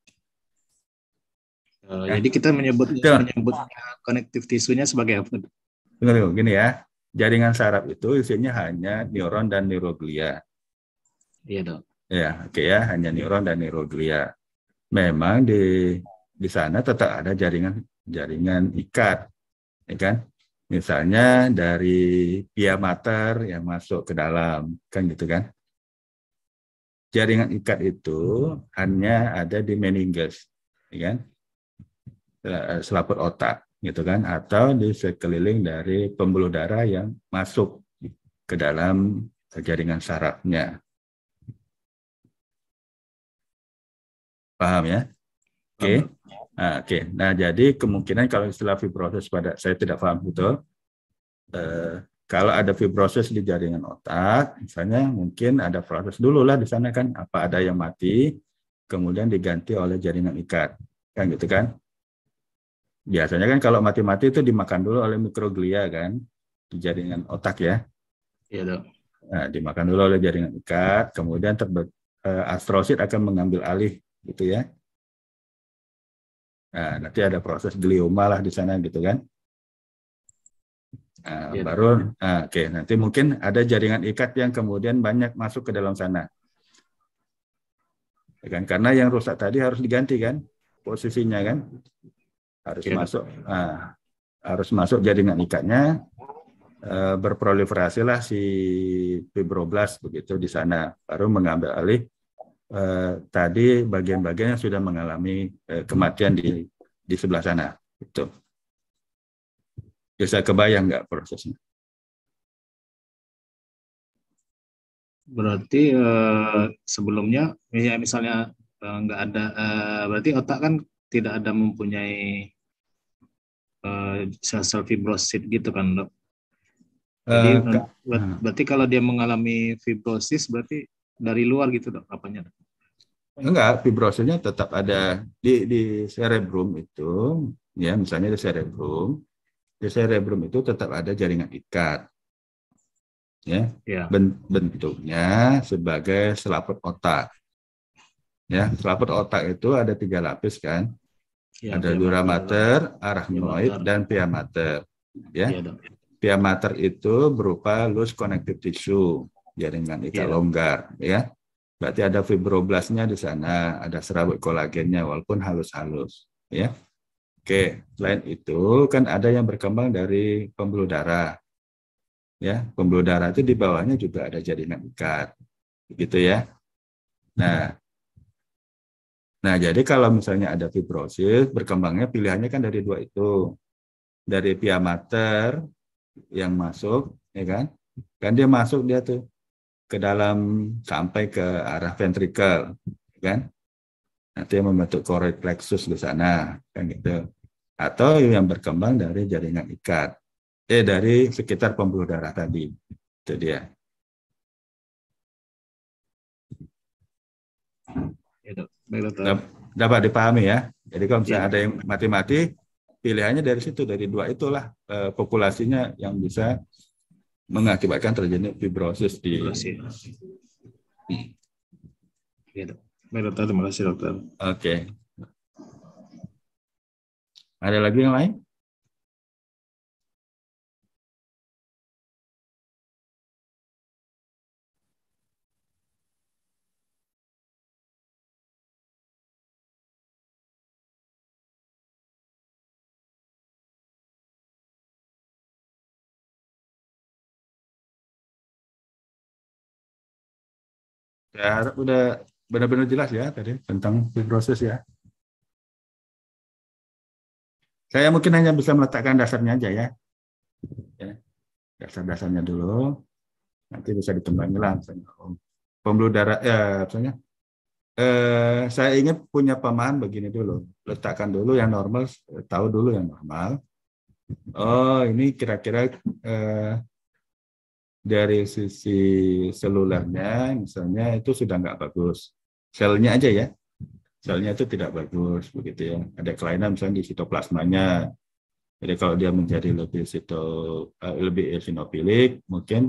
Jadi kita menyebut connective tissue-nya sebagai apa? Tunggu, gini ya. Jaringan saraf itu isinya hanya neuron dan neuroglia. Iya Dok. Ya, oke ya, hanya neuron dan neuroglia. Memang di sana tetap ada jaringan ikat, ya kan? Misalnya dari pia mater yang masuk ke dalam, kan gitu kan? Jaringan ikat itu hanya ada di meninges, ya kan? Selaput otak, gitu kan? Atau di sekeliling dari pembuluh darah yang masuk ke dalam jaringan sarafnya. Paham ya? Oke. Nah, jadi kemungkinan kalau istilah fibrosis pada saya tidak paham betul. Kalau ada fibrosis di jaringan otak, misalnya mungkin ada proses dulu lah di sana kan, apa ada yang mati, kemudian diganti oleh jaringan ikat, kan gitu kan? Biasanya kan kalau mati-mati itu dimakan dulu oleh mikroglia kan, di jaringan otak ya. Iya, Dok. Nah, dimakan dulu oleh jaringan ikat, kemudian astrosit akan mengambil alih, gitu ya. Nah, nanti ada proses glioma lah di sana gitu kan. Nah, Ya. baru, oke, nanti mungkin ada jaringan ikat yang kemudian banyak masuk ke dalam sana. Ya kan? Karena yang rusak tadi harus diganti kan, posisinya kan, harus Ya. masuk, harus masuk jaringan ikatnya, berproliferasi lah si fibroblast begitu di sana, baru mengambil alih tadi bagian-bagian yang sudah mengalami kematian di sebelah sana. Gitu. Bisa kebayang nggak prosesnya? Berarti sebelumnya ya misalnya nggak ada, berarti otak kan tidak ada mempunyai sel-sel fibrosit gitu kan, Dok? Jadi berarti kalau dia mengalami fibrosis berarti dari luar gitu, Dok, apanya, Dok? Enggak, fibrosisnya tetap ada di cerebrum itu, ya misalnya di cerebrum itu tetap ada jaringan ikat, ya, bentuknya sebagai selaput otak, ya, selaput otak itu ada 3 lapis kan, ya, ada dura mater, arachnoid, dan pia mater, ya. Pia mater itu berupa loose connective tissue, jaringan ikat longgar, ya. Berarti ada fibroblastnya di sana, ada serabut kolagennya walaupun halus-halus, ya. Oke, selain itu kan ada yang berkembang dari pembuluh darah. Ya, pembuluh darah itu di bawahnya juga ada jaringan ikat. Begitu ya. Nah, jadi kalau misalnya ada fibrosis, berkembangnya pilihannya kan dari 2 itu. Dari pia mater yang masuk, ya kan? Kan dia masuk dia tuh ke dalam sampai ke arah ventricle, kan? Nanti membentuk choroid plexus di sana, kan gitu. Atau yang berkembang dari jaringan ikat, dari sekitar pembuluh darah tadi, itu dia. Dapat dipahami ya. Jadi kalau misalnya ada yang mati-mati, pilihannya dari situ, dari 2 itulah populasinya yang bisa mengakibatkan terjadi fibrosis di. Baik, Dokter, terima kasih, Dokter. Oke. Ada lagi yang lain? Ya, udah benar-benar jelas ya tadi tentang fibrosis ya. Saya mungkin hanya bisa meletakkan dasarnya aja ya. Dasar-dasarnya dulu, nanti bisa dikembangin lah. Pembuluh darah, misalnya, saya ingin punya pemahaman begini dulu. Letakkan dulu yang normal, tahu dulu yang normal. Oh, ini kira-kira dari sisi selulernya, misalnya itu sudah nggak bagus. Selnya aja ya, selnya itu tidak bagus, begitu ya. Ada kelainan misalnya di sitoplasmanya. Jadi kalau dia menjadi lebih eosinofilik, mungkin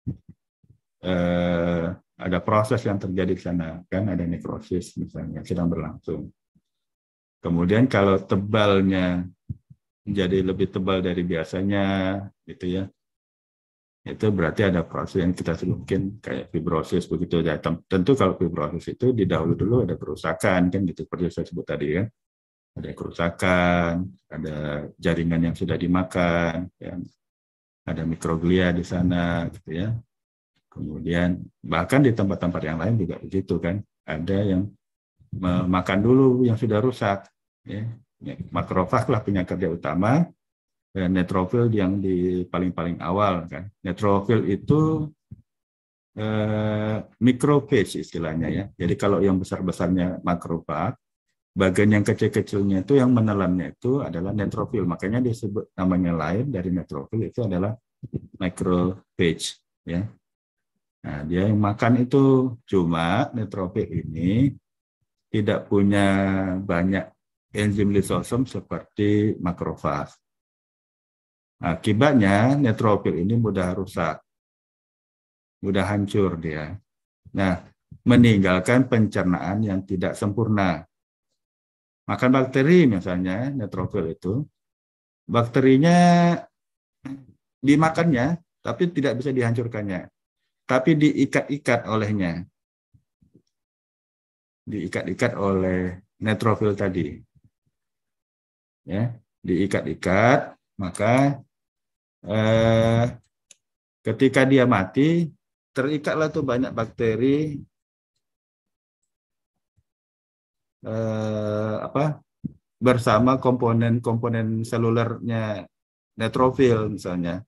ada proses yang terjadi di sana, kan ada nekrosis misalnya sedang berlangsung. Kemudian kalau tebalnya menjadi lebih tebal dari biasanya, gitu ya, itu berarti ada proses yang kita sebut mungkin kayak fibrosis begitu ya. Tentu kalau fibrosis itu didahului dulu ada kerusakan kan gitu, seperti saya sebut tadi kan. Ada kerusakan, ada jaringan yang sudah dimakan, ya. Ada mikroglia di sana gitu ya. Kemudian bahkan di tempat-tempat yang lain juga begitu kan. Ada yang makan dulu yang sudah rusak, ya. Makrofag lah penyakit utama. Neutrofil yang di paling awal kan. Neutrofil itu microphage istilahnya ya. Jadi kalau yang besar-besarnya makrofag, bagian yang kecil-kecilnya itu yang menelannya itu adalah neutrofil. Makanya disebut namanya lain dari neutrofil itu adalah macrophage, ya. Nah, dia yang makan itu, cuma neutrofil ini tidak punya banyak enzim lisosom seperti makrofag. Akibatnya neutrofil ini mudah rusak, mudah hancur dia. Nah, meninggalkan pencernaan yang tidak sempurna. Makan bakteri misalnya, neutrofil itu, bakterinya dimakannya, tapi tidak bisa dihancurkannya. Tapi diikat-ikat olehnya. Diikat-ikat oleh neutrofil tadi. Ya, diikat-ikat, maka ketika dia mati, terikatlah tuh banyak bakteri bersama komponen-komponen selulernya neutrofil misalnya.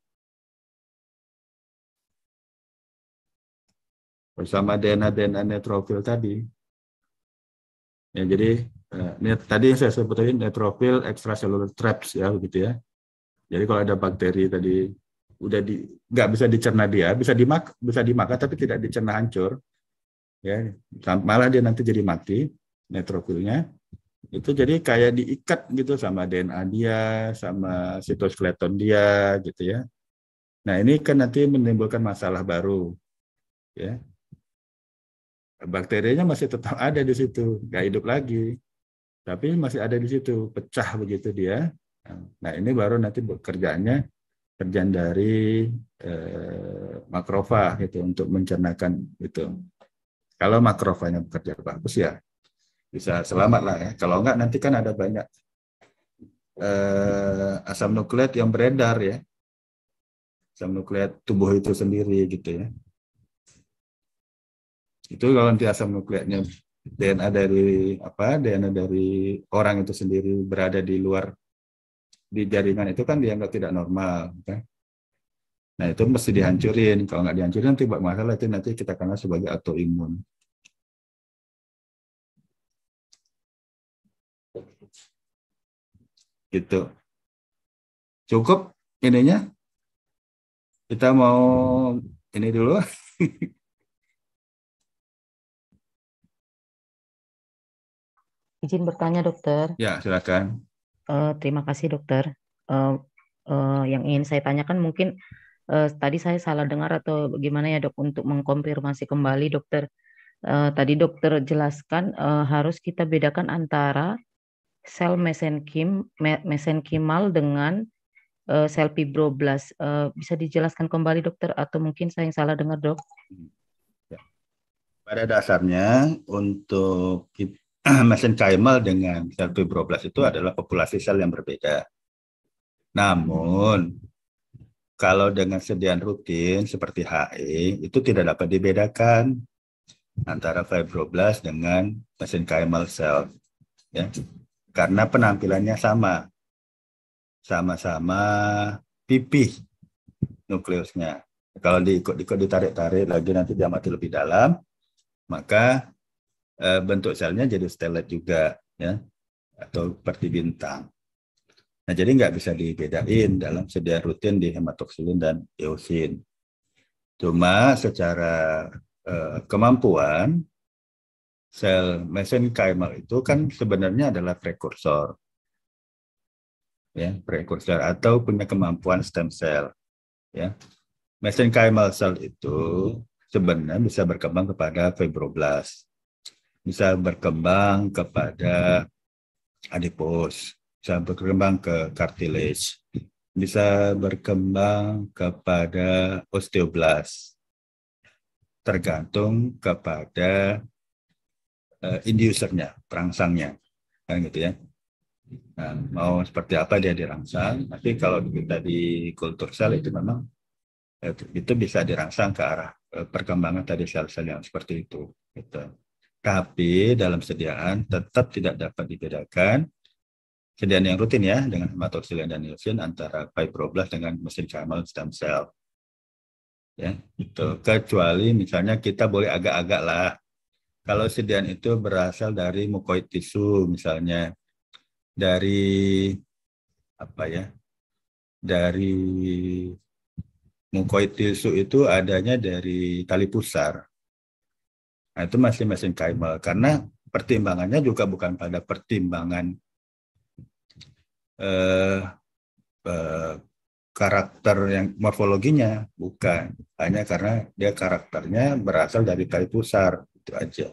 Bersama DNA neutrofil tadi. Ya, jadi tadi yang saya sebutin neutrofil extracellular traps ya begitu ya. Jadi kalau ada bakteri tadi udah nggak bisa dicerna dia, bisa dimakan tapi tidak dicerna hancur. Ya, malah dia nanti jadi mati neutrofilnya. Itu jadi kayak diikat gitu sama DNA dia, sama sitoskeleton dia gitu ya. Nah, ini kan nanti menimbulkan masalah baru. Ya. Bakterinya masih tetap ada di situ, nggak hidup lagi. Tapi masih ada di situ, pecah begitu dia. Nah, ini baru nanti kerjaan dari makrofag itu untuk mencernakan itu. Kalau makrofagnya bekerja bagus ya bisa selamat lah ya. Kalau enggak nanti kan ada banyak asam nukleat yang beredar ya. Asam nukleat tubuh itu sendiri gitu ya. Itu kalau nanti asam nukleatnya DNA dari orang itu sendiri berada di luar di jaringan itu kan dianggap tidak normal kan. Nah, itu mesti dihancurin. Kalau nggak dihancurin nanti masalah itu nanti kita kenal sebagai autoimun. Gitu. Cukup ininya? Kita mau ini dulu. Izin bertanya, dokter. Ya, silakan. Terima kasih, dokter. Yang ingin saya tanyakan mungkin tadi saya salah dengar atau bagaimana ya, dok, untuk mengkonfirmasi kembali, dokter. Tadi dokter jelaskan harus kita bedakan antara sel mesenkimal dengan sel fibroblast. Bisa dijelaskan kembali, dokter, atau mungkin saya yang salah dengar, dok? Pada dasarnya untuk mesenchymal dengan sel fibroblast itu adalah populasi sel yang berbeda. Namun, kalau dengan sediaan rutin seperti HE, itu tidak dapat dibedakan antara fibroblast dengan mesenchymal cell. Ya. Karena penampilannya sama. Sama-sama pipih nukleusnya. Kalau ditarik-tarik lagi nanti dia mati lebih dalam, maka bentuk selnya jadi stelet juga, ya, atau seperti bintang. Nah, jadi nggak bisa dibedain dalam sediaan rutin di hematoksilin dan eosin. Cuma secara kemampuan, sel mesenchymal itu kan sebenarnya adalah prekursor, ya, prekursor atau punya kemampuan stem cell, ya. Mesenchymal cell itu sebenarnya bisa berkembang kepada fibroblast, bisa berkembang kepada adipose, bisa berkembang ke cartilage, bisa berkembang kepada osteoblast, tergantung kepada indusernya, perangsangnya, kan gitu ya. Nah, mau seperti apa dia dirangsang, tapi kalau kita di kultur sel itu memang itu bisa dirangsang ke arah perkembangan tadi sel-sel yang seperti itu. Gitu. Tapi dalam sediaan tetap tidak dapat dibedakan sediaan yang rutin ya dengan hematoksilin dan eosin antara fibroblast dengan mesenchymal stem cell. Ya, itu kecuali misalnya kita boleh agak-agak lah. Kalau sediaan itu berasal dari mukoid tisu misalnya, dari apa ya? Dari mukoid tisu itu adanya dari tali pusar. Nah, itu masih mesin Keimer karena pertimbangannya juga bukan pada pertimbangan eh, eh, karakter yang morfologinya, bukan, hanya karena dia karakternya berasal dari tali pusar, itu aja.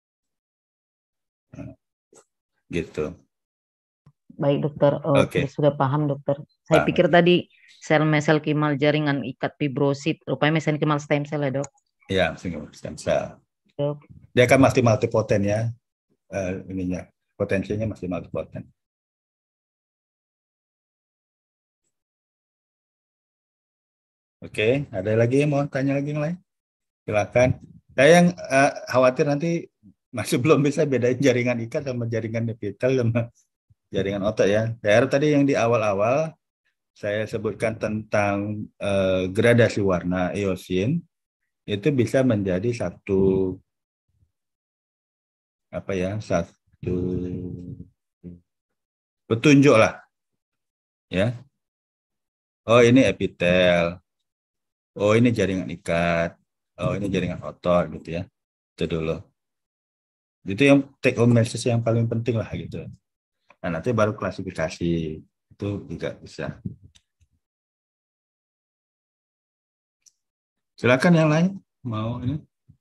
Nah, gitu. Baik dokter, Oke. sudah paham dokter. Saya Paham. pikir tadi sel mesenkimal jaringan ikat fibrosit, rupanya mesenkimal stem cell ya dok. Ya, stem cell. Dok. Dia kan masih multipoten ya, ininya potensinya masih multipoten. Oke, ada lagi yang mau tanya lagi yang lain? Silakan. Saya yang khawatir nanti masih belum bisa bedain jaringan ikat sama jaringan epitel sama jaringan otot ya. Daerah tadi yang di awal-awal saya sebutkan tentang gradasi warna eosin itu bisa menjadi satu apa ya, satu petunjuk lah ya. Oh ini epitel, oh ini jaringan ikat, oh ini jaringan otot gitu ya. Itu dulu. Itu yang take home message yang paling penting lah gitu. Nah nanti baru klasifikasi itu juga bisa. Silakan yang lain mau ini.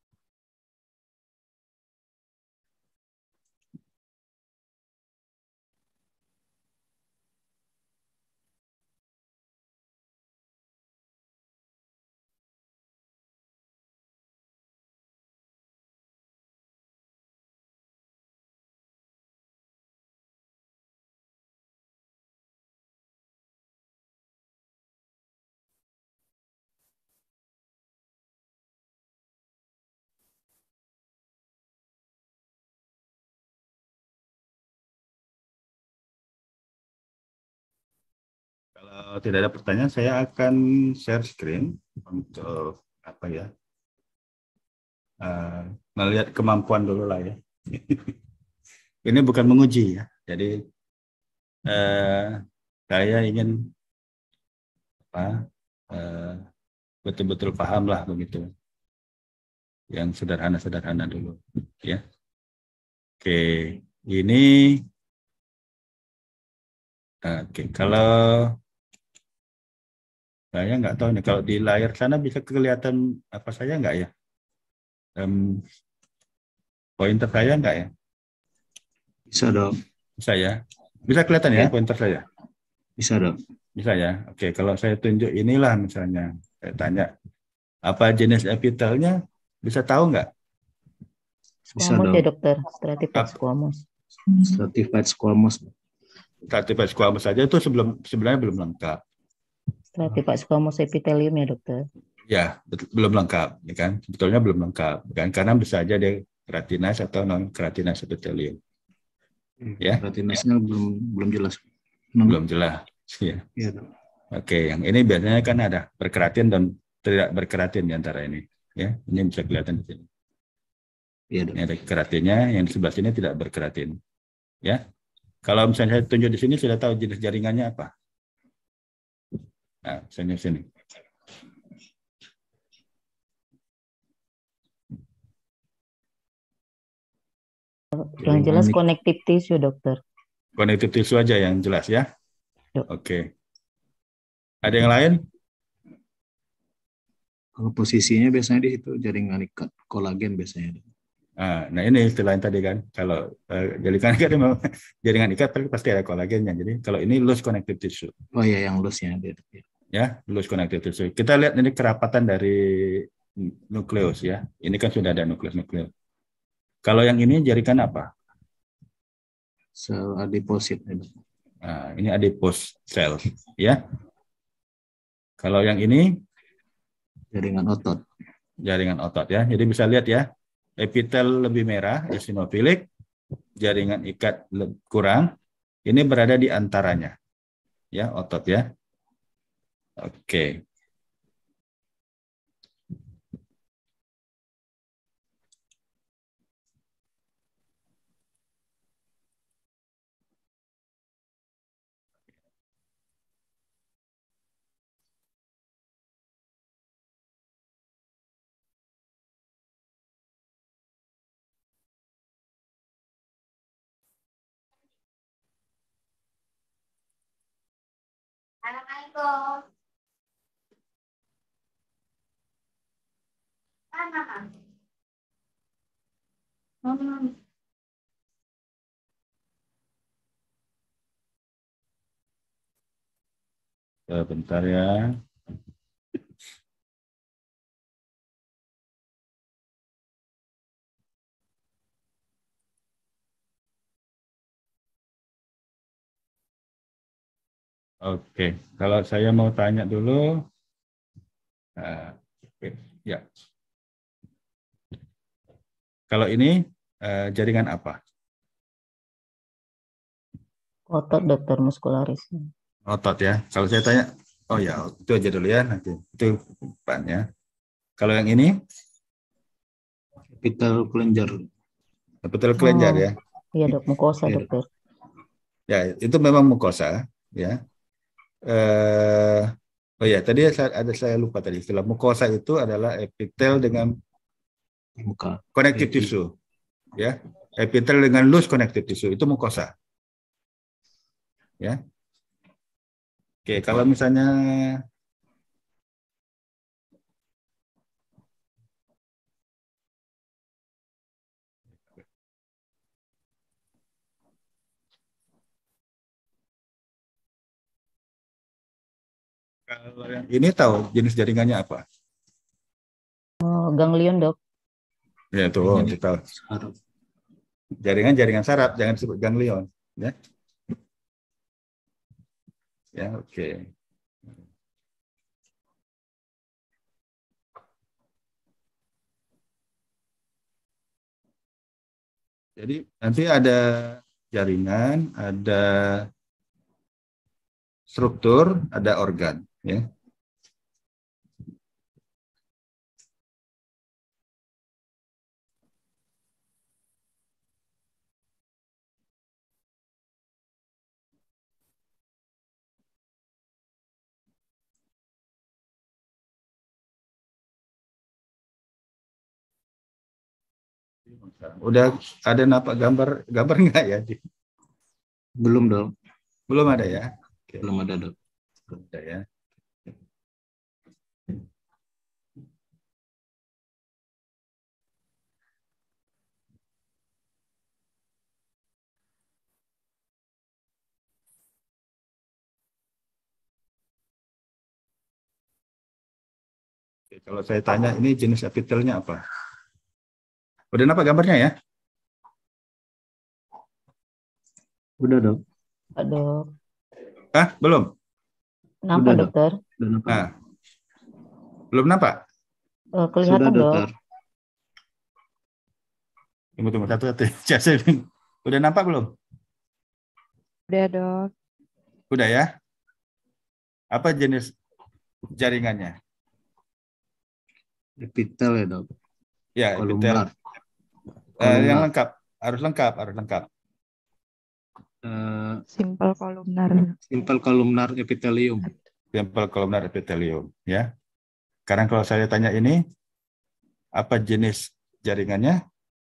Kalau tidak ada pertanyaan, saya akan share screen untuk apa ya, melihat kemampuan dulu lah ya. Ini bukan menguji ya, jadi saya ingin apa, betul-betul paham lah begitu, yang sederhana-sederhana dulu ya. Oke, ini oke kalau saya nggak tahu nih, kalau di layar sana bisa kelihatan apa saya nggak ya? Pointer saya nggak ya? Bisa dong. Bisa ya? Bisa kelihatan ya pointer saya? Bisa dong. Bisa ya? Oke, kalau saya tunjuk inilah misalnya, saya tanya, apa jenis epitelnya, bisa tahu nggak? Bisa Squamous dong. ya dokter, stratified squamous. Stratified squamous. Stratified squamous saja itu sebenarnya belum lengkap. Stratified squamous epithelium ya dokter. Ya, belum lengkap, ya kan? Sebetulnya belum lengkap, kan? Karena bisa aja dia keratinase atau non keratinase epithelium. Ya. Keratinasnya belum jelas. Belum jelas. Ya. Iya dok. Oke, yang ini biasanya kan ada berkeratin dan tidak berkeratin di antara ini. Ya, ini bisa kelihatan di sini. Iya dok. Ini ada keratinnya, yang di sebelah sini tidak berkeratin. Ya, kalau misalnya saya tunjuk di sini sudah tahu jenis jaringannya apa. Nah, misalnya sini. Yang jelas connective tissue dokter. Connective tissue aja yang jelas ya. Oke. Ada yang lain? Kalau posisinya biasanya di situ jaringan ikat kolagen biasanya. Nah ini istilah yang tadi kan, kalau jaringan ikat memang jaringan ikat tapi pasti ada kolagennya. Jadi kalau ini loose connective tissue. Oh iya, yang loose-nya dia. Ya, loose connective tissue. Kita lihat ini kerapatan dari nukleus ya. Ini kan sudah ada nukleus. Kalau yang ini jaringan apa? Sel adiposit. Nah, ini adipose cell ya. Kalau yang ini jaringan otot. Jaringan otot ya. Jadi bisa lihat ya, epitel lebih merah, eosinofilik, jaringan ikat kurang. Ini berada di antaranya. Ya, otot ya. Oke. Bentar ya. Oke, kalau saya mau tanya dulu, oke, ya. Kalau ini jaringan apa? Otot dokter muskularis. Otot ya. Kalau saya tanya, oh ya, itu aja dulu ya nanti. Itu depannya. Kalau yang ini, Capital kelenjar. capital kelenjar ya. Iya dok, mukosa Iya. dokter. Ya, itu memang mukosa ya. Oh ya, tadi saya lupa tadi. Istilah mukosa itu adalah epitel dengan Muka. connective tissue, ya. Epitel dengan loose connective tissue itu mukosa, ya. Oke, kalau misalnya kalau yang ini tahu jenis jaringannya apa? Ganglion dok. Ya tuh, kita Saraf. jaringan saraf, jangan disebut ganglion, ya. Ya, oke. Jadi nanti ada jaringan, ada struktur, ada organ, ya. Udah ada nampak gambar nggak ya? Belum dok. Belum ada ya? Oke. Belum ada dok. Belum ada ya. Oke, kalau saya tanya ini jenis epitelnya apa? Udah nampak gambarnya ya? Udah dok. Dok. Ah, belum? Nampak Udah, Dok. dokter? Udah nampak. Nah, belum nampak? Kelihatan Sudah dok. dokter. Tunggu satu. Udah nampak belum? Udah dok. Udah ya? Apa jenis jaringannya? Epitel ya dok. Ya, Kolumnar. yang lengkap, harus lengkap. Simple kolumnar. Simple columnar epithelium. Simple columnar epithelium, ya. Sekarang kalau saya tanya ini, apa jenis jaringannya?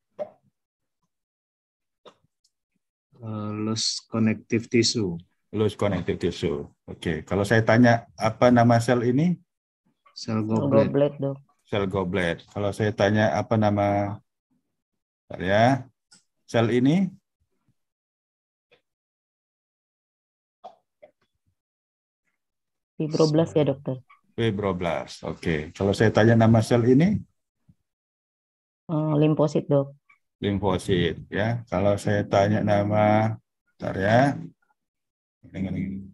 Loose connective tissue. Loose connective tissue. Oke, kalau saya tanya apa nama sel ini? Sel goblet. Goblet dok. Sel goblet. Kalau saya tanya apa nama ya sel ini? Fibroblast ya dokter. Fibroblast. Oke. Kalau saya tanya nama sel ini? Limfosit dok. Limfosit. Ya. Kalau saya tanya nama, bentar ya. Ini.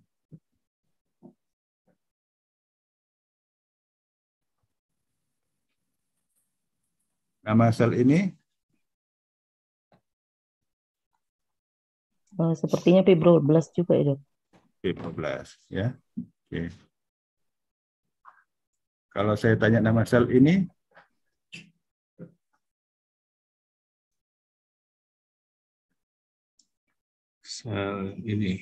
Nama sel ini? Sepertinya fibroblast juga ya dok. Fibroblast. Ya. Oke. Kalau saya tanya nama sel ini? Sel ini.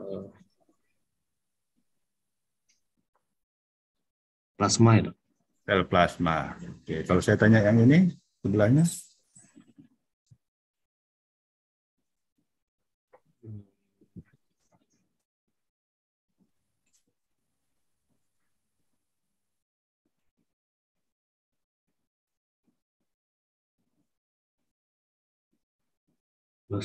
Plasma ya dok. Sel plasma. Oke. Kalau saya tanya yang ini, sebelahnya? Terus,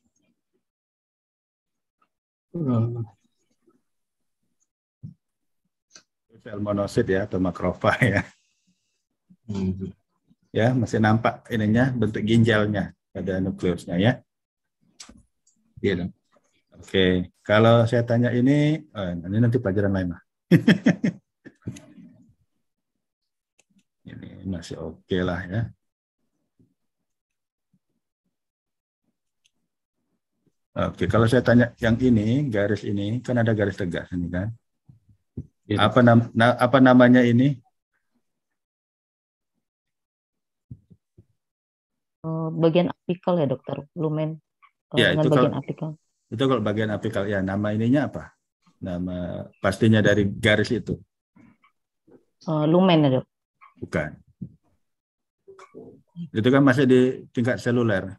sel monosit ya atau makrofag ya. hmm. Ya, masih nampak ininya bentuk ginjalnya pada nukleusnya ya. Iya dong. Oke, kalau saya tanya ini nanti pelajaran lain lah. Ini masih oke lah ya. Oke, kalau saya tanya yang ini, garis ini, kan ada garis tegas ini kan. Iya dong. Apa namanya ini? Bagian apikal ya dokter, lumen Ya, dengan itu bagian kalau apikal. itu kalau bagian apikal ya, nama ininya apa? Nama pastinya dari garis itu. Lumen ya dok. Bukan. Itu kan masih di tingkat seluler.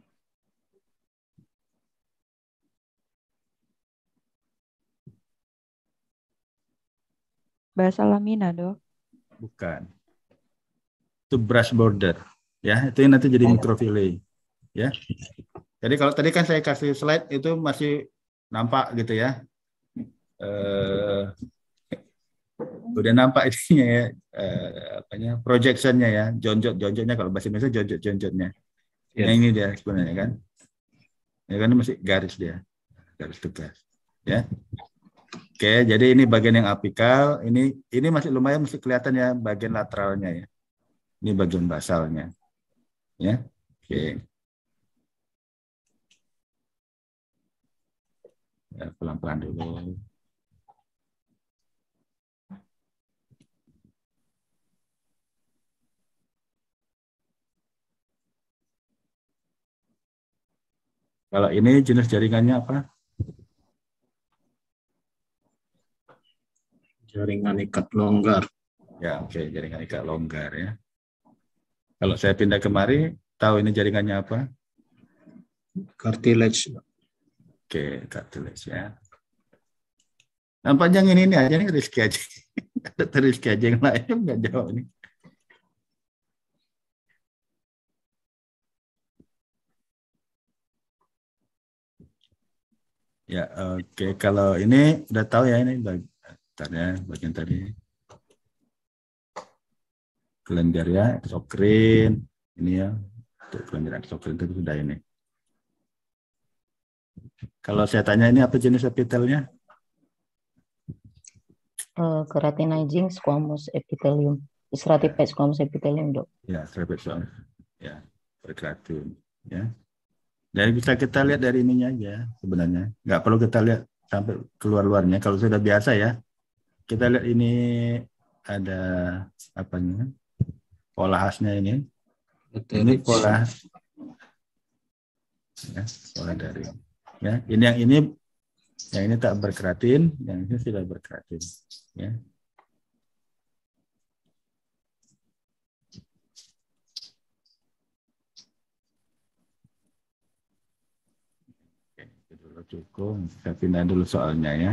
Bahasa lamina, dok. Bukan. Itu brush border. Ya, itu yang nanti jadi microfillet. Ya. Jadi kalau tadi kan saya kasih slide itu masih nampak gitu ya. Udah nampak ininya ya, apanya projectionnya ya, jonjotnya kalau bahasa Indonesia jonjotnya. Ya. Yang ini dia sebenarnya kan. Ya kan masih garis dia. Garis tegas. Ya. Oke, jadi ini bagian yang apikal, ini masih lumayan masih kelihatan ya bagian lateralnya ya. Ini bagian basalnya. Ya. Oke. Ya, pelan-pelan dulu. Kalau ini jenis jaringannya apa? Jaringan ikat longgar. Ya, oke, jaringan ikat longgar ya. Kalau saya pindah kemari, tahu ini jaringannya apa? Cartilage. Oke, cartilage ya. Nampaknya ini aja nih Rizky aja. Ada Rizky aja yang lain nggak jawab nih. Ya, oke. Kalau ini udah tahu ya ini bagian tadi. Kelenjar ya, eksokrin. Ini ya, untuk kelenjar eksokrin itu sudah ini. Kalau saya tanya ini apa jenis epitelnya? Keratinizing squamous epithelium. Stratified squamous epithelium dok. Ya, stratified squamous. Ya, berkeratin. Ya. Dan bisa kita lihat dari ininya aja sebenarnya. Nggak perlu kita lihat sampai keluar-luarnya. Kalau sudah biasa ya, kita lihat ini ada apanya? Pola khasnya ini. Ini pola ya, pola dari ya. Yang ini tak berkeratin, yang ini sudah berkeratin ya. Oke, itu dulu cukup. Saya pindah dulu soalnya ya.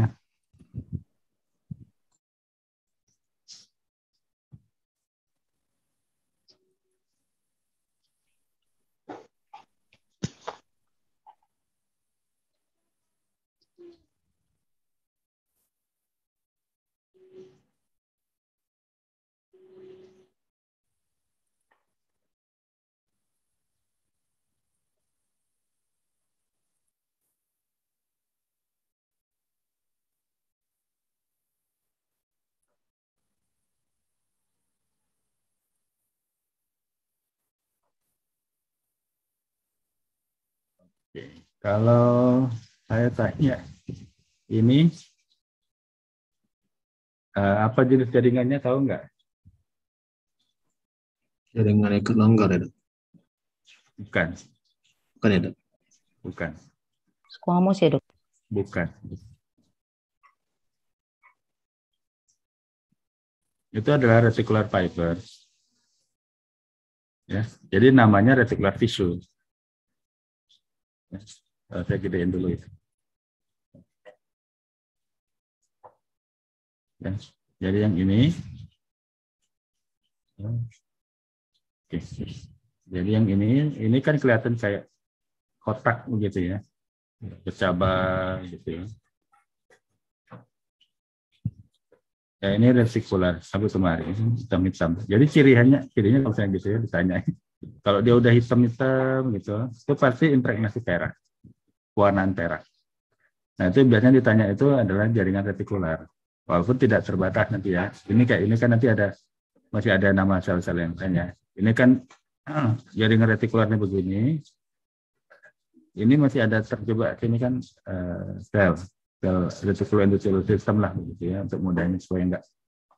Oke. Kalau saya tanya ini apa jenis jaringannya tahu nggak? Jaringan ikat longgar ya dok? Bukan. Bukan ya dok? Bukan. Squamous ya dok? Bukan. Itu adalah reticular fibers. Ya, jadi namanya reticular tissue. Ya, saya gedein dulu itu. Ya, jadi yang ini. Oke. Jadi yang ini kan kelihatan kayak kotak begitu ya, bercabang gitu ya. Ya ini retikular sampai kemarin hitam-hitam. Jadi cirinya kalau misalnya gitu ya ditanya, kalau dia udah hitam-hitam gitu, itu pasti impregnasi perak, pewarnaan perak. Nah itu biasanya ditanya itu adalah jaringan retikular, walaupun tidak terbatas nanti ya. Ini kayak ini kan nanti masih ada nama sel-sel yang lainnya. Ini kan jaringan retikularnya begini. Ini masih ada terjebak ini kan sel reticular endothelial system lah begitu ya, untuk mudahnya supaya enggak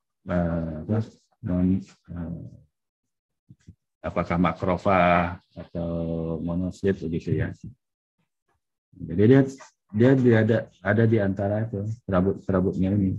apakah makrofag atau monosit begitu ya. Jadi dia ada di antara itu serabutnya ini.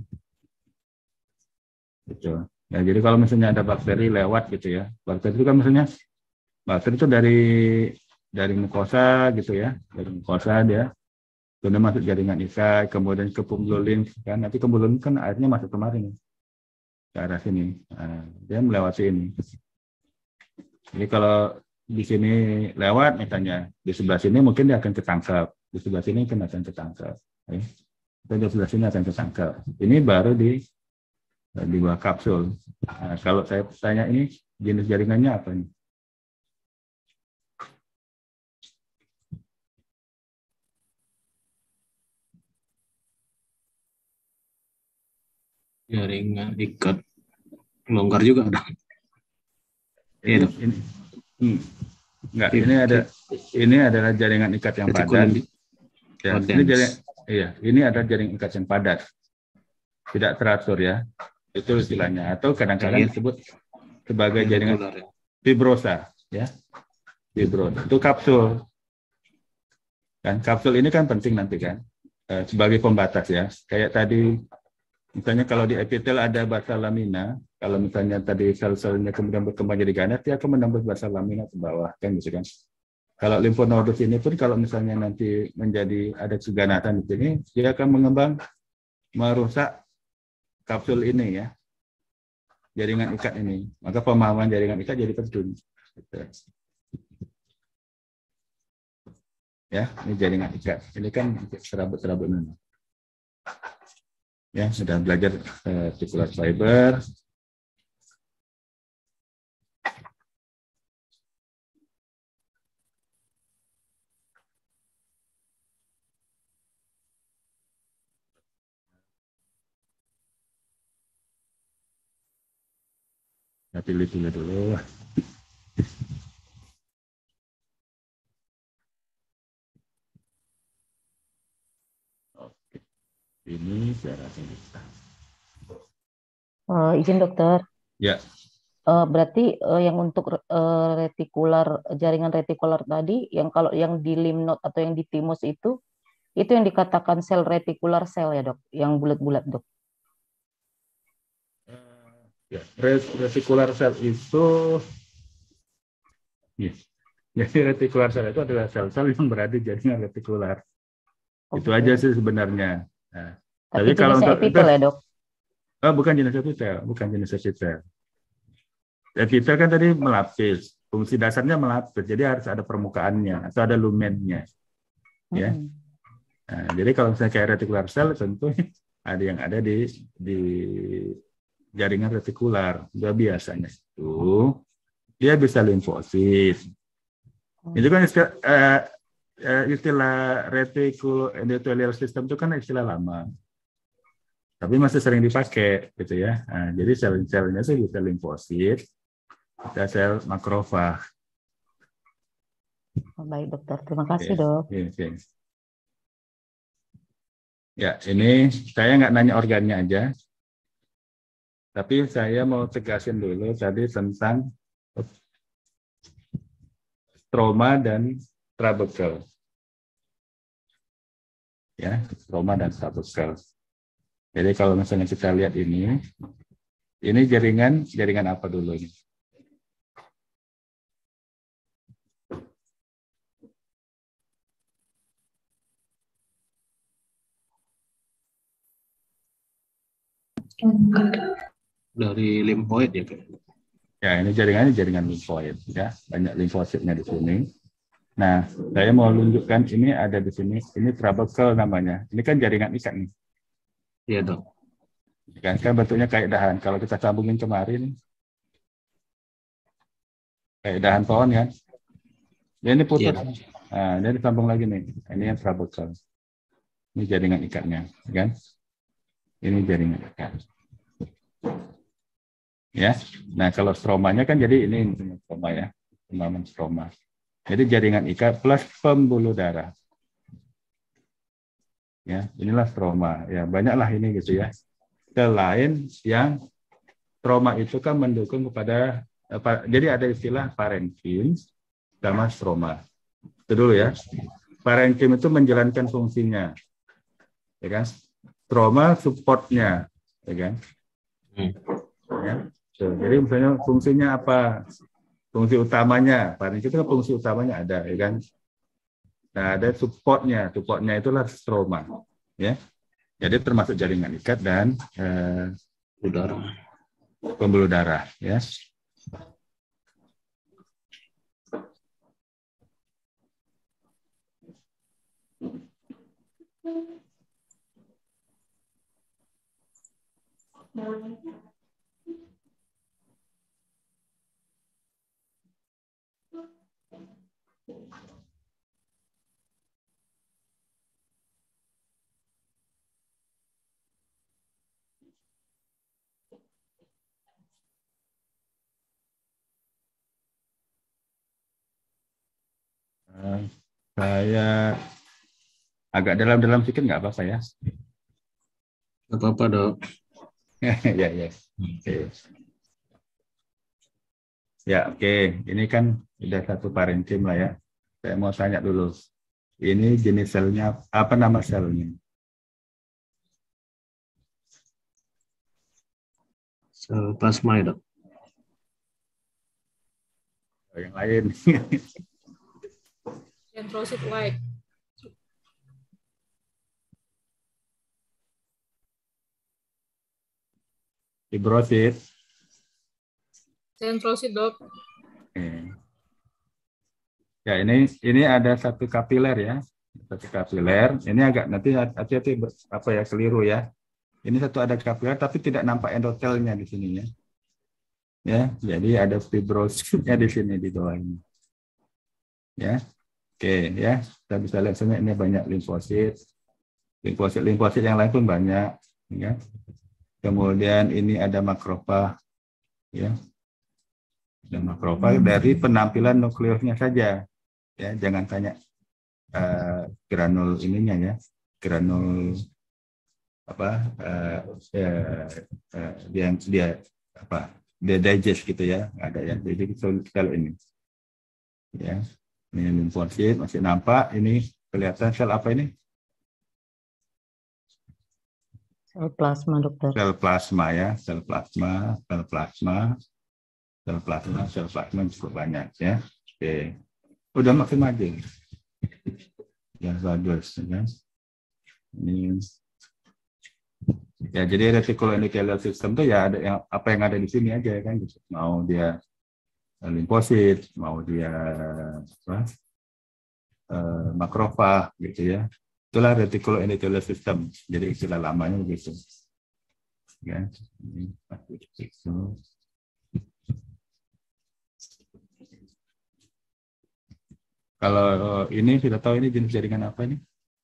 Gitu. Ya, jadi kalau misalnya ada bakteri lewat gitu ya. Bakteri itu kan misalnya bakteri itu dari mukosa gitu ya. Dari mukosa dia kemudian masuk jaringan ikat, kemudian ke pembuluh limf kan. Nanti pembuluh limf kan airnya masuk kemarin ke arah sini. Nah, dia melewati ini. Jadi kalau di sini lewat misalnya di sebelah sini mungkin dia akan ketangkap, di sebelah sini kan akan ketangkap. Dan di sebelah sini akan ketangkap. Ini baru di bawah kapsul. Nah, kalau saya tanya ini jenis jaringannya apa nih? Jaringan ikat longgar juga ada. Enggak, ini adalah jaringan ikat yang padat. Ya, ini adalah jaringan ikat yang padat. Tidak teratur ya. Itu istilahnya, atau kadang-kadang disebut sebagai jaringan fibrosa ya. Fibrosa. Itu kapsul. Kan kapsul ini kan penting nanti kan sebagai pembatas ya. Kayak tadi misalnya kalau di epitel ada basa lamina, kalau misalnya tadi sel-selnya kemudian berkembang jadi ganas, dia akan menembus basa lamina ke bawah kan gitu kan. Kalau limfonodus ini pun kalau misalnya nanti menjadi ada keganasan di sini, dia akan mengembang merusak kapsul ini ya, jaringan ikat ini. Maka pemahaman jaringan ikat jadi penting. Ya, ini jaringan ikat. Ini kan serabut-serabut ini. Ya, sudah belajar reticular fiber. Nah, pilih-pilih dulu. Oke, ini saya rasa bisa. Izin dokter. Ya. Berarti yang untuk jaringan retikular tadi, yang kalau yang di lymph node atau yang di timus itu yang dikatakan sel retikular sel ya dok, yang bulat-bulat dok. Ya, retikular sel itu, ya. Jadi retikular sel itu adalah sel-sel yang berada di jaringan retikular. Itu aja sih sebenarnya. Nah, tapi kalau untuk epitel ya dok? Bukan jenis epitel, Epitel kan tadi melapis, fungsi dasarnya melapis, jadi harus ada permukaannya atau ada lumennya, ya. Nah, jadi kalau misalnya kayak retikular sel, tentu ada yang ada di jaringan retikular. Dia biasanya itu dia bisa limfosit. Itu kan istilah reticular endothelial system itu kan istilah lama. Tapi masih sering dipakai gitu ya. Nah, jadi sel-selnya sih bisa limfosit, bisa sel makrofag. Baik dokter, terima kasih dok. Ya, ini saya nggak nanya organnya aja, tapi saya mau tegasin dulu tadi tentang stroma dan trabekel. Ya, stroma dan trabekel. Jadi kalau misalnya kita lihat ini jaringan apa dulu ini? Dari limfoid ya, Pak? Ya, ini jaringan limfoid ya. Banyak limfositnya di sini. Nah, saya mau tunjukkan ini ada di sini. Ini trabekel namanya. Ini kan jaringan ikat nih. Iya dok. Kan bentuknya kayak dahan. Kalau kita sambungin kemarin, kayak dahan pohon kan. Ya, ini putus. Iya. Nah, dia disambung lagi nih. Ini yang trabekel. Ini jaringan ikatnya, kan? Ini jaringan ikat. Ya. Nah, kalau stromanya kan jadi ini stroma ya. Pemahaman stroma. Jadi jaringan ikat plus pembuluh darah. Ya, inilah stroma. Ya, banyaklah ini gitu ya. Selain yang stroma itu kan mendukung kepada jadi ada istilah parenkim sama stroma. Itu dulu ya. Parenkim itu menjalankan fungsinya. Ya kan? Stroma supportnya, ya kan? Ya. So, jadi misalnya fungsinya apa? Fungsi utamanya, parenkim itu kan fungsi utamanya ada, ya kan? Nah, ada supportnya itulah stroma, ya. Jadi termasuk jaringan ikat dan pembuluh darah, ya. Saya agak dalam-dalam sedikit nggak apa-apa ya? Nggak apa-apa dok. Ya, ya. Oke. Ya, oke. Ini kan udah satu parenkim lah ya. Saya mau tanya dulu. Ini jenis selnya, apa nama selnya? Sel plasma ya dok. Yang lain. Centrosit white. Fibrosis. Centrosit dok. Oke. Ya, ini ada satu kapiler ya. Satu kapiler. Ini agak nanti hati-hati apa ya keliru ya. Ini satu ada kapiler tapi tidak nampak endotelnya di sini ya. Ya, jadi ada fibrosisnya di sini di bawah ini. Ya. Oke, ya. Kita bisa lihat sebenarnya ini banyak limfosit. Limfosit yang lain pun banyak, ya. Kemudian ini ada makrofag, ya. Ada makrofag dari penampilan nukleusnya saja. Ya, jangan tanya granul ininya ya. Granul apa dia apa? Dia digest gitu ya, ada ya. Jadi kalau ini. Ya. Ini limfosit masih nampak, ini kelihatan sel apa ini? Sel plasma, dokter. Sel plasma ya, sel plasma cukup banyak ya. Oke. Udah makin maju. Ya bagus ya. Ini ya jadi reticuloendothelial system tuh ya ada yang apa yang ada di sini aja kan gitu. Mau dia limfosit, mau dia apa? Makrofag gitu ya. Itulah reticuloendothelial system. Jadi istilah lamanya begitu. Ya. Kalau ini sudah tahu ini jenis jaringan apa ini?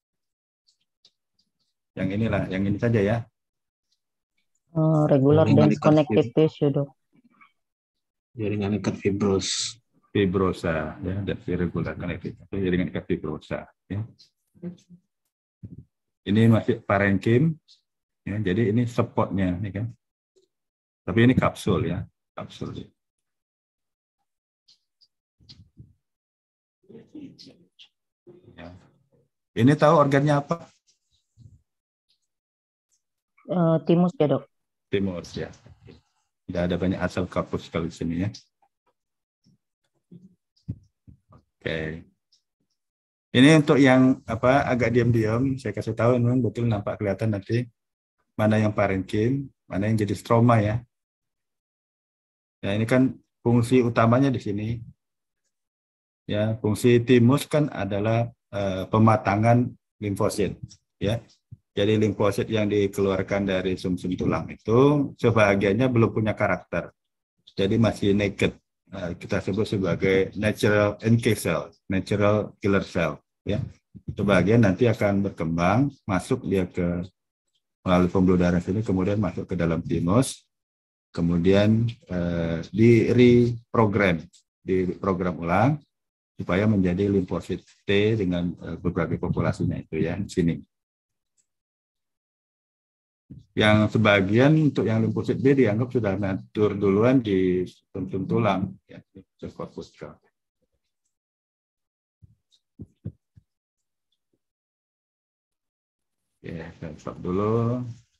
Yang inilah, yang ini saja ya. Regular dense connective tissue, dok. Jaringan ikat Fibrosa ya, dan irregular connective itu jaringan ikat fibrosa ya. Ini masih parenkim ya, jadi ini supportnya nih kan. Tapi ini kapsul ya, kapsul. Ya. Ini tahu organnya apa? Timus ya, dok. Timus ya. Tidak ada banyak asal korpus kalau di sini ya. Oke. Ini untuk yang apa agak diam-diam, saya kasih tahu memang betul nampak kelihatan nanti mana yang parenkim, mana yang jadi stroma ya. Ya ini kan fungsi utamanya di sini. Ya, fungsi timus kan adalah pematangan limfosit. Ya, jadi limfosit yang dikeluarkan dari sumsum tulang itu sebagiannya belum punya karakter, jadi masih naked. Kita sebut sebagai natural NK cell, natural killer cell. Ya, sebagian nanti akan berkembang, masuk dia ke melalui pembuluh darah sini, kemudian masuk ke dalam timus, kemudian diprogram ulang supaya menjadi limfosit T dengan berbagai populasinya itu ya di sini. Yang sebagian untuk yang limfosit B dianggap sudah matur duluan di sumsum tulang ya, corpus. Ya, saya stop dulu.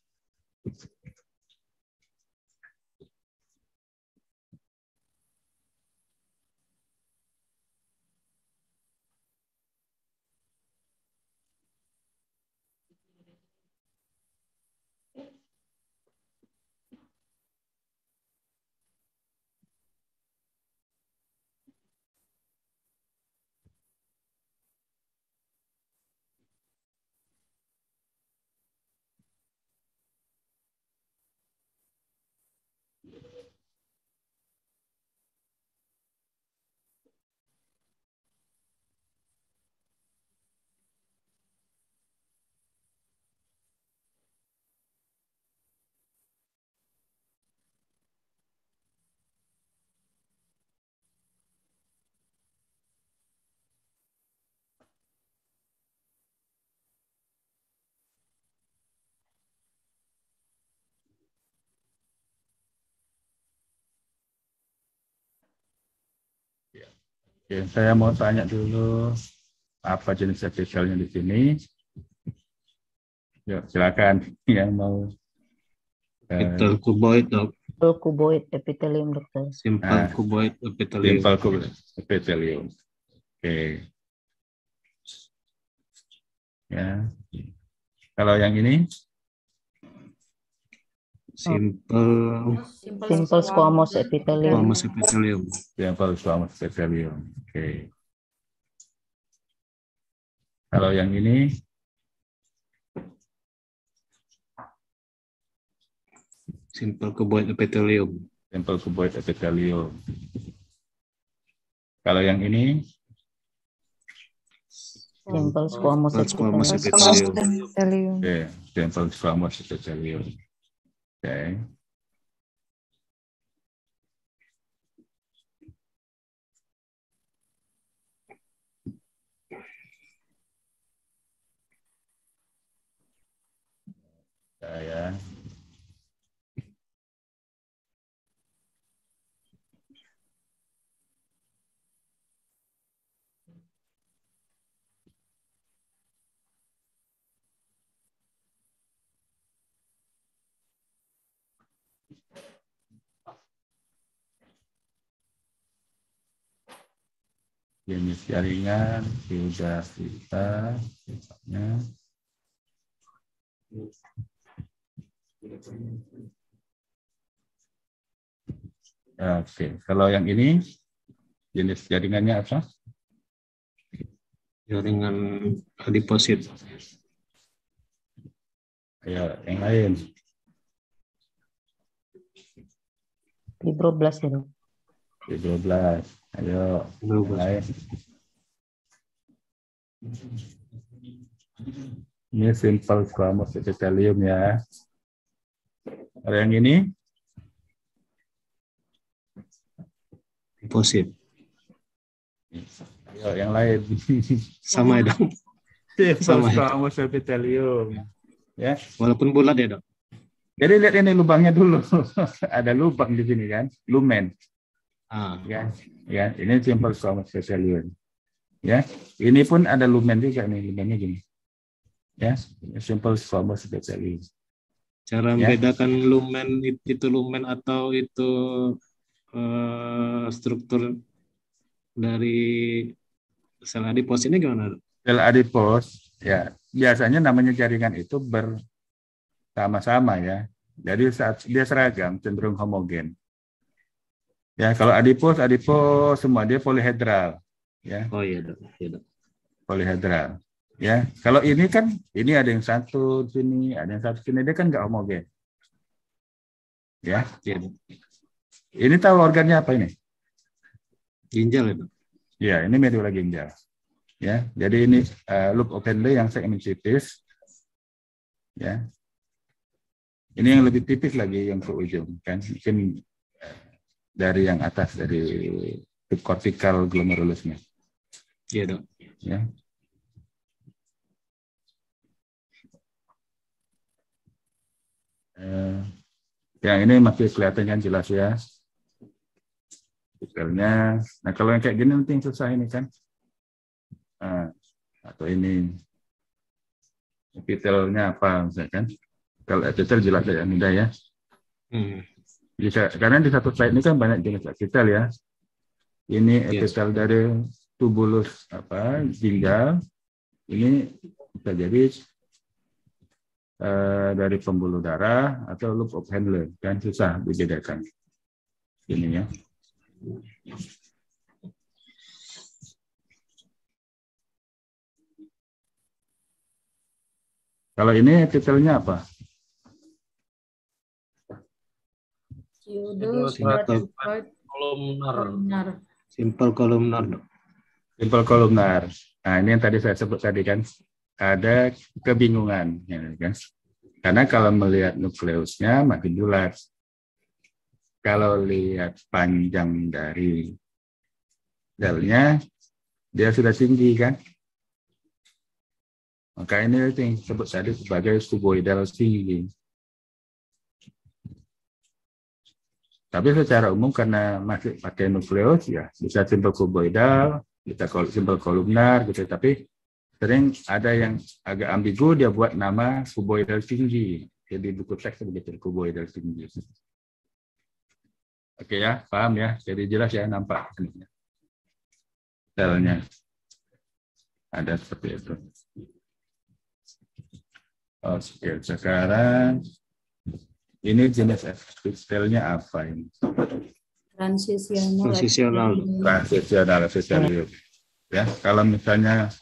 Oke, saya mau tanya dulu apa jenis spesialnya di sini. Yuk, silakan yang mau. Simple cuboid, dok. Cuboid epithelium, dokter. Simple cuboid epithelium. Simple cuboid epithelium. Oke. Ya. Kalau yang ini? Simple squamous epithelium. squamous epithelium. Simple squamous epithelium. Oke. Kalau yang ini? Simple cuboid epithelium. Simple cuboid epithelium. Kalau yang ini? Simple squamous epithelium. Oke, simple squamous epithelium. Oke. Ya. Jenis jaringan sudah kita misalnya. Oke, kalau yang ini jenis jaringannya apa? Jaringan adiposit. Ayo, yang lain. Fibroblast ya, dok. Fibroblast. Ayo, yang lain. Ini simple squamous epithelium ya. Kalau yang ini? Adiposit. Ayo, yang lain. Sama ya, dok. Simple squamous epithelium. Ya. Walaupun bulat ya, dok. Jadi lihat ini lubangnya dulu. Ada lubang di sini kan, lumen. Ya, ini simple squamous epithelium. Ya, ini pun ada lumen juga nih, lumennya gini. Ya, simple squamous epithelium. Cara membedakan lumen itu lumen atau itu struktur dari sel adipos ini gimana, dok? Sel adipos, ya biasanya namanya jaringan itu bersama-sama ya. Jadi saat dia seragam, cenderung homogen. Ya, kalau adipos semua dia polihedral. Ya. Oh iya dok. Polihedral. Ya, kalau ini kan ini ada yang satu sini, ada yang satu sini, dia kan nggak homogen. Ya. Iya, Dok. Ini tahu organnya apa ini? Ginjal ya dok. Ya, ini medula ginjal. Ya, jadi ini loop of Henle yang segmen tipis. Ya. Ini yang lebih tipis lagi yang ke ujung kan, mungkin dari yang atas dari subcortical glomerulusnya. Iya dok. Ya. Yang ini masih kelihatan kan jelas ya. Detailnya. Nah kalau yang kayak gini nanti yang susah ini kan. Atau ini epitelnya apa misalkan. Kalau epitel jelas ya mudah ya. Bisa, karena di satu slide ini kan banyak jenis epitel ya. Ini epitel dari tubulus ginjal. Ini bisa jadi dari pembuluh darah atau loop of Henle kan susah dibedakan ini ya. Kalau ini titelnya apa? Kolumnar. Simple kolumnar dok. Simple kolumnar. Nah ini yang tadi saya sebut tadi kan ada kebingungan ya kan. Karena kalau melihat nukleusnya makin bulat. Kalau lihat panjang dari selnya, dia sudah tinggi kan. Maka ini yang disebut tadi sebagai cuboidal tinggi. Tapi secara umum karena masih pakai nukleus ya bisa simple cuboidal, bisa simple kolumnar gitu. Tapi sering ada yang agak ambigu dia buat nama cuboidal tinggi. Jadi buku teks begitu cuboidal tinggi. Oke ya, paham ya. Jadi jelas ya nampak selnya. Ada seperti itu. Oke, sekarang ini jenis epitelnya apa ini? Transisional. Ya, kalau misalnya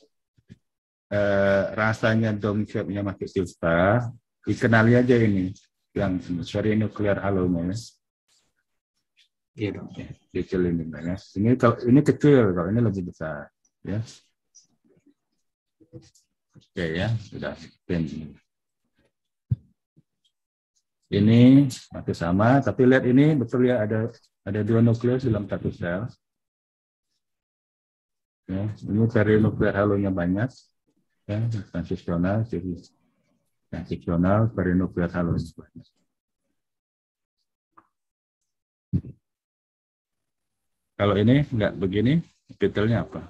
rasanya dome shape-nya masih silva, dikenali aja ini yang nuclear halonya. Iya dok. Kecil ini ya. Ini kecil, kalau ini lebih besar, ya. Oke ya, sudah. Ini masih sama, tapi lihat ini betul ya ada dua nukleus dalam satu sel. Ya, ini perinuklear halonya banyak, ya, transisional, jadi transisional perinuklear halonya banyak. Kalau ini enggak begini, detailnya apa?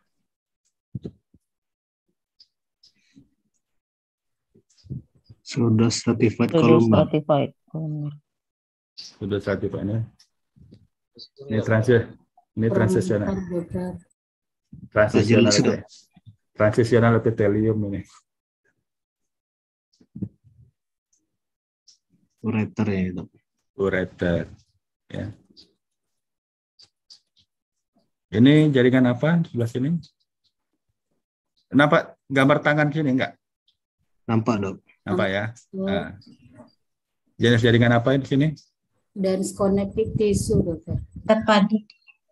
Sudah stratified kolumnar. Sudah stratified ini. Ini transisional. Transisional epithelium ini. Ureter ya dok. Ureter. Ya. Ini jaringan apa sebelah sini? Nampak gambar tangan sini enggak? Nampak dok. Nampak ya. Nah. Jenis jaringan apa di sini? Dense connective tissue dokter. Padi.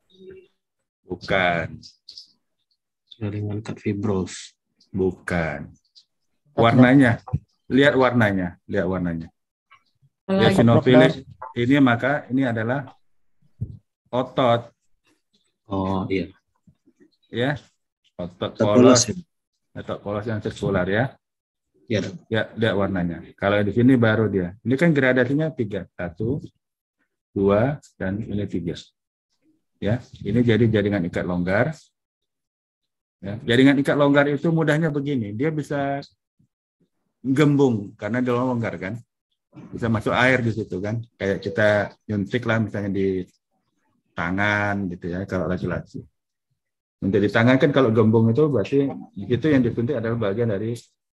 Bukan. Jaringan cut fibros. Bukan. Warnanya. Lihat warnanya. Lihat warnanya. Eosinofilis ini maka ini adalah otot. Oh iya. Ya. Otot polos. Otot polos yang sirkular ya. Ya. Ya, lihat warnanya. Kalau di sini baru dia. Ini kan gradasinya 3. 1, 2, dan ini 3. Ya, ini jadi jaringan ikat longgar. Ya, jaringan ikat longgar itu mudahnya begini. Dia bisa gembung karena dia longgar kan. Bisa masuk air di situ kan. Kayak kita nyuntik lah misalnya di tangan gitu ya kalau laki-laki. Untuk di tangan kan kalau gembung itu berarti itu yang disuntik adalah bagian dari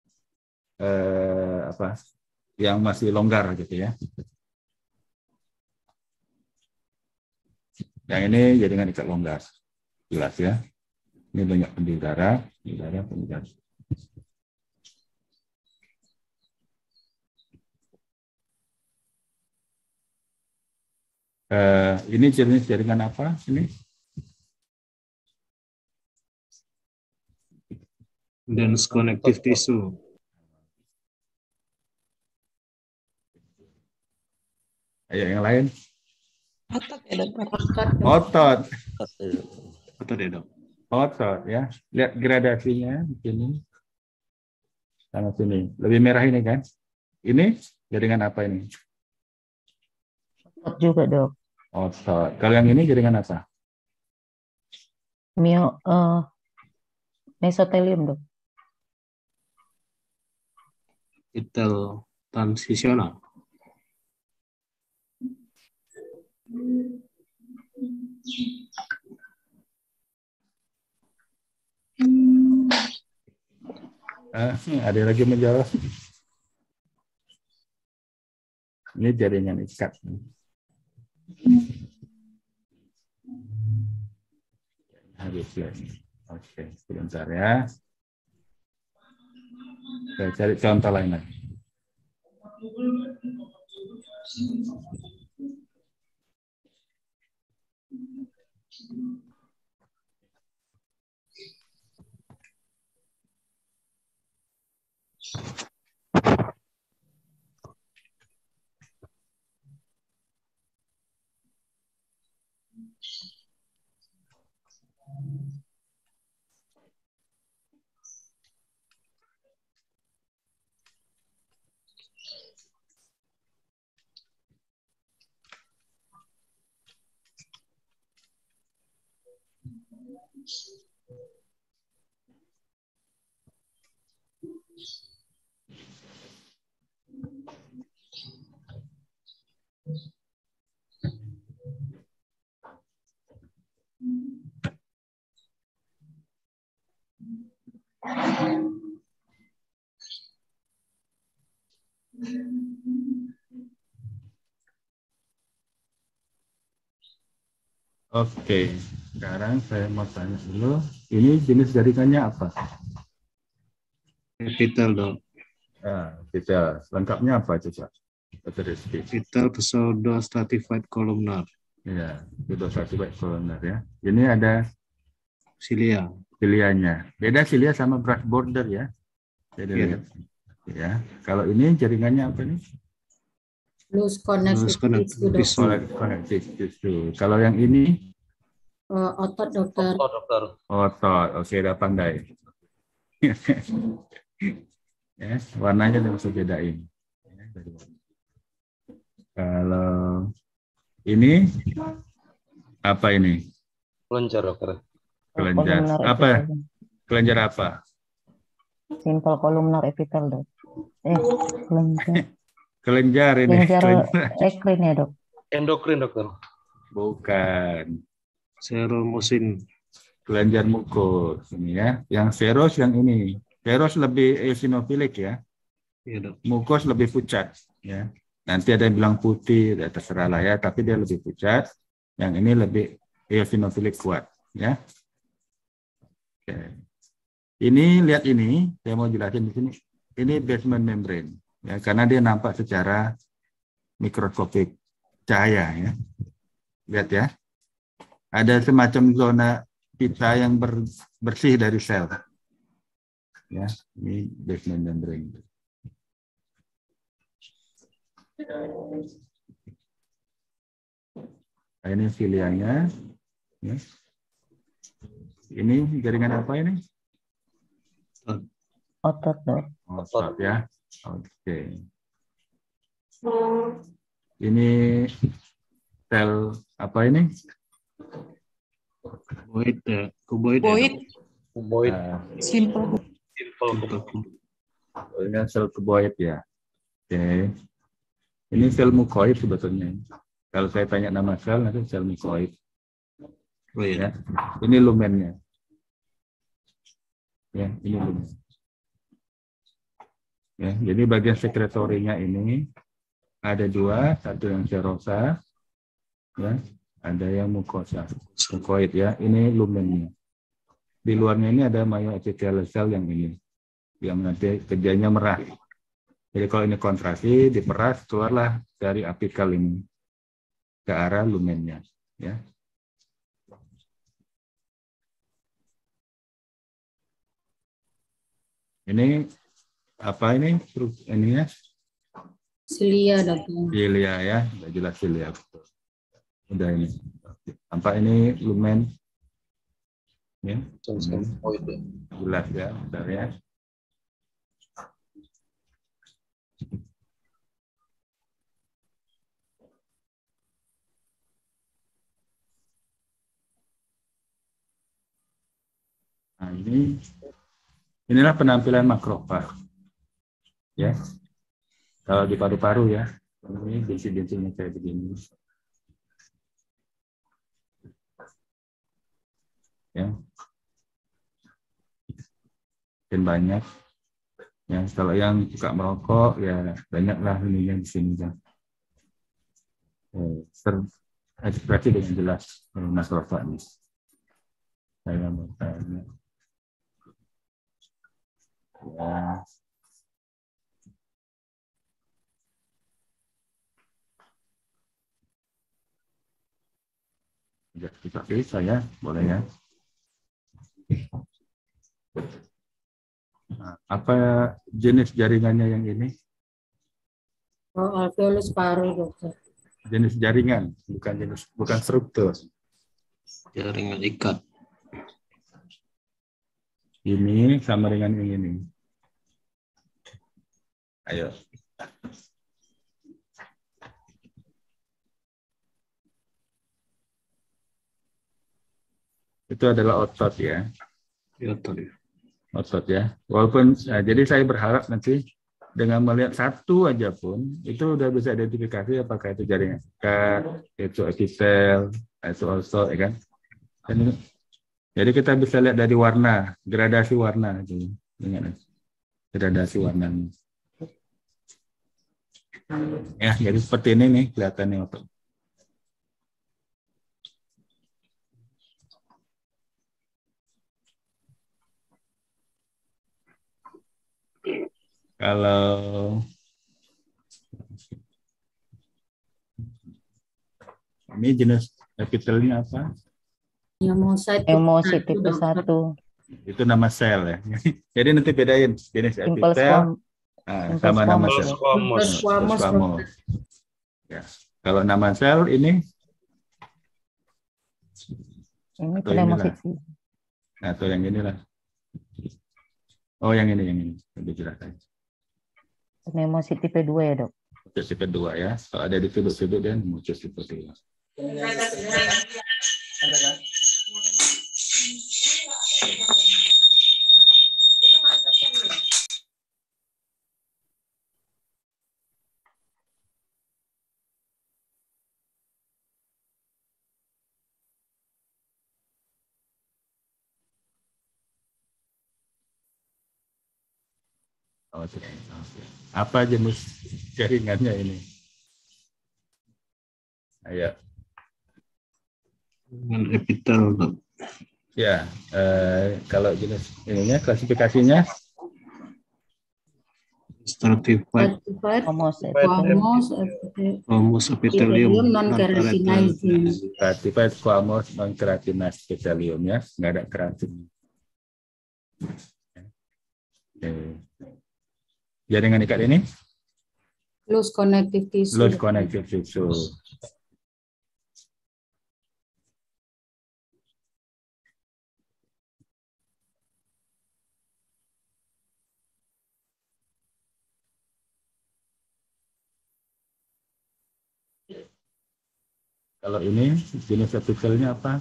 yang masih longgar gitu ya. Yang ini jaringan ikat longgar. Jelas ya. Ini banyak pembuluh darah, pembuluh darah. Ini jenis jaringan apa? Ini dense connective tissue. Ayo yang lain. Otot ya dokter. Otot. Otot ya dok. Otot ya. Lihat gradasinya di sini. Sama sini. Lebih merah ini kan? Ini jaringan apa ini? Otot juga dok. Otot. Kalau yang ini jaringan apa? Mesotelium dok. Vital transitional. Ada lagi menjawab. Ini jaringan ikat. Habis lagi. Oke, sebentar ya. Saya cari contoh lain lagi. Oke, sekarang saya mau tanya dulu, ini jenis jaringannya apa? Vital dok. Vital. Lengkapnya apa coba? Vital pseudo stratified columnar. Ya, pseudo stratified columnar ya. Ini ada Cilia. cilianya. Beda cilia sama brush border ya. Beda Iya. Ya. Kalau ini jaringannya apa nih? Loose connective tissue. Connective tissue. Kalau yang ini? Otot dokter. Otot. Oke, udah pandai. Ya, warnanya udah bisa bedain. Kalau ini apa ini? Kelenjar dokter. Kelenjar. Apa? Kelenjar apa? Simple columnar epitel dok. Kelenjar. Kelenjar ini. Kelenjar ekrin ya dok. Endokrin dokter. Bukan. Seromusin. Kelenjar mukus ini ya. Yang seros yang ini. Seros lebih eosinofilik ya. Iya dok. Mukus lebih pucat ya. Nanti ada yang bilang putih, ya terserah lah ya. Tapi dia lebih pucat. Yang ini lebih eosinofilik kuat ya. Oke. Ini lihat ini. Saya mau jelasin di sini. Ini basement membrane. Ya, karena dia nampak secara mikroskopik cahaya ya. Lihat ya. Ada semacam zona pita yang bersih dari sel. Ya, ini basement membrane. Nah, ini cilianya. Ya. Ini jaringan apa ini? Otot dok. Otot ya. Oke. Ini sel apa ini? Kuboid ya. Kuboid. Kuboid. Simple. Ini sel kuboid ya. Oke. Ini sel mukoid sebetulnya. Kalau saya tanya nama sel, nanti sel mukoid. Oh iya. Ya. Ini lumennya. Ya, ini lumen. Ya, jadi bagian sekretorinya ini ada dua, satu yang serosa, ya, ada yang mukosa, mukoid ya. Ini lumennya. di luarnya ini ada myoepithelial cell yang ini, yang nanti kerjanya merah. Jadi kalau ini kontraksi, diperas, keluarlah dari apikal ini ke arah lumennya. Ya. Ini apa ini? Ini ya? Silia, dokter. Silia ya, udah jelas silia. Udah ini. Tampak ini lumen. Ya. Jelas ya, bentar ya. Nah, inilah penampilan makrofag. Ya. Kalau di paru-paru ya, ini binsi-binsinya kayak begini. Ya. Dan banyak. Ya, kalau yang suka merokok ya banyaklah ini yang di sini kan. Terekspresi dengan jelas makrofag ini. Saya mau tanya. Ya. Kita pilih saya, boleh ya. Nah, apa jenis jaringannya yang ini? Oh, alveolus paru, dokter. Jenis jaringan, bukan struktur. Jaringan ikat. Ini sama dengan yang ini. Ayo. Itu adalah otot ya. Otot ya. Otot ya. Walaupun, jadi saya berharap nanti dengan melihat satu aja pun, itu udah bisa identifikasi apakah itu jaringan ikat, itu epitel, itu otot, ya kan? Dan, jadi kita bisa lihat dari warna, gradasi warna. Ingat, gradasi warna. Ya, jadi seperti ini nih kelihatannya otot. Kalau ini jenis epitelnya apa? Hemosit tipe 1. Itu nama sel ya. Jadi nanti bedain jenis epitel sama nama sel. Squamous. Ya. Kalau nama sel ini pneumosit. Nah, atau yang inilah. Oh, yang ini lebih jelas aja. Pneumosit tipe 2 ya, Dok? Tipe 2 ya. Kalau ada di sudut-sudut dan muncul tipe 2. Apa jenis jaringannya ini? Ayo. Dengan epitel. Ya, kalau jenis ininya klasifikasinya stratified squamous epithelium non keratinizing. Stratified squamous non keratinized epithelium ya, nggak ada keratin. Jaringan ikat ini? Loose connective tissue. Loose connective tissue. Kalau ini jenis epitelnya apa?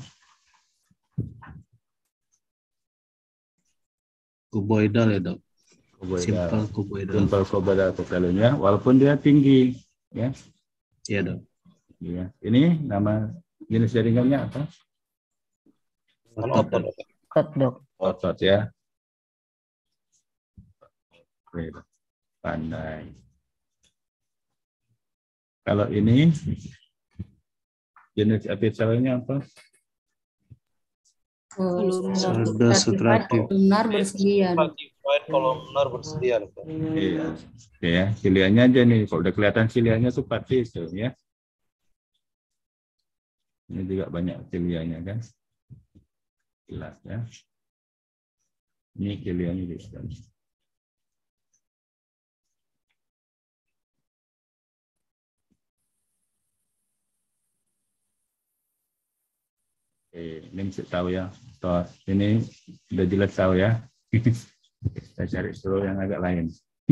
Kuboidal ya, Dok. Simple kuboidal epitheliumnya, walaupun dia tinggi, ya. Iya, Dok. Ya. Ini nama jenis jaringannya apa? Otot, Dok. Otot ya. Oke, pandai. Kalau ini jenis epitelnya apa? Stratified Stratified. kolumnar bersedia. Stratified kolumnar bersedia, dokter. Iya. Oke ya, pilihannya aja nih. Kalau udah kelihatan pilihannya tuh pasti itu ya. Ini juga banyak pilihannya kan. Jelas ya. Ini pilihannya juga. Ini mesti tahu ya. Toh, ini udah jelas tahu ya. Saya cari dulu yang agak lain.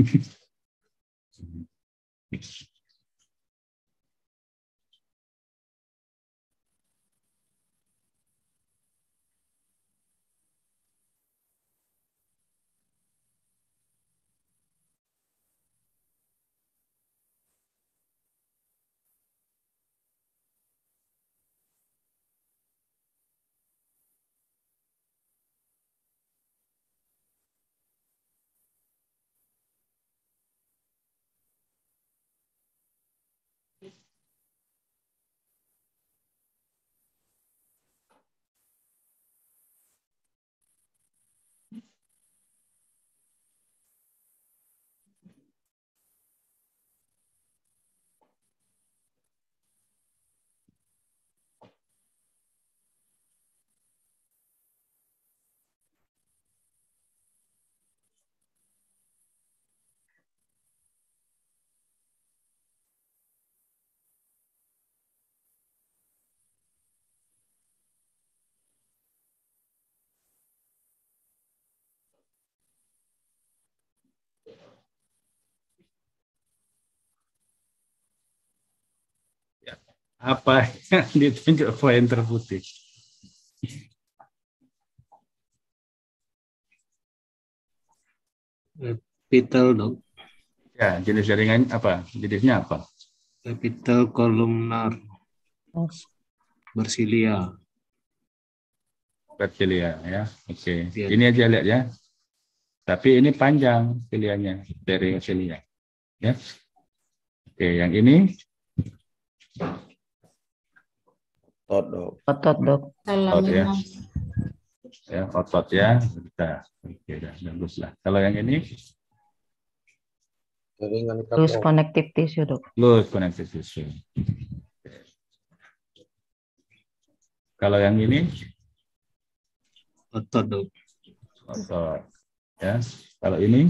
Apa yang ditunjuk pointer putih? Capital, dok. Ya, jenis jaringan apa? Jenisnya apa? Capital kolumnar bersilia. Bersilia ya. Oke. Ya. Ini aja lihat ya. Tapi ini panjang pilihannya dari bersilia. Ya. Oke, yang ini Otot, dok. Otot, dok. otot ya. Ya, otot ya. Kita. Oke, dah bagus lah. Kalau yang ini Jaringan ikat Loose connective tissue, dok. loose connective tissue. Kalau yang ini Otot, dok. otot. Ya. Kalau ini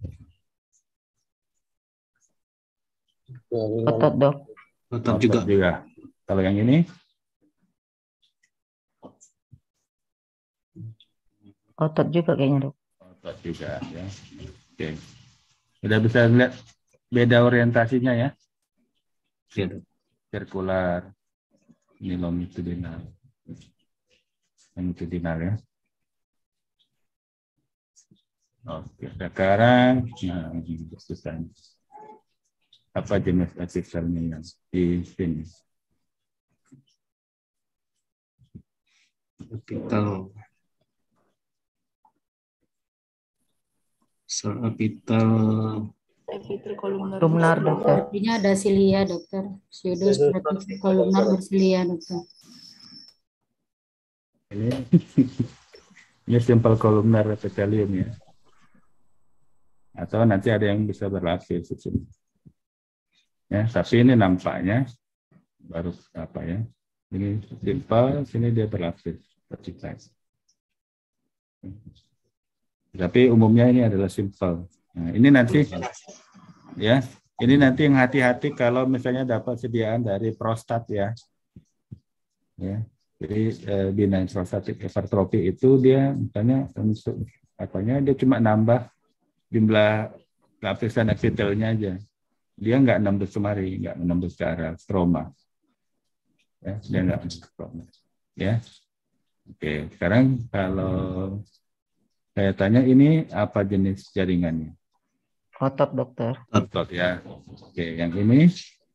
Otot, dok. Otot otot juga. Kalau yang ini Otot juga kayaknya, dok. otot juga ya. Oke. Sudah bisa lihat beda orientasinya ya. Ya, dok. Sirkular, ini longitudinal. Longitudinal ya. Oke, sekarang susah. Apa jenis artikelnya yang di sini? Capital. Capital Kolumnar, dokter. Artinya ada silia, dokter. Pseudostratified kolumnar bersilia, dokter. Ini simple kolumnar epithelium ya. Atau nanti ada yang bisa berlapis di sini. Ya, tapi ini nampaknya baru apa ya? Ini simple, sini dia berlapis, vertikal. Tapi umumnya ini adalah simple. Nah, ini nanti ya, ini nanti yang hati-hati kalau misalnya dapat sediaan dari prostat ya. Ya. Jadi benign prostatic hypertrophy itu dia misalnya untuk apanya dia cuma nambah jumlah lapisan epitelnya aja. Dia nggak nembus kemari, nggak menembus ke arah stroma. Ya, dia nggak menembus stroma. Ya. Oke, sekarang kalau saya tanya ini apa jenis jaringannya? Otot, dokter. Otot ya. Oke, yang ini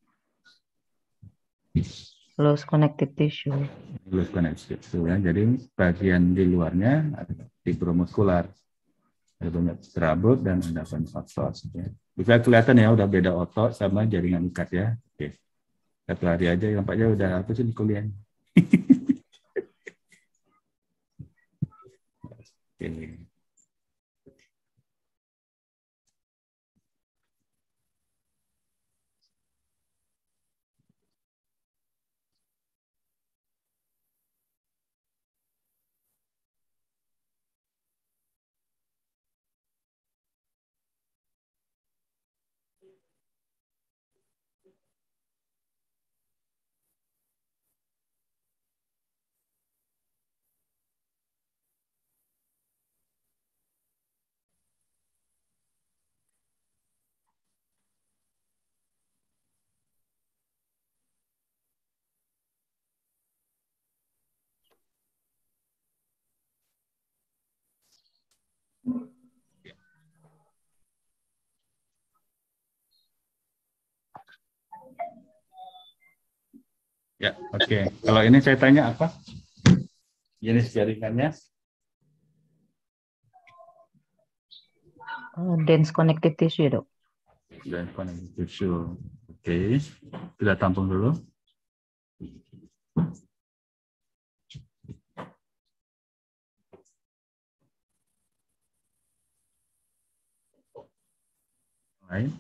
Loose connective tissue. loose connective tissue ya. Jadi bagian di luarnya ada fibromuskular. Ada banyak serabut dan ada banyak otot. Ya. Bisa kelihatan ya udah beda otot sama jaringan ikat ya. Oke. Satu hari aja nampaknya udah apa sih di kuliah. Oke. Ya, oke. Kalau ini saya tanya apa? Jenis jaringannya? Dense connective tissue, Dok. Dan connective tissue. Oke. Kita tampung dulu. Lain.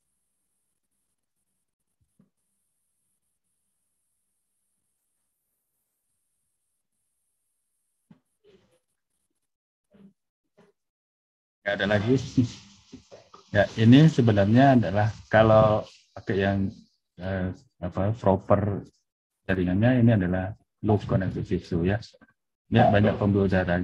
Nggak ada lagi. Ya, ini sebenarnya adalah kalau pakai yang proper jaringannya, ini adalah loose connective tissue ya. Ya, banyak pembuluh darah,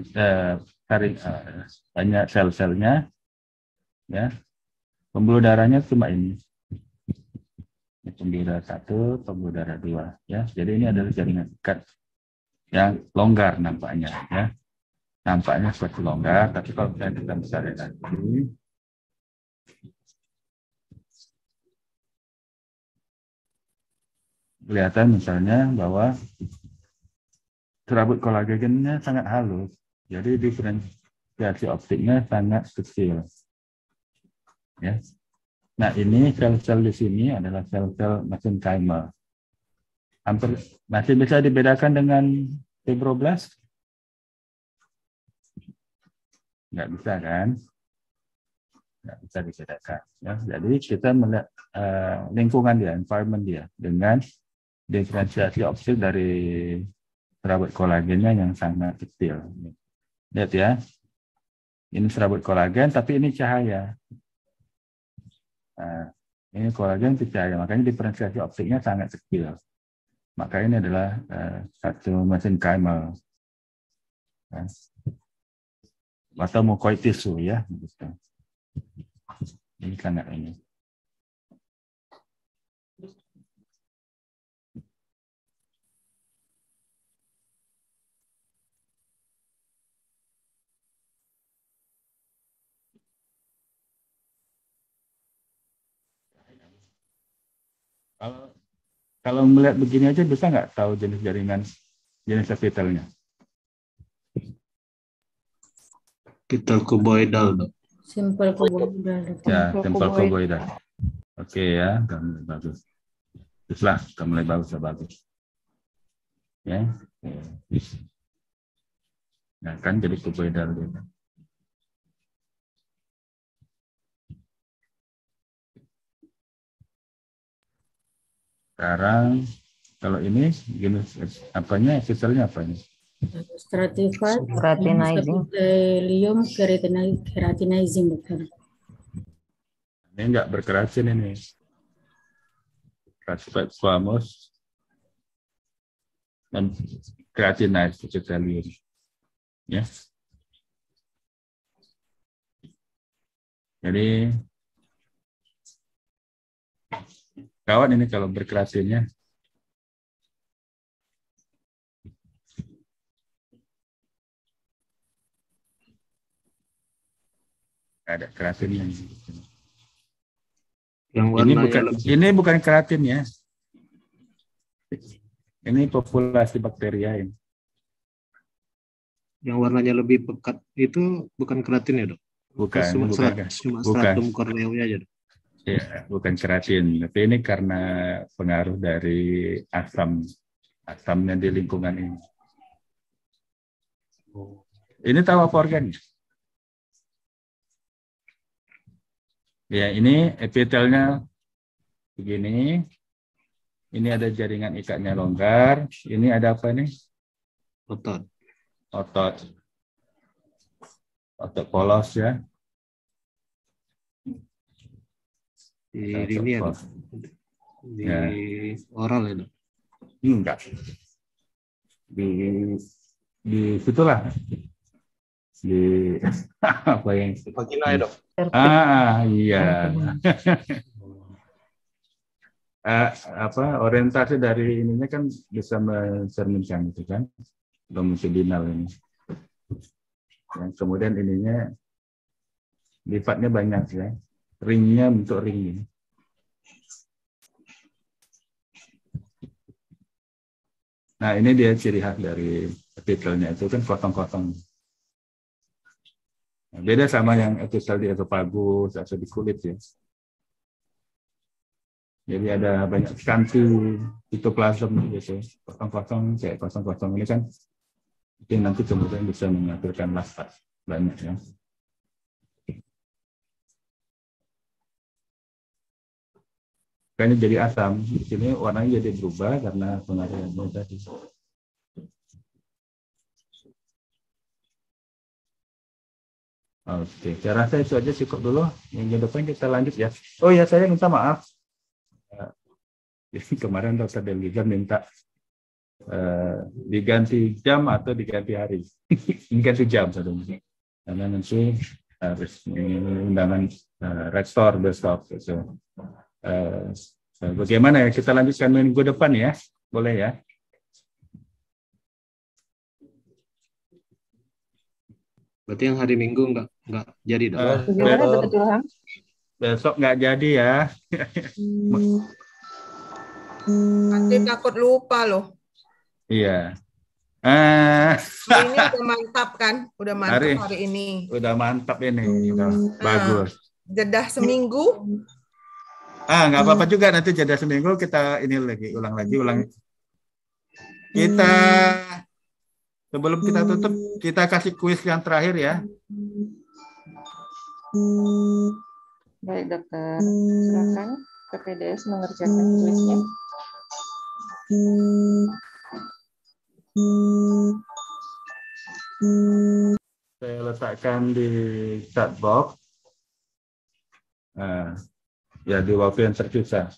banyak sel-selnya, ya. Pembuluh darahnya cuma ini. Pembuluh darah 1, pembuluh darah 2, ya. Jadi ini adalah jaringan ikat yang longgar nampaknya, ya. Nampaknya seperti longgar, tapi kalau kita bisa lihat lagi, kelihatan misalnya bahwa serabut kolagennya sangat halus, jadi diferensiasi optiknya sangat kecil. Ya. Nah, ini sel-sel di sini adalah sel-sel mesenchymal. Hampir masih bisa dibedakan dengan fibroblast? Nggak bisa kan? Nggak bisa dibedakan. Ya. Jadi kita melihat lingkungan dia, environment dia, dengan diferensiasi optik dari serabut kolagennya yang sangat kecil. Lihat ya, ini serabut kolagen, tapi ini cahaya. Nah, ini kolagen itu cahaya, makanya diferensiasi optiknya sangat kecil. Maka ini adalah satu mesenchymal. Atau mucoid tissue ya. Ini karena ini. Kalau melihat begini aja bisa nggak tahu jenis jaringan, jenis epitelnya? Epitel cuboidal, Dok. Simple cuboidal. Ya, simple cuboidal. Oke ya, udah mulai bagus. Teruslah, udah mulai bagus. Ya, nah kan jadi cuboidal gitu. Sekarang kalau ini jenis apanya, epitelnya apa ini? Stratified Keratinizing. epithelium keratinizing, Dokter. Ini enggak berkeratin ini. Stratified squamous dan keratinized epithelium. Ya. Jadi kawan ini kalau berkeratinnya. Ada keratinnya. Ini bukan keratin ya. Ini populasi bakteria ini. Yang warnanya lebih pekat itu bukan keratin ya, Dok? Bukan. Cuma stratum corneumnya aja, Dok. Ya, bukan keratin. Tapi ini karena pengaruh dari asamnya di lingkungan ini. Ini tahu apa organnya? Ya, ini epitelnya begini. Ini ada jaringan ikatnya longgar. Ini ada apa nih? Otot. Otot. Otot polos ya. Di Otot ini ya, polos. di Ya. oral ya, Dok? Enggak. Di situlah. Di apa yang Vagina ya, Dok? iya. Apa orientasi dari ininya kan bisa mencerminkan itu kan longitudinal ini. Yang kemudian ininya lifatnya banyak ya. Ringnya bentuk ring ini. Nah, ini dia ciri khas dari epitelnya itu kan kosong-kosong. Nah, beda sama yang epitel di esofagus atau di kulit ya. Jadi ada banyak kanti sitoplasm gitu, kosong-kosong kayak kosong-kosong ini kan, mungkin nanti kemudian bisa menghasilkan lafaz banyak ya. Kayaknya jadi asam, di sini warnanya jadi berubah karena pengarian tadi. Oke, saya rasa itu aja cukup dulu. Yang depan kita lanjut ya. Oh ya, saya minta maaf. Jadi kemarin Dr. Delgiza minta diganti jam atau diganti hari. Diganti jam satunya. Karena nanti harus ini undangan rektor besok. So, bagaimana ya kita lanjutkan minggu depan ya? Boleh ya? Berarti yang hari Minggu nggak jadi, Dok? Gimana Dr. Ilham? Besok nggak jadi ya. Nanti takut lupa loh. Iya. Hari ini udah mantap kan? Udah mantap hari ini. Udah mantap ini, udah bagus. Jedah seminggu. Nggak apa-apa juga, nanti jeda seminggu kita ini lagi, ulang. Kita sebelum kita tutup, kita kasih kuis yang terakhir ya. Baik dokter, silakan PPDS mengerjakan kuisnya. Saya letakkan di chat box. Ya di waktu yang tersisa.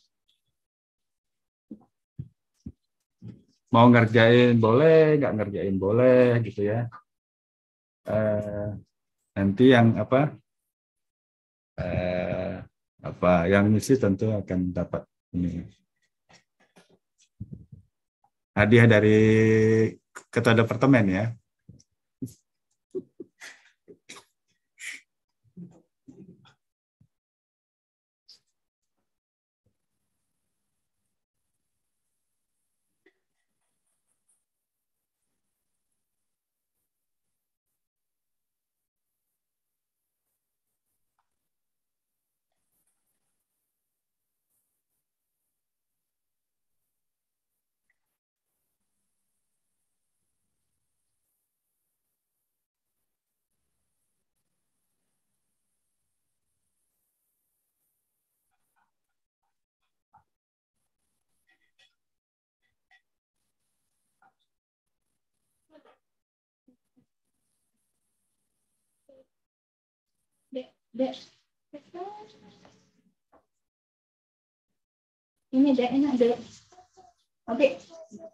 Mau ngerjain boleh, nggak ngerjain boleh gitu ya. Nanti yang yang ngisi tentu akan dapat ini hadiah dari ketua departemen ya. Dek. Ini dek, enak dek. Oke.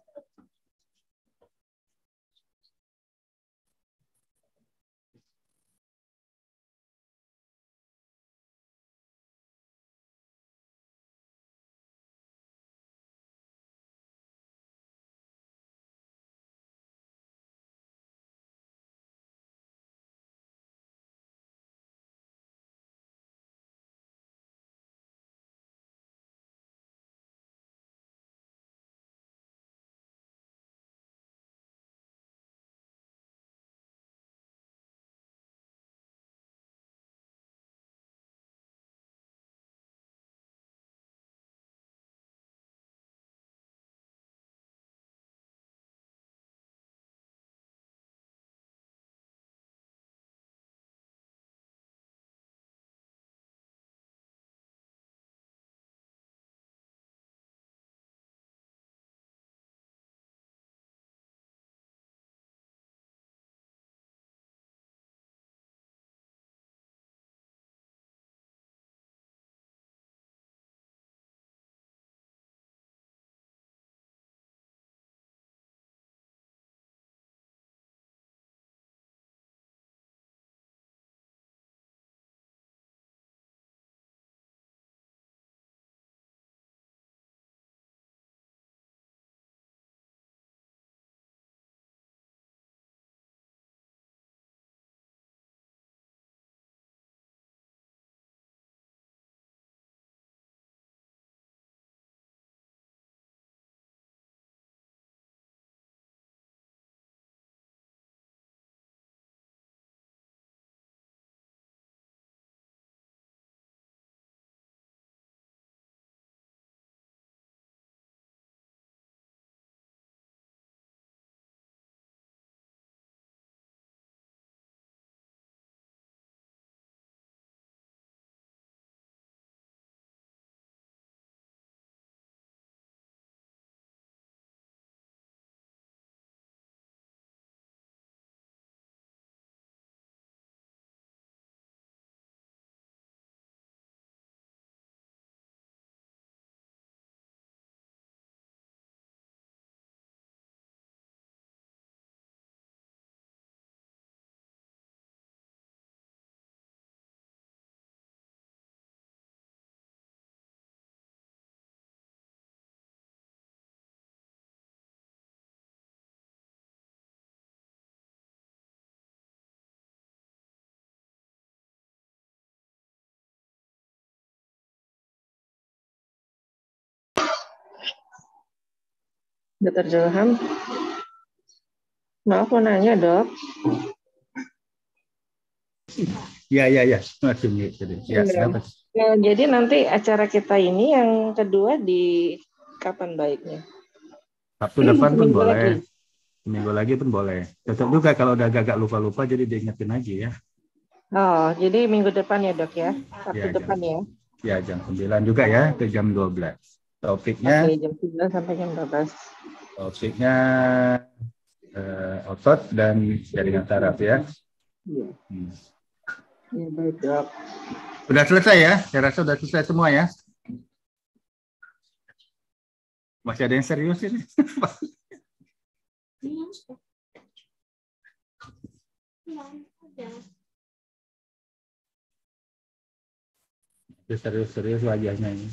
Dr. Zulham. Maaf mau nanya, Dok. Ya. Masih mute. Ya, kenapa? Jadi nanti acara kita ini yang kedua di kapan baiknya? Sabtu depan pun Seminggu boleh. lagi. Seminggu lagi pun boleh. Tetap juga kalau udah agak lupa-lupa jadi diingetin lagi ya. Oh, jadi minggu depan ya, Dok ya? Sabtu Ya, depan ya? Ya, jam 9 juga ya, ke jam 12. Topiknya, Oke, jam 9 sampai jam 12. Topiknya otot dan jaringan saraf ya. Iya. Ya, baik, Dok. Sudah selesai ya? Saya rasa sudah selesai semua ya. Masih ada yang serius ini? Serius-serius wajahnya ini.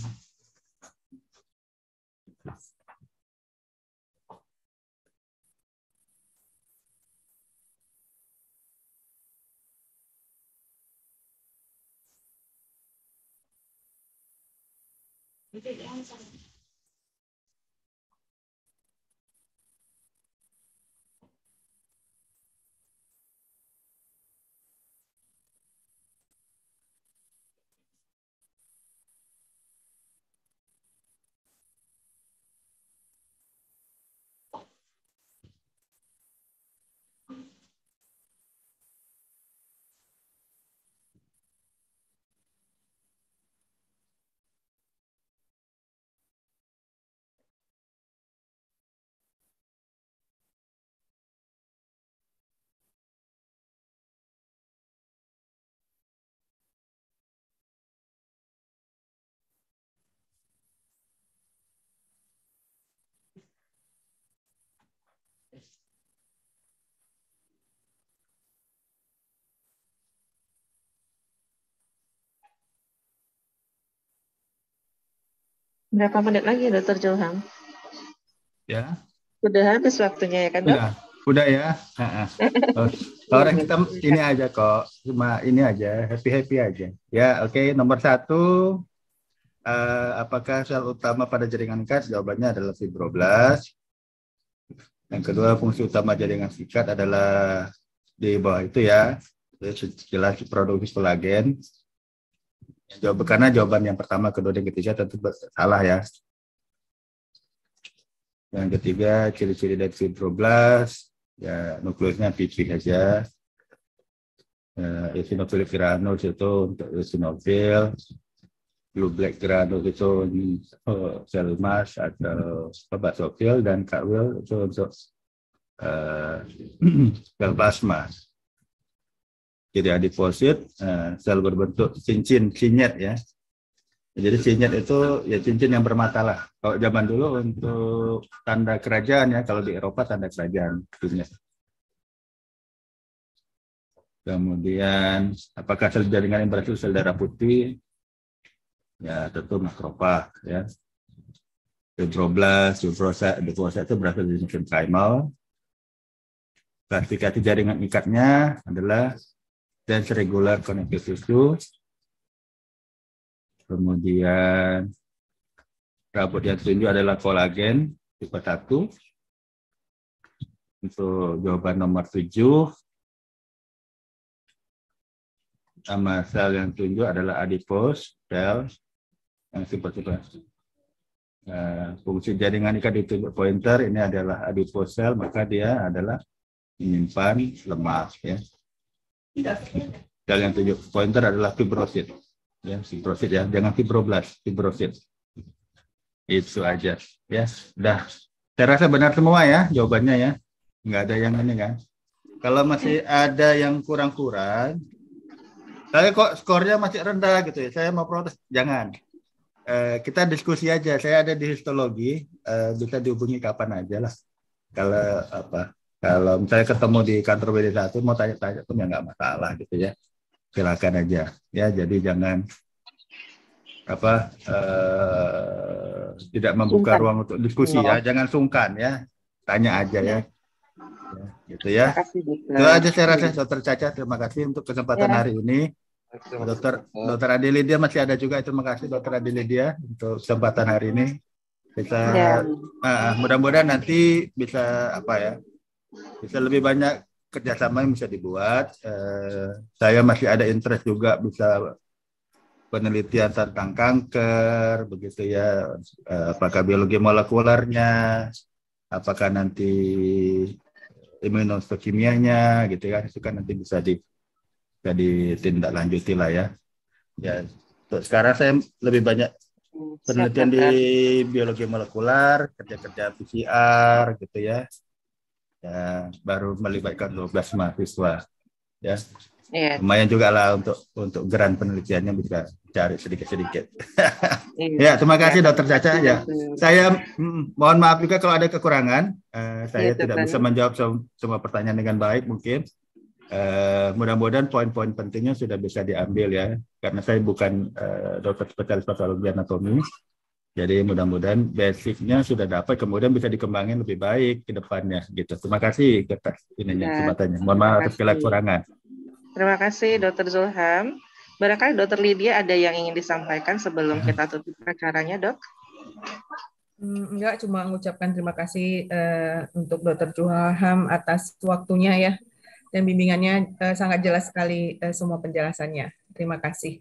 Berapa menit lagi, Dr. Zulham? Ya. Sudah habis waktunya ya kan, Dok? Udah ya. Orang kita ini aja kok, cuma ini aja, happy aja. Ya, oke. Nomor 1, apakah sel utama pada jaringan ikat? Jawabannya adalah fibroblast. Yang kedua, fungsi utama jaringan ikat adalah di bawah itu ya, jelas produksi kolagen. Karena jawaban yang pertama, kedua, dan ketiga tentu salah ya. Yang ketiga, ciri-ciri dari fibroblast, ya nukleusnya pipih aja. Eosinophilic granules itu untuk eosinophil, blue black granules itu sel emas atau basofil, dan carwil itu untuk sel plasma. Jadi adiposit, sel berbentuk cincin, sinyet ya. Jadi sinyet itu ya cincin yang bermata lah. Kalau zaman dulu untuk tanda kerajaan ya, kalau di Eropa tanda kerajaan. Sinyet. Kemudian apakah sel jaringan yang berasal sel darah putih? Ya tentu makrofag ya. Fibroblast, fibrosa itu berasal dari mesenchymal. Klasifikasi jaringan ikatnya adalah dense regular connective tissue. Kemudian rambut yang ditunjuk adalah kolagen tipe 1. Untuk jawaban nomor 7, nama sel yang ditunjuk adalah adipose sel yang tipe 1. Fungsi jaringan ikat ditunjuk pointer ini adalah adipose sel, maka dia adalah menyimpan lemak ya. Sel yang ditunjuk pointer adalah fibrosit. Ya, fibrosit ya, jangan fibroblast, fibrosit. Itu aja ya. Udah, saya rasa benar semua ya jawabannya ya. Nggak ada yang ini kan. Kalau masih ada yang kurang-kurang, saya kok skornya masih rendah gitu ya, saya mau protes. Jangan. Kita diskusi aja. Saya ada di histologi, bisa dihubungi kapan aja lah. Kalau misalnya ketemu di kantor BD1 mau tanya-tanya pun ya nggak masalah gitu ya. Silakan aja ya, jadi jangan tidak membuka ruang untuk diskusi ya, jangan sungkan ya, tanya aja ya, gitu ya. Itu aja saya rasa. Dokter Caca, terima kasih untuk kesempatan hari ini. Dokter Adelidia masih ada juga, terima kasih Dokter Adelidia untuk kesempatan hari ini. Bisa Ya. mudah-mudahan nanti bisa bisa lebih banyak kerjasama yang bisa dibuat. Saya masih ada interest juga bisa penelitian tentang kanker, begitu ya. Apakah biologi molekulernya, apakah nanti imunohistokimianya, gitu kan? Itu kan nanti bisa ditindaklanjuti lah ya. Ya, untuk sekarang saya lebih banyak penelitian di biologi molekuler, kerja-kerja PCR, gitu ya. Ya, baru melibatkan 12 mahasiswa. Ya. Iya. Lumayan juga lah untuk geran penelitiannya bisa cari sedikit-sedikit. Iya. Ya, terima kasih Dokter Caca. Ya, Dokter. saya mohon maaf juga kalau ada kekurangan. Saya Iya, tidak Dokter. bisa menjawab semua pertanyaan dengan baik mungkin. Mudah-mudahan poin-poin pentingnya sudah bisa diambil ya, karena saya bukan dokter spesialis patologi anatomi. Jadi mudah-mudahan basicnya sudah dapat, kemudian bisa dikembangin lebih baik ke depannya gitu. Terima kasih atas kesempatannya. Mohon maaf atas segala kekurangan. Terima kasih Dr. Zulham. Barangkali Dr. Lydia ada yang ingin disampaikan sebelum kita tutup acaranya, Dok? Enggak, cuma mengucapkan terima kasih untuk Dr. Zulham atas waktunya ya, dan bimbingannya sangat jelas sekali semua penjelasannya. Terima kasih.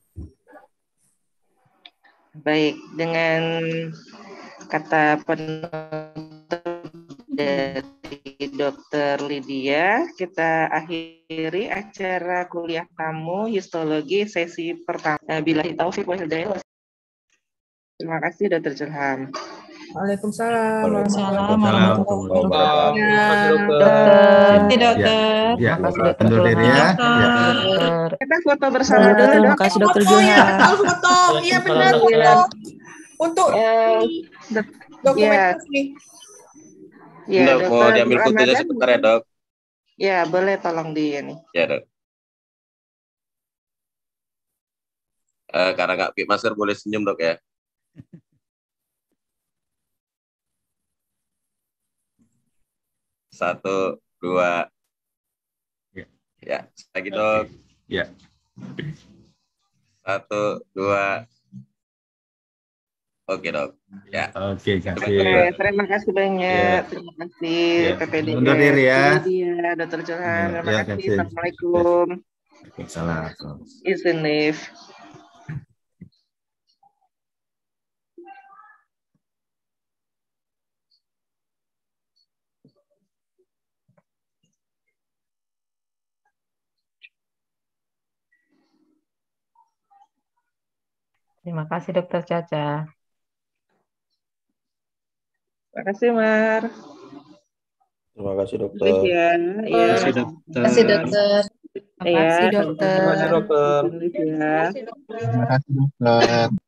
Baik, dengan kata penutup dari Dr. Lydia, kita akhiri acara kuliah tamu histologi sesi pertama. Billahi taufiq wal hidayah. Terima kasih Dr. Zulham. Waalaikumsalam. Waalaikumsalam warahmatullahi wabarakatuh. Ya, undur diri ya. Kita foto bersama dulu, Dok. Terima kasih Dr. Zulham. Foto, iya benar foto. Untuk dokumentasi. Ya, Dok, mau diambil fotonya sebentar ya, Dok. Ya, boleh tolong di ini. Ya, Dok. Karena nggak pakai masker boleh senyum, Dok ya. Satu, dua. Ya, lagi Dok. Ya. Satu, dua. Oke, Dok. Ya. Oke, kasih. Terima kasih banyak. Terima kasih PPD. Undur diri ya. Dr. Zulham. Terima Ya, kasih. kasih. Assalamualaikum. Waalaikumsalam. Izin live. Terima kasih Dokter Caca. Terima kasih, Mar. Terima kasih dokter. Ya. Terima kasih dokter. Terima kasih dokter. Terima kasih, Terima kasih, Dokter. dokter. Terima kasih dokter.